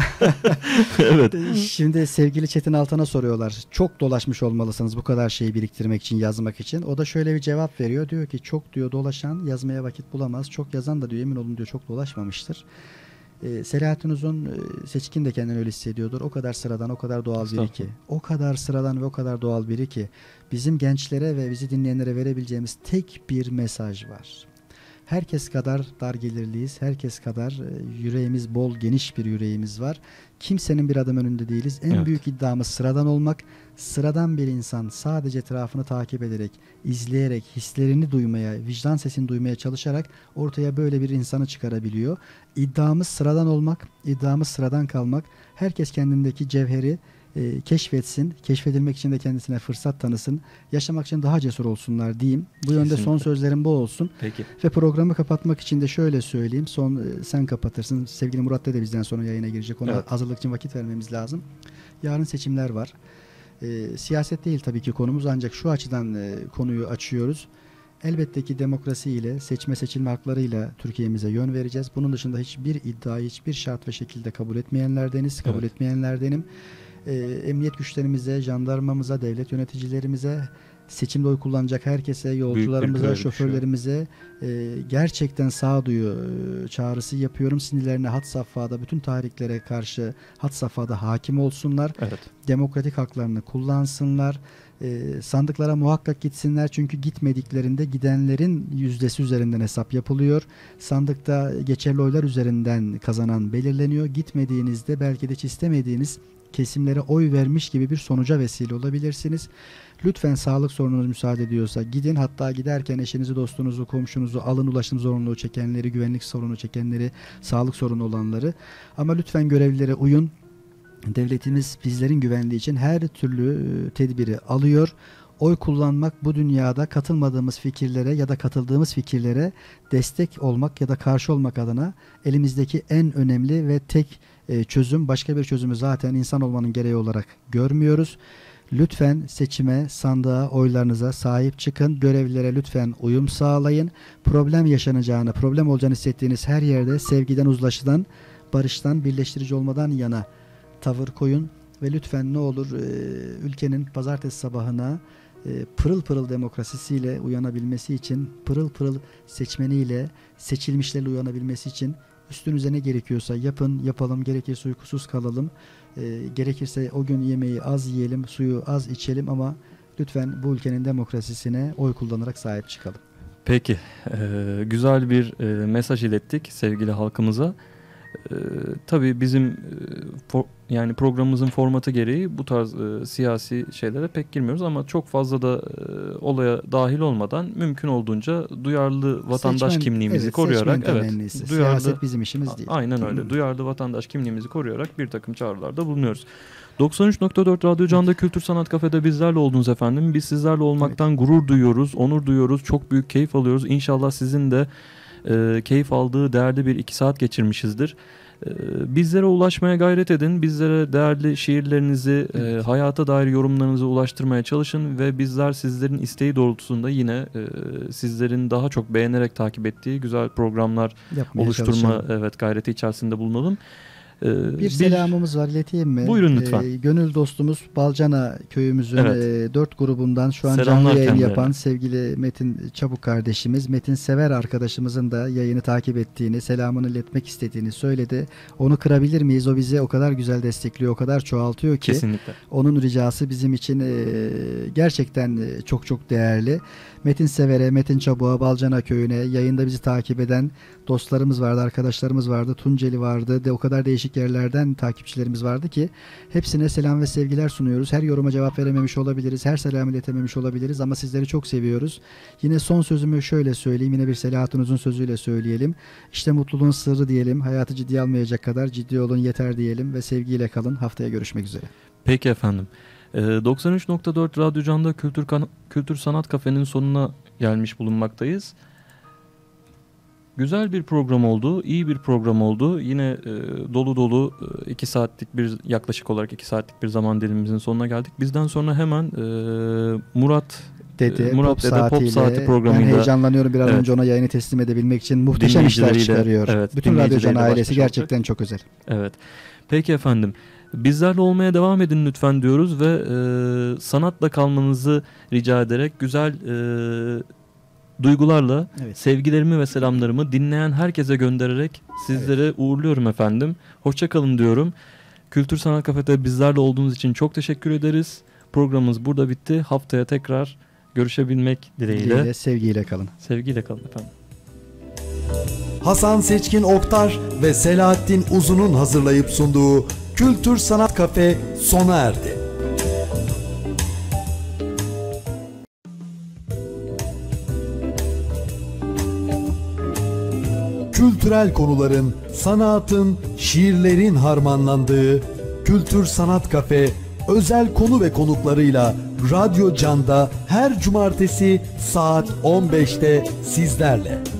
Evet. Şimdi sevgili Çetin Altan'a soruyorlar. Çok dolaşmış olmalısınız bu kadar şeyi biriktirmek için, yazmak için. O da şöyle bir cevap veriyor. Diyor ki çok diyor dolaşan yazmaya vakit bulamaz. Çok yazan da diyor emin olun diyor çok dolaşmamıştır. Selahattin Uzun, Seçkin de kendini öyle hissediyordur. O kadar sıradan, o kadar doğal biri ki. O kadar sıradan ve o kadar doğal biri ki. Bizim gençlere ve bizi dinleyenlere verebileceğimiz tek bir mesaj var. Herkes kadar dar gelirliyiz. Herkes kadar yüreğimiz bol, geniş bir yüreğimiz var. Kimsenin bir adım önünde değiliz. En büyük iddiamız sıradan olmak. Sıradan bir insan sadece etrafını takip ederek, izleyerek, hislerini duymaya, vicdan sesini duymaya çalışarak ortaya böyle bir insanı çıkarabiliyor. İddiamız sıradan olmak, iddiamız sıradan kalmak. Herkes kendindeki cevheri keşfetsin. Keşfedilmek için de kendisine fırsat tanısın. Yaşamak için daha cesur olsunlar diyeyim. Bu yönde son sözlerim bu olsun. Peki. Ve programı kapatmak için de şöyle söyleyeyim. Sen kapatırsın. Sevgili Murat da bizden sonra yayına girecek. Ona hazırlık için vakit vermemiz lazım. Yarın seçimler var. Siyaset değil tabii ki konumuz, ancak şu açıdan konuyu açıyoruz. Elbette ki demokrasiyle, seçme seçilme haklarıyla Türkiye'mize yön vereceğiz. Bunun dışında hiçbir iddiayı, hiçbir şart ve şekilde kabul etmeyenlerdeniz. Kabul etmeyenlerdenim. Emniyet güçlerimize, jandarmamıza, devlet yöneticilerimize, seçimde oy kullanacak herkese, yolcularımıza, şoförlerimize gerçekten sağduyu çağrısı yapıyorum. Sinirlerine had safhada, bütün tahriklere karşı had safhada hakim olsunlar. Evet. Demokratik haklarını kullansınlar. Sandıklara muhakkak gitsinler, çünkü gitmediklerinde gidenlerin yüzdesi üzerinden hesap yapılıyor. Sandıkta geçerli oylar üzerinden kazanan belirleniyor. Gitmediğinizde belki de hiç istemediğiniz kesimlere oy vermiş gibi bir sonuca vesile olabilirsiniz. Lütfen sağlık sorununuz müsaade ediyorsa gidin. Hatta giderken eşinizi, dostunuzu, komşunuzu alın, ulaşım zorunluluğu çekenleri, güvenlik sorunu çekenleri, sağlık sorunu olanları. Ama lütfen görevlilere uyun. Devletimiz bizlerin güvenliği için her türlü tedbiri alıyor. Oy kullanmak bu dünyada katılmadığımız fikirlere ya da katıldığımız fikirlere destek olmak ya da karşı olmak adına elimizdeki en önemli ve tek çözüm. Başka bir çözümü zaten insan olmanın gereği olarak görmüyoruz. Lütfen seçime, sandığa, oylarınıza sahip çıkın. Görevlilere lütfen uyum sağlayın. Problem yaşanacağını, problem olacağını hissettiğiniz her yerde sevgiden, uzlaşıdan, barıştan, birleştirici olmadan yana tavır koyun. Ve lütfen ne olur ülkenin pazartesi sabahına pırıl pırıl demokrasisiyle uyanabilmesi için, pırıl pırıl seçmeniyle, seçilmişlerle uyanabilmesi için üstünüze ne gerekiyorsa yapalım. Gerekirse uykusuz kalalım. Gerekirse o gün yemeği az yiyelim, suyu az içelim, ama lütfen bu ülkenin demokrasisine oy kullanarak sahip çıkalım. Peki, güzel bir mesaj ilettik sevgili halkımıza. Tabii bizim yani programımızın formatı gereği bu tarz siyasi şeylere pek girmiyoruz ama çok fazla da olaya dahil olmadan mümkün olduğunca duyarlı vatandaş kimliğimizi koruyarak, siyaset bizim işimiz değil. Aynen öyle. Duyarlı vatandaş kimliğimizi koruyarak bir takım çağrılarda bulunuyoruz. 93.4 Radyo Can'da Kültür Sanat Kafe'de bizlerle oldunuz efendim. Biz sizlerle olmaktan gurur duyuyoruz, onur duyuyoruz, çok büyük keyif alıyoruz. İnşallah sizin de keyif aldığı değerli bir 2 saat geçirmişizdir. Bizlere ulaşmaya gayret edin. Bizlere değerli şiirlerinizi, hayata dair yorumlarınızı ulaştırmaya çalışın ve bizler sizlerin isteği doğrultusunda yine sizlerin daha çok beğenerek takip ettiği güzel programlar oluşturma gayreti içerisinde bulunalım. Bir selamımız var, ileteyim mi? Buyurun lütfen. Gönül dostumuz Balcana köyümüzün 4 grubundan şu an Selamlar canlı yayın kendilerine. yapan sevgili Metin Çabuk kardeşimiz, Metin Sever arkadaşımızın da yayını takip ettiğini, selamını iletmek istediğini söyledi. Onu kırabilir miyiz? O bizi o kadar güzel destekliyor, o kadar çoğaltıyor ki. Kesinlikle. Onun ricası bizim için gerçekten çok çok değerli. Metin Sever'e, Metin Çabuk'a, Balcana köyüne, yayında bizi takip eden dostlarımız vardı, arkadaşlarımız vardı, Tunceli vardı, o kadar değişik yerlerden takipçilerimiz vardı ki hepsine selam ve sevgiler sunuyoruz. Her yoruma cevap verememiş olabiliriz, her selam iletememiş olabiliriz ama sizleri çok seviyoruz. Yine son sözümü şöyle söyleyeyim, yine bir Selahattin Uzun sözüyle söyleyelim. İşte mutluluğun sırrı diyelim, hayatı ciddiye almayacak kadar ciddi olun yeter diyelim ve sevgiyle kalın. Haftaya görüşmek üzere. Peki efendim. 93.4 Radyo Can'da Kültür Sanat Kafe'nin sonuna gelmiş bulunmaktayız. Güzel bir program oldu, iyi bir program oldu. Yine dolu dolu 2 saatlik yaklaşık olarak 2 saatlik bir zaman dilimimizin sonuna geldik. Bizden sonra hemen Murat Dede Pop Saati programıyla. Ben heyecanlanıyorum bir an önce ona yayını teslim edebilmek için. Muhteşem işler çıkarıyor. Bütün Radyo Can ailesi gerçekten çok özel. Evet. Peki efendim. Bizlerle olmaya devam edin lütfen diyoruz ve sanatla kalmanızı rica ederek güzel duygularla sevgilerimi ve selamlarımı dinleyen herkese göndererek sizlere uğurluyorum efendim. Hoşça kalın diyorum. Kültür Sanat Kafe'de bizlerle olduğunuz için çok teşekkür ederiz. Programımız burada bitti. Haftaya tekrar görüşebilmek dileğiyle. Sevgiyle kalın. Sevgiyle kalın efendim. Hasan Seçkin Oktar ve Selahattin Uzun'un hazırlayıp sunduğu Kültür Sanat Kafe sona erdi. Kültürel konuların, sanatın, şiirlerin harmanlandığı Kültür Sanat Kafe özel konu ve konuklarıyla Radyo Can'da her cumartesi saat 15'te sizlerle.